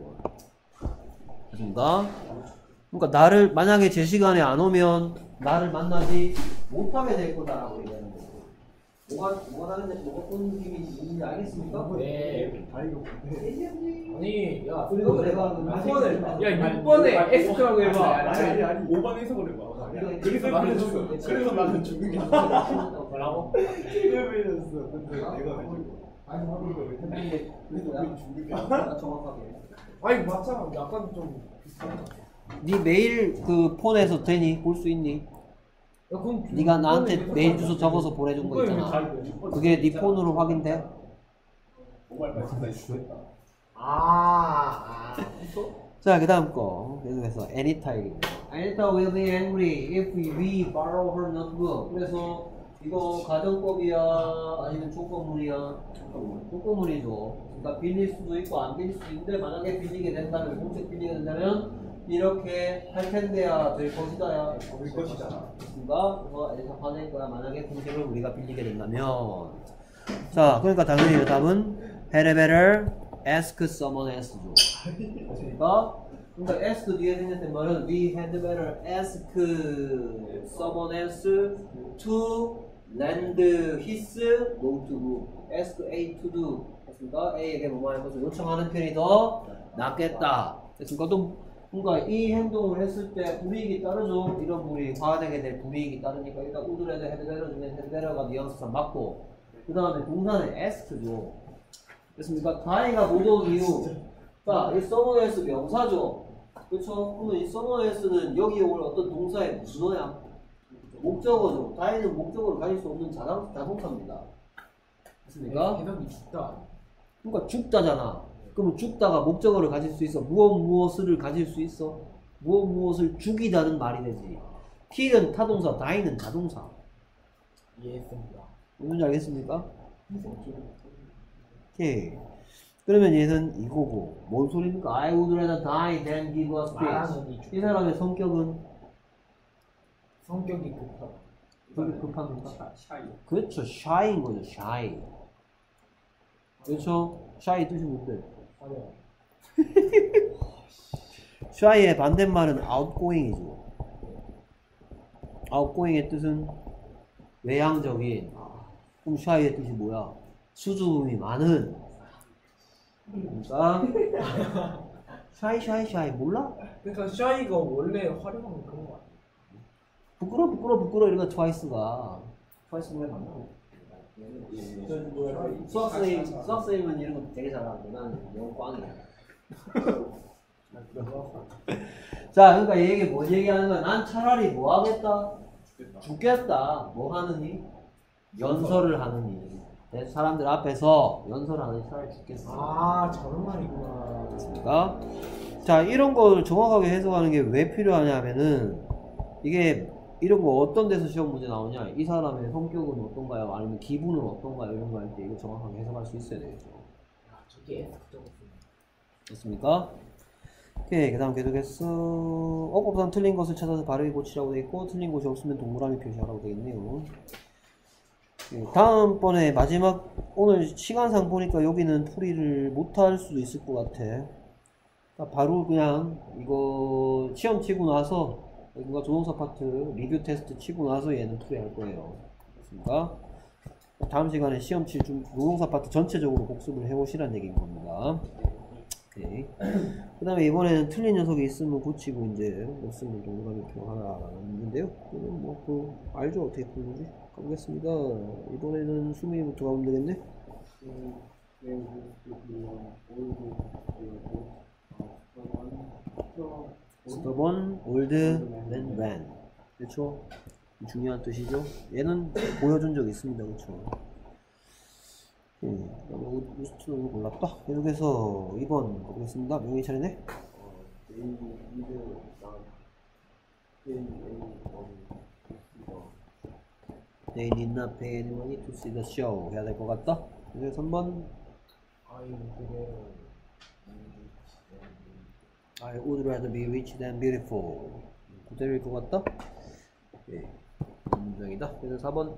그러니까 나를 만약에 제 시간에 안 오면 나를 만나지 못하게 될 거다라고 얘기하는 거죠. 뭐가 다른데 뭐가 어떤 느낌이 있는지 알겠습니까? 네. 아니, 야, 그리고 내가 6번을, 야, 6번에 X라고 해봐. 아니 5번 해석을 해봐. 그래서 나는 죽은 그래서 나는 죽은 게 아니야. 뭐라고? TV에서 근데 내가 가지고 아니 근데 우리 죽은 게 아니야. 정확하게. 아니, 맞잖아. 약간 좀 비슷한 거 같아. 네 메일 그 폰에서 되니? 볼 수 있니? 야, 그럼 네가 나한테 메일 주소 적어서 보내준 거 있잖아. 그게 네 폰으로 확인돼? 정말 말씀다 있었다. 자, 그 다음 거 계속해서 Anita입니다. Anita will be angry if we borrow her notebook. 그래서 이거 가정법이야 아니면 조건문이야? 조건문이죠. 그러니까 빌릴 수도 있고 안 빌릴 수도 있는데 만약에 빌리게 된다면 공책 빌리게 된다면 이렇게 할 텐데야 될 것이다야 될 것이다. 그가 그래서 애사 화낼 거야 만약에 공책을 우리가 빌리게 된다면. 자, 그러니까 당연히 답은 had better ask someone else죠. 그러니까 ask 뒤에 생겼던 말은 we had better ask someone else to lend his notebook. ask A to do. 그러니까 A에게 뭐뭐 할 것을 요청하는 편이 더 낫겠다. 그러니까 이 행동을 했을 때 불이익이 따르죠. 이런 불이익, 화되게 될 불이익이 따르니까 일단 우드레드 헤드베러 중에 헤드베러가 뉘앙스상 맞고 그 다음에 동사는 ask죠. 됐습니까? 다이가 못 온 이유. 자, 이 someone else 명사죠. 그렇죠? 그러면 이 someone else는 여기에 올 어떤 동사의 무슨 어야? 목적어죠. 다이는 목적어를 가질 수 없는 자동차입니다. 됐습니까? 해석이 죽다. 그러니까 죽다잖아. 그러면 죽다가 목적어를 가질 수 있어. 무엇을 가질 수 있어? 무엇을 죽이다는 말이 되지. t는 타동사, die는 자동사. 이해했습니다. 뭔지 알겠습니까? 오케이. 그러면 얘는 이거고. 뭔 소리입니까? I would rather die than give a speech. 이 사람의 성격은? 성격이 급하. 급합니까? 샤이. 그렇죠. shy인 거죠. shy. 그렇죠? shy 뜻이 뭔데? 아니요. shy의 반대말은 outgoing이죠. outgoing의 뜻은 외향적인. 그럼 shy의 뜻이 뭐야? 수줍음이 많은. 그러니까 shy 몰라? 그러니까 샤이가 원래 활용하는 그런 거 아니야? 부끄러 이런 거 트와이스가 노래 많고. 수학생이면 이런 거 되게 잘하는데 나는 영어 꽝이야. 자, 그러니까 얘기 뭐 얘기하는 거야? 난 차라리 뭐 하겠다? 죽겠다. 뭐 하느니? 연설을 하느니. 사람들 앞에서 연설을 하느니 차라리 죽겠어. 아, 저런 말이구나. 됐습니까? 자, 이런 걸 정확하게 해석하는 게 왜 필요하냐면은 이게 이런 거 어떤 데서 시험 문제 나오냐? 이 사람의 성격은 어떤가요? 아니면 기분은 어떤가요? 이런 거 할 때 이거 정확하게 해석할 수 있어야 되겠죠. 저게 적었어. 됐습니까? 오케이, 그 다음 계속해서 어법상 틀린 것을 찾아서 바르게 고치라고 되어 있고 틀린 것이 없으면 동그라미 표시하라고 되어 있네요. 다음번에 마지막 오늘 시간상 보니까 여기는 풀이를 못할 수도 있을 것 같아. 그러니까 바로 그냥 이거 시험 치고 나서 뭔가 조동사 파트 리뷰 테스트 치고 나서 얘는 풀이할 거예요. 됐습니까? 다음 시간에 시험 칠 조동사 파트 전체적으로 복습을 해보시라는 얘기인 겁니다. 오케이. 그 다음에 이번에는 틀린 녀석이 있으면 고치고 이제 못 쓰면 동그라미 표하라는 문제인데요. 이건 뭐 알죠, 어떻게 푸는지. 가보겠습니다. 이번에는 수미부터 가면 되겠네. stubborn, old, and ran. 그렇죠? 중요한 뜻이죠. 얘는 보여준 적 있습니다. 그렇죠? 우스트로 골랐다. 계속해서 2번 가보겠습니다. 명희 차례네. They did not pay any money to see the show. 해야 될 것 같다. 그래서 3번 I would rather be rich than beautiful. 그대로일 것 같다. 예, 문장이다. 그래서 4번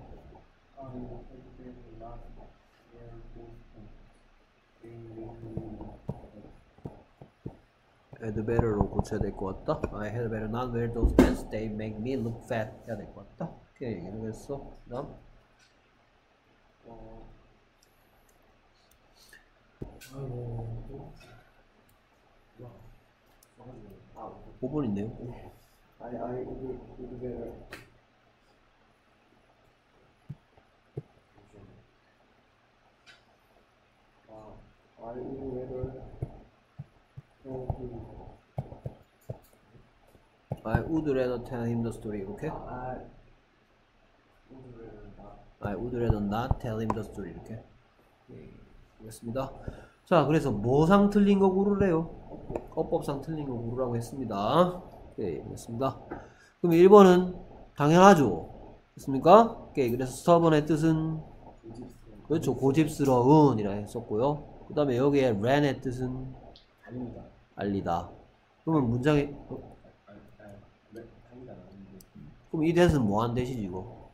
had better로 고쳐야 될 것 같다. I had better not wear those pants. They make me look fat. 해야 될 것 같다. 오케이, 이해했어. 그다음 아이고 5번 있네요. I would better. I would rather I would rather tell him the story. 이렇게 I would rather not tell him the story. 이렇게. 알겠습니다. 자, 그래서 뭐상 틀린 거 고르래요? 어법상 틀린 거 고르라고 했습니다. 오케이, 알겠습니다. 그럼 1번은 당연하죠. 됐습니까? 오케이, 그래서 stubborn의 뜻은 그렇죠, 고집스러운 이라 했었고요. 그 다음에 여기에 ran의 뜻은 알리다. 그러면 문장이 그럼 이 대는 뭐한 대시지 이거?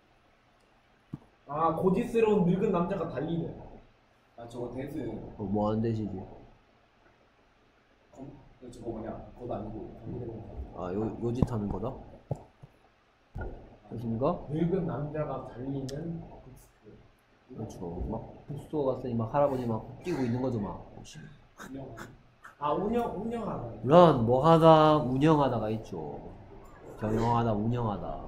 아 고집스러운 늙은 남자가 달리는. 아 저거 댄스 뭐한 대시지? 저거 뭐냐 그거 아니고 아, 요짓 하는 거다? 됐습니까? 늙은 남자가 달리는 그렇죠. 막 북스토어 갔더니 막 할아버지 막 뛰고 있는 거죠 막. 아 운영하다. 런 뭐 하다 운영하다가 있죠. 경영하다 운영하다.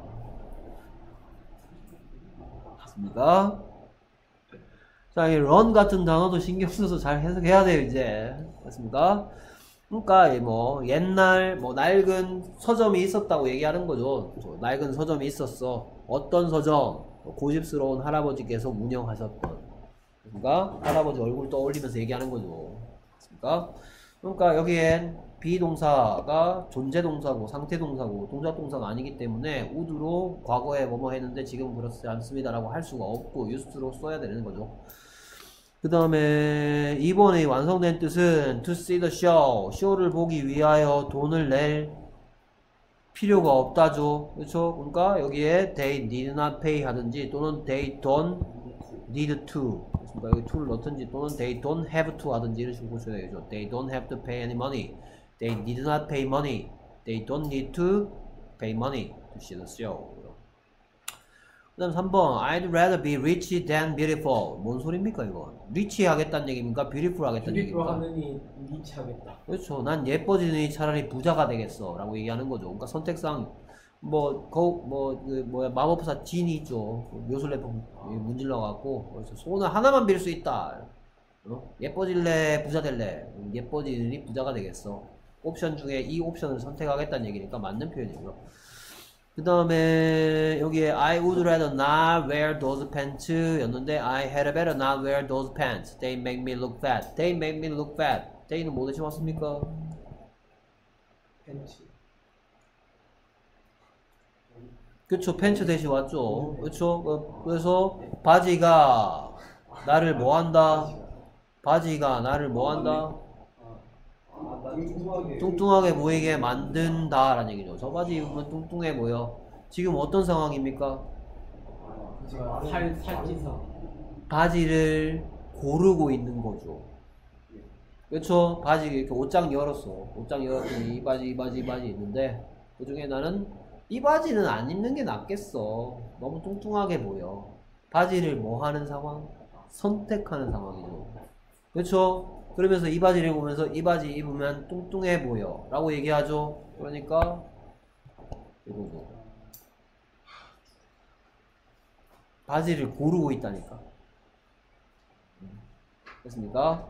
맞습니까? 자, 이 런 같은 단어도 신경 써서 잘 해석해야 돼요 이제. 맞습니까? 그러니까 뭐 옛날 뭐 낡은 서점이 있었다고 얘기하는 거죠. 그렇죠? 낡은 서점이 있었어. 어떤 서점? 고집스러운 할아버지께서 운영하셨던. 그러니까 할아버지 얼굴 떠올리면서 얘기하는 거죠. 맞습니까? 그러니까 여기엔 비동사가 존재동사고 상태동사고 동작동사가 아니기 때문에 would로 과거에 뭐뭐 했는데 지금 그렇지 않습니다 라고 할 수가 없고 used로 써야 되는 거죠. 그 다음에 2번의 완성된 뜻은 to see the show, 쇼를 보기 위하여 돈을 낼 필요가 없다죠. 그렇죠? 그러니까 여기에 they need not pay 하든지 또는 they don't need to, 그러니까 여기 to를 넣든지 또는 they don't have to 하든지 이런 식으로 고쳐야 되죠. They don't have to pay any money. They did not pay money. They don't need to pay money to see the show. 그 다음 3번 I'd rather be rich than beautiful. 뭔 소리입니까 이거? rich 하겠다는 얘기입니까? beautiful 하겠다는 얘기입니까? 하느니 리치 하겠다. 그렇죠. 난 예뻐지느니 차라리 부자가 되겠어 라고 얘기하는 거죠. 그러니까 선택상 마법사 진이 있죠. 묘술래품 문질러 갖고 그래서 소원을 하나만 빌 수 있다. 예뻐질래 부자 될래? 예뻐지느니 부자가 되겠어. 옵션 중에 이 옵션을 선택하겠다는 얘기니까 맞는 표현이고요. 그 다음에 여기에 I would rather not wear those pants 였는데 I had better not wear those pants. They make me look fat. They make me look fat. They는 뭐 대신 왔습니까? 팬츠. 그쵸, 팬츠 대신 왔죠. 그쵸. 그래서 바지가 나를 뭐한다? 바지가 나를 뭐한다? 뚱뚱하게 보이게 만든다 라는 얘기죠. 저 바지 입으면 뚱뚱해 보여. 지금 어떤 상황입니까? 살찌서. 바지를 고르고 있는 거죠. 그렇죠? 바지 이렇게 옷장 열었어. 옷장 열었더니 이 바지 있는데 그 중에 나는 이 바지는 안 입는 게 낫겠어. 너무 뚱뚱하게 보여. 바지를 뭐 하는 상황? 선택하는 상황이죠. 그렇죠? 그러면서 이 바지를 입으면서 이 바지 입으면 뚱뚱해 보여 라고 얘기하죠. 그러니까 이거죠. 바지를 고르고 있다니까. 됐습니까?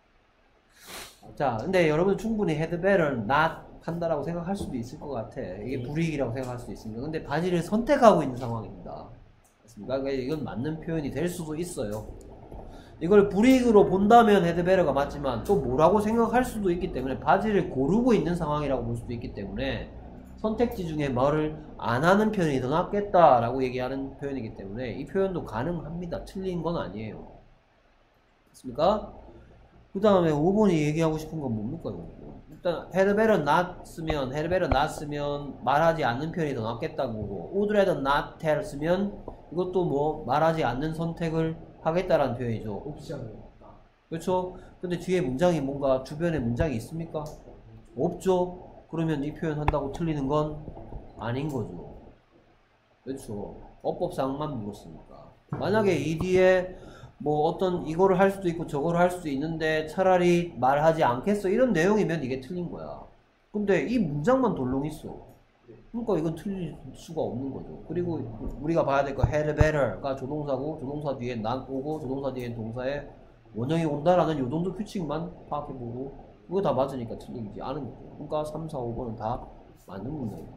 자, 근데 여러분 충분히 had better not 한다라고 생각할 수도 있을 것 같아. 이게 불이익이라고 생각할 수도 있습니다. 근데 바지를 선택하고 있는 상황입니다. 됐습니까? 그러니까 이건 맞는 표현이 될 수도 있어요. 이걸 불이익으로 본다면 had better가 맞지만 또 뭐라고 생각할 수도 있기 때문에 바지를 고르고 있는 상황이라고 볼 수도 있기 때문에 선택지 중에 말을 안 하는 표현이 더 낫겠다라고 얘기하는 표현이기 때문에 이 표현도 가능합니다. 틀린 건 아니에요. 됐습니까? 그 다음에 5번이 얘기하고 싶은 건 뭡니까? 일단 had better not 쓰면 had better not 쓰면 말하지 않는 표현이 더 낫겠다고 보고 would rather not tell 쓰면 이것도 뭐 말하지 않는 선택을 하겠다라는 표현이죠. 옵션을 그렇죠? 근데 뒤에 문장이 뭔가 주변에 문장이 있습니까? 없죠? 그러면 이 표현 한다고 틀리는 건 아닌 거죠. 그렇죠? 어법상만 물었으니까. 만약에 이 뒤에 뭐 어떤 이거를 할 수도 있고 저거를 할 수도 있는데 차라리 말하지 않겠어 이런 내용이면 이게 틀린 거야. 근데 이 문장만 덜렁 있어. 그러니까 이건 틀릴 수가 없는 거죠. 그리고 우리가 봐야 될 거 had better가 조동사고 조동사 뒤에 not 오고 조동사 뒤에 동사에 원형이 온다라는 요 정도 규칙만 파악해보고 그거 다 맞으니까 틀리지 않은 거죠. 그러니까 3, 4, 5번은 다 맞는 문장입니다.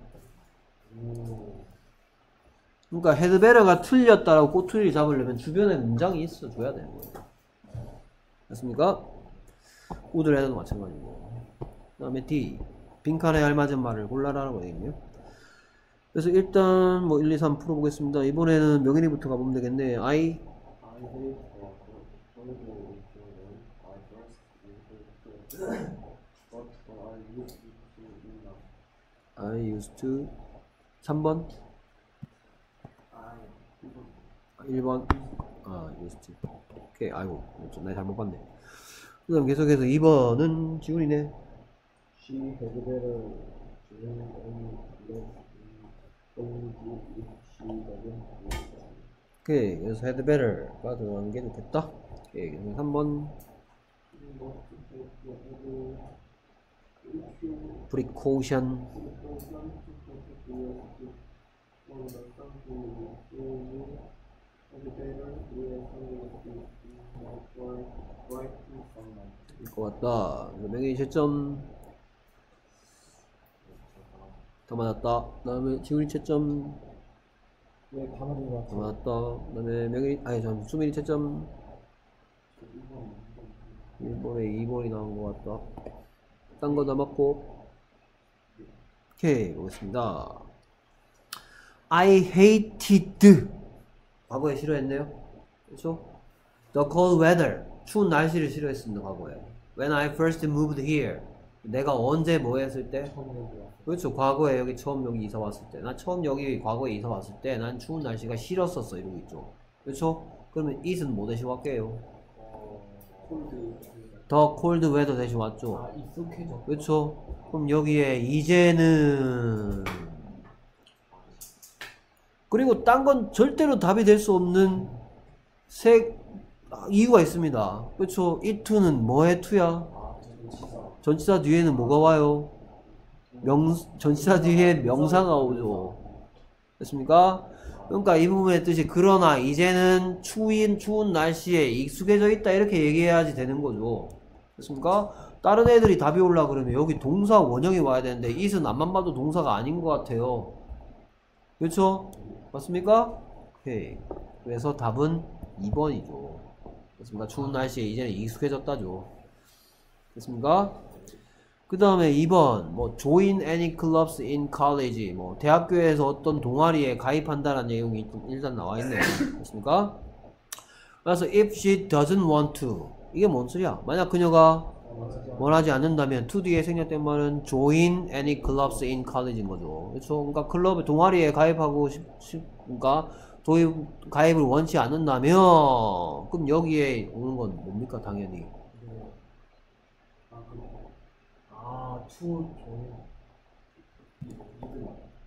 그러니까 had better가 틀렸다라고 꼬투리를 잡으려면 주변에 문장이 있어 줘야 되는 거예요. 됐습니까? would rather도 마찬가지고. 그 다음에 D 빈칸에 알맞은 말을 골라라라고 얘기해요. 그래서 일단 뭐 1, 2, 3 풀어보겠습니다. 이번에는 명인이부터 가보면 되겠네. I used to 3번 1번 used to 오케이. 아이고 나 잘못 봤네. 그 다음 계속해서 2번은 지훈이네. She had better doing only if she doesn't. 오케이. 그래서 had better가 들어가는 게 좋겠다. 오케이. 그래서 3번 precaution 일 것 같다. 명예의 채점 다 맞았다. 그 다음에 지훈이 채점 왜 다 맞은 것 다 같아요? 맞았다. 그 다음에 명예 수민이 채점 1번에 2번이 나온 것 같다. 딴 거 다 맞고. 오케이 보겠습니다. I hated 과거에 싫어했네요. 그렇죠? The cold weather 추운 날씨를 싫어했습니다. 과거에. When I first moved here 내가 언제 뭐 했을 때? 처음 여기 왔어요. 그렇죠. 과거에 여기 처음 여기 이사 왔을 때. 나 처음 여기 과거에 이사 왔을 때 난 추운 날씨가 싫었었어 이러고 있죠. 그렇죠? 그러면 it은 뭐 대신 왔게요? The cold weather 대신 왔죠. 아 익숙해져. 그렇죠. 그럼 여기에 이제는 그리고 딴 건 절대로 답이 될 수 없는 이유가 있습니다. 그렇죠. it는 뭐의 to야? 전치사 뒤에는 뭐가 와요? 전치사 뒤에 명사가 오죠. 됐습니까? 그러니까 이 부분의 뜻이 그러나 이제는 추운 날씨에 익숙해져 있다 이렇게 얘기해야지 되는 거죠. 됐습니까? 다른 애들이 답이 올라 그러면 여기 동사 원형이 와야 되는데 it은 앞만 봐도 동사가 아닌 것 같아요. 그렇죠? 맞습니까? 오케이. 그래서 답은 2번이죠. 됐습니까? 추운 날씨에 이제는 익숙해졌다죠. 됐습니까? 그 다음에 2번 뭐 join any clubs in college 뭐 대학교에서 어떤 동아리에 가입한다는 내용이 일단 나와 있네요. 됐습니까? 그래서 if she doesn't want to 이게 뭔 소리야? 만약 그녀가 원하지 않는다면 to 뒤에 생략된 말은 join any clubs in college인 거죠. 그렇죠? 그러니까 클럽 동아리에 가입하고 그러니까 가입을 원치 않는다면 그럼 여기에 오는 건 뭡니까? 당연히 추운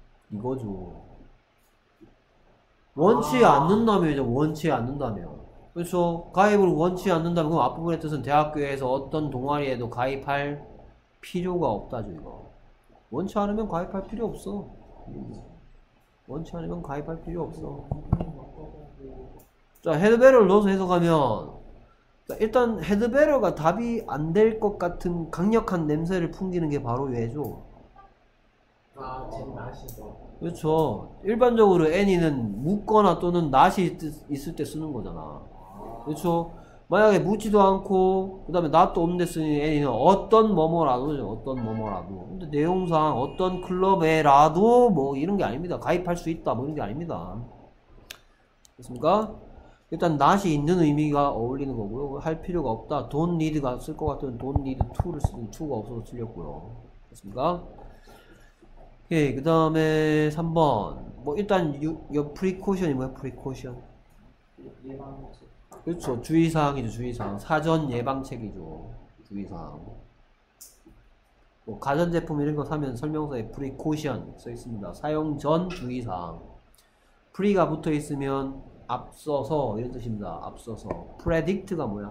이거죠. 원치 않는다면이죠. 원치 않는다면. 그렇죠. 가입을 원치 않는다면 그럼 앞부분의 뜻은 대학교에서 어떤 동아리에도 가입할 필요가 없다죠 이거. 원치 않으면 가입할 필요 없어. 원치 않으면 가입할 필요 없어. 자, 헤드베러를 넣어서 해석하면, 자, 일단 헤드베러가 답이 안 될 것 같은 강력한 냄새를 풍기는 게 바로 얘죠. 제 맛이죠. 그렇죠. 일반적으로 any는 묻거나 또는 not이 있을 때 쓰는 거잖아. 그렇죠. 만약에 묻지도 않고 그 다음에 not도 없는데 쓰는 any는 어떤 뭐뭐라도죠. 어떤 뭐뭐라도. 근데 내용상 어떤 클럽에라도 뭐 이런 게 아닙니다. 가입할 수 있다 뭐 이런 게 아닙니다. 됐습니까? 일단 not이 있는 의미가 어울리는 거고요. 할 필요가 없다. don't need가 쓸 것 같으면 don't need to를 쓰는 to가 없어서 틀렸고요. 됐습니까? 오케이. 그 다음에 3번. 뭐 일단 precaution이 뭐야? precaution. 그렇죠. 주의사항이죠. 주의사항. 사전 예방책이죠. 주의사항. 뭐 가전제품 이런 거 사면 설명서에 precaution 써 있습니다. 사용 전 주의사항. pre가 붙어 있으면 앞서서 이런 뜻입니다. 앞서서. predict가 뭐야?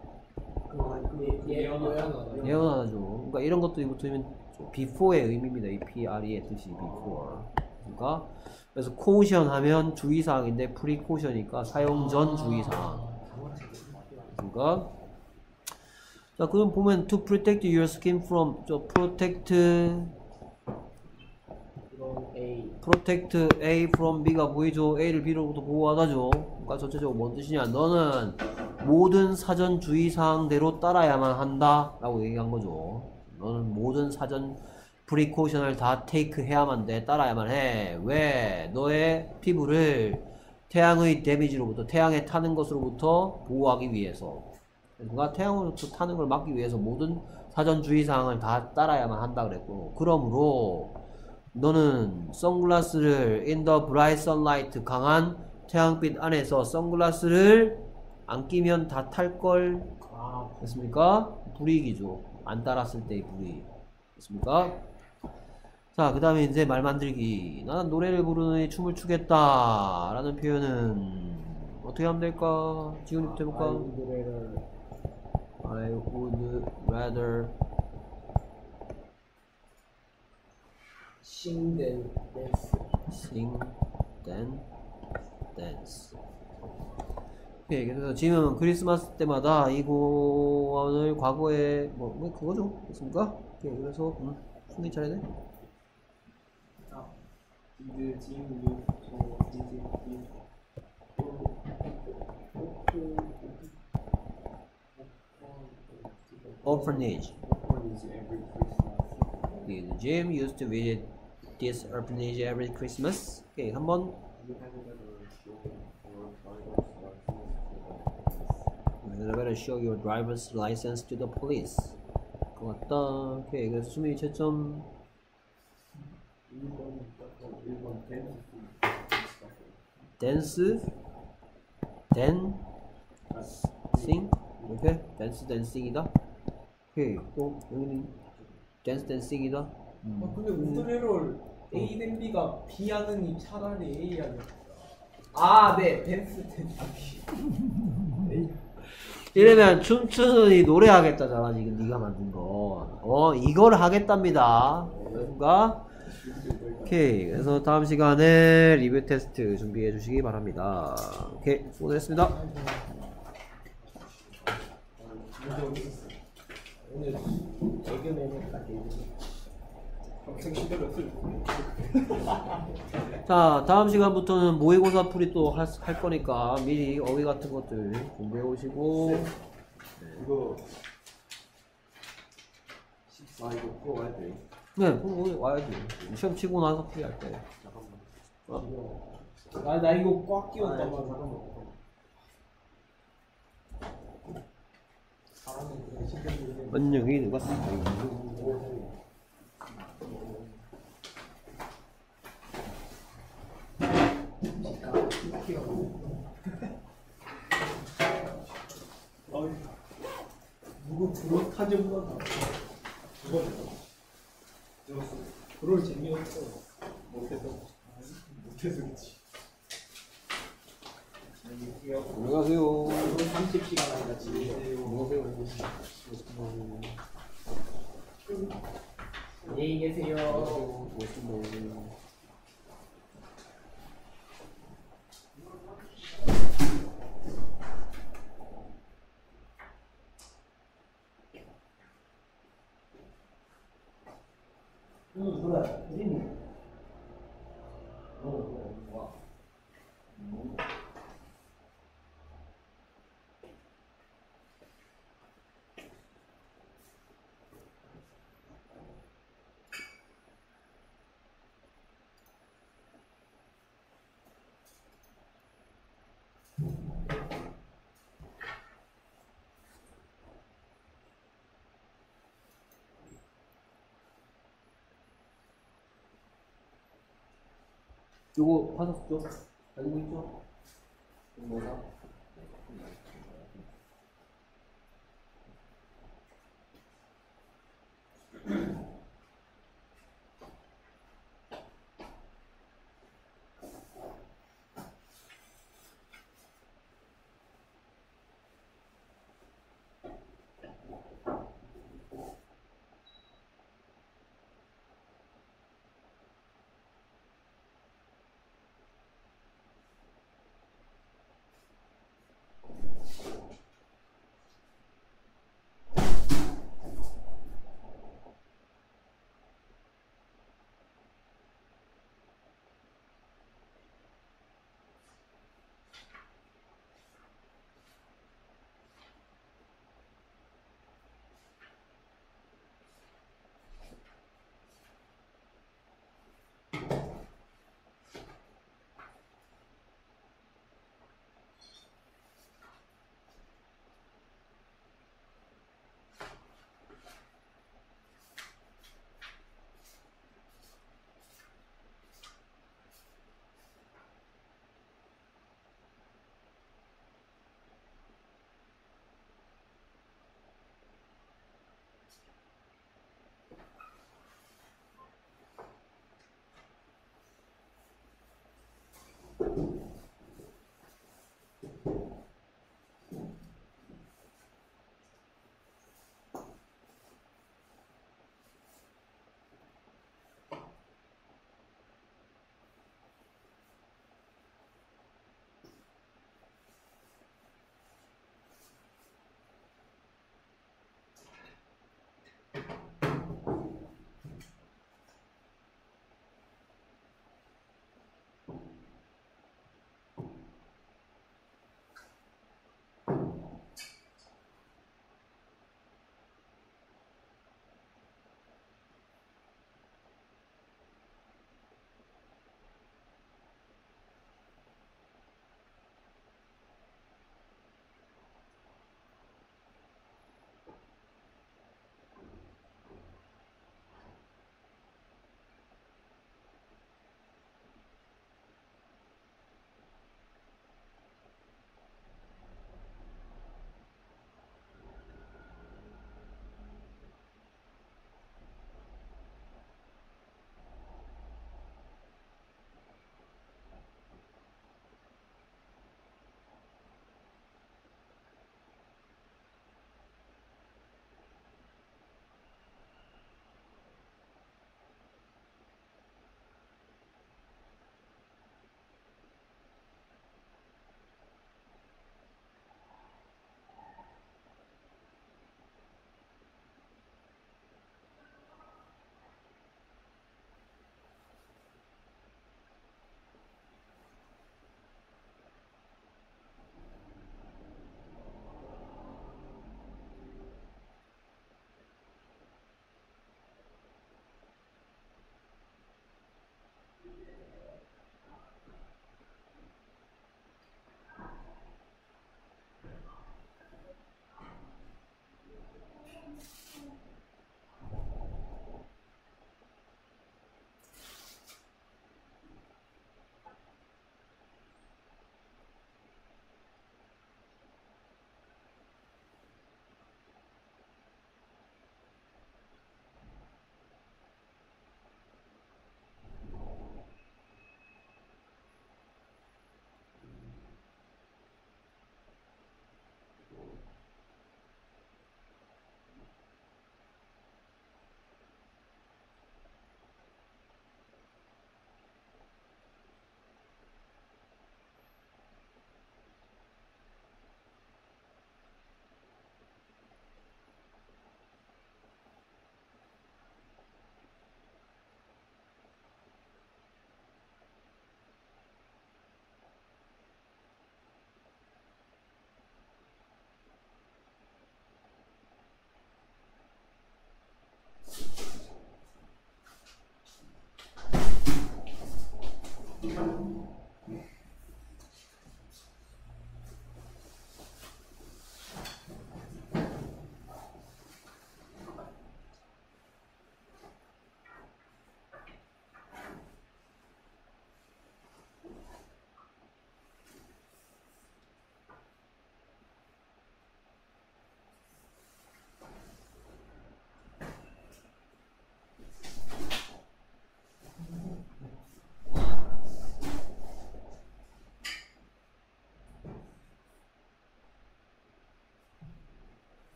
예언하죠. 그러니까 이런 것들이 붙으면 before의 의미입니다. 이 pre의 뜻이 before. 그러니까 그래서 caution 하면 주의사항인데 precaution이니까 사용 전 주의사항. 그러니까 자 그럼 보면 to protect your skin from protect A from B가 보이죠. A를 B로부터 보호하다죠. 그러니까 전체적으로 뭔 뜻이냐? 너는 모든 사전 주의사항대로 따라야만 한다 라고 얘기한 거죠. 너는 모든 사전 프리코션을 다 테이크 해야만 돼. 따라야만 해. 왜? 너의 피부를 태양의 데미지로부터, 태양에 타는 것으로부터 보호하기 위해서. 그러니까 태양으로부터 타는 걸 막기 위해서 모든 사전 주의사항을 다 따라야만 한다 그랬고, 그러므로 너는 선글라스를 in the bright sunlight, 강한 태양빛 안에서 선글라스를 안 끼면 다 탈걸. 됐습니까? 불이익이죠. 안 따랐을 때의 불이익. 됐습니까? 자, 그 다음에 이제 말 만들기. 나는 노래를 부르느니 춤을 추겠다 라는 표현은 어떻게 하면 될까? 지훈이부터 해볼까? I would rather sing than dance. sing than dance. 오케이. 그래서 지금 크리스마스 때마다 이 공원을 과거에 뭐 그거죠? 됐습니까? 오케이. 그래서 승리 차례네. Orphanage. The Jim used to visit this orphanage every Christmas. 오케이. 한번 You better show your driver's license to the police. 그거 같다. 오케이. 그래서 수민이 채점 1번 댄스 댄싱 이렇게 댄스 댄싱이다. 오케이. 또 여기는 댄스 댄싱이다. 근데 무슨 에러를 A 댄 B가 B 하느니 차라리 A 하겠다. 네, 댄스 이러면 춤추니 노래하겠다잖아. 지금 네가 만든 거. 이걸 하겠답니다. 그러니까 오케이. 그래서 다음 시간에 리뷰 테스트 준비해 주시기 바랍니다. 오케이. 수고하셨습니다. 오늘 애견애견까지 학생 시대를 자, 다음 시간부터는 모의고사 풀이 또 할 거니까 미리 어휘 같은 것들 준비해 오시고. 이거 이거 풀어와야 돼. 네, 그럼 와야지. 시험 치고 나서 풀이할 때. 나 이거 꽉 끼웠단 말이야. 안녕히 누가 누구 불을 타지보다 나. 불을 재미없어. 못해서 그렇지. 안녕하세요. 30시간 아니다 지금. 안녕히 계세요. 그래. 재밌네. 좋아. 요거 받았죠? 알고 있죠? 뭐가?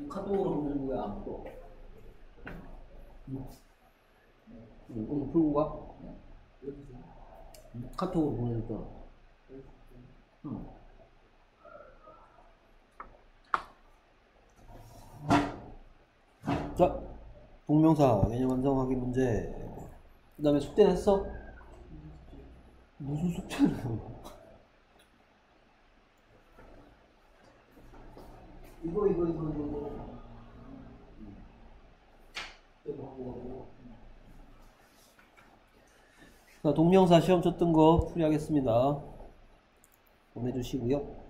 카톡으로 보내는 거야 또. 오늘 풀고 가? 카톡으로 보내줬잖아. 자, 동명사 개념 완성 확인 문제. 그 다음에 숙제는 했어? 무슨 숙제를? 이거. 자, 동명사 시험 쳤던 거 풀이하겠습니다. 보내주시고요.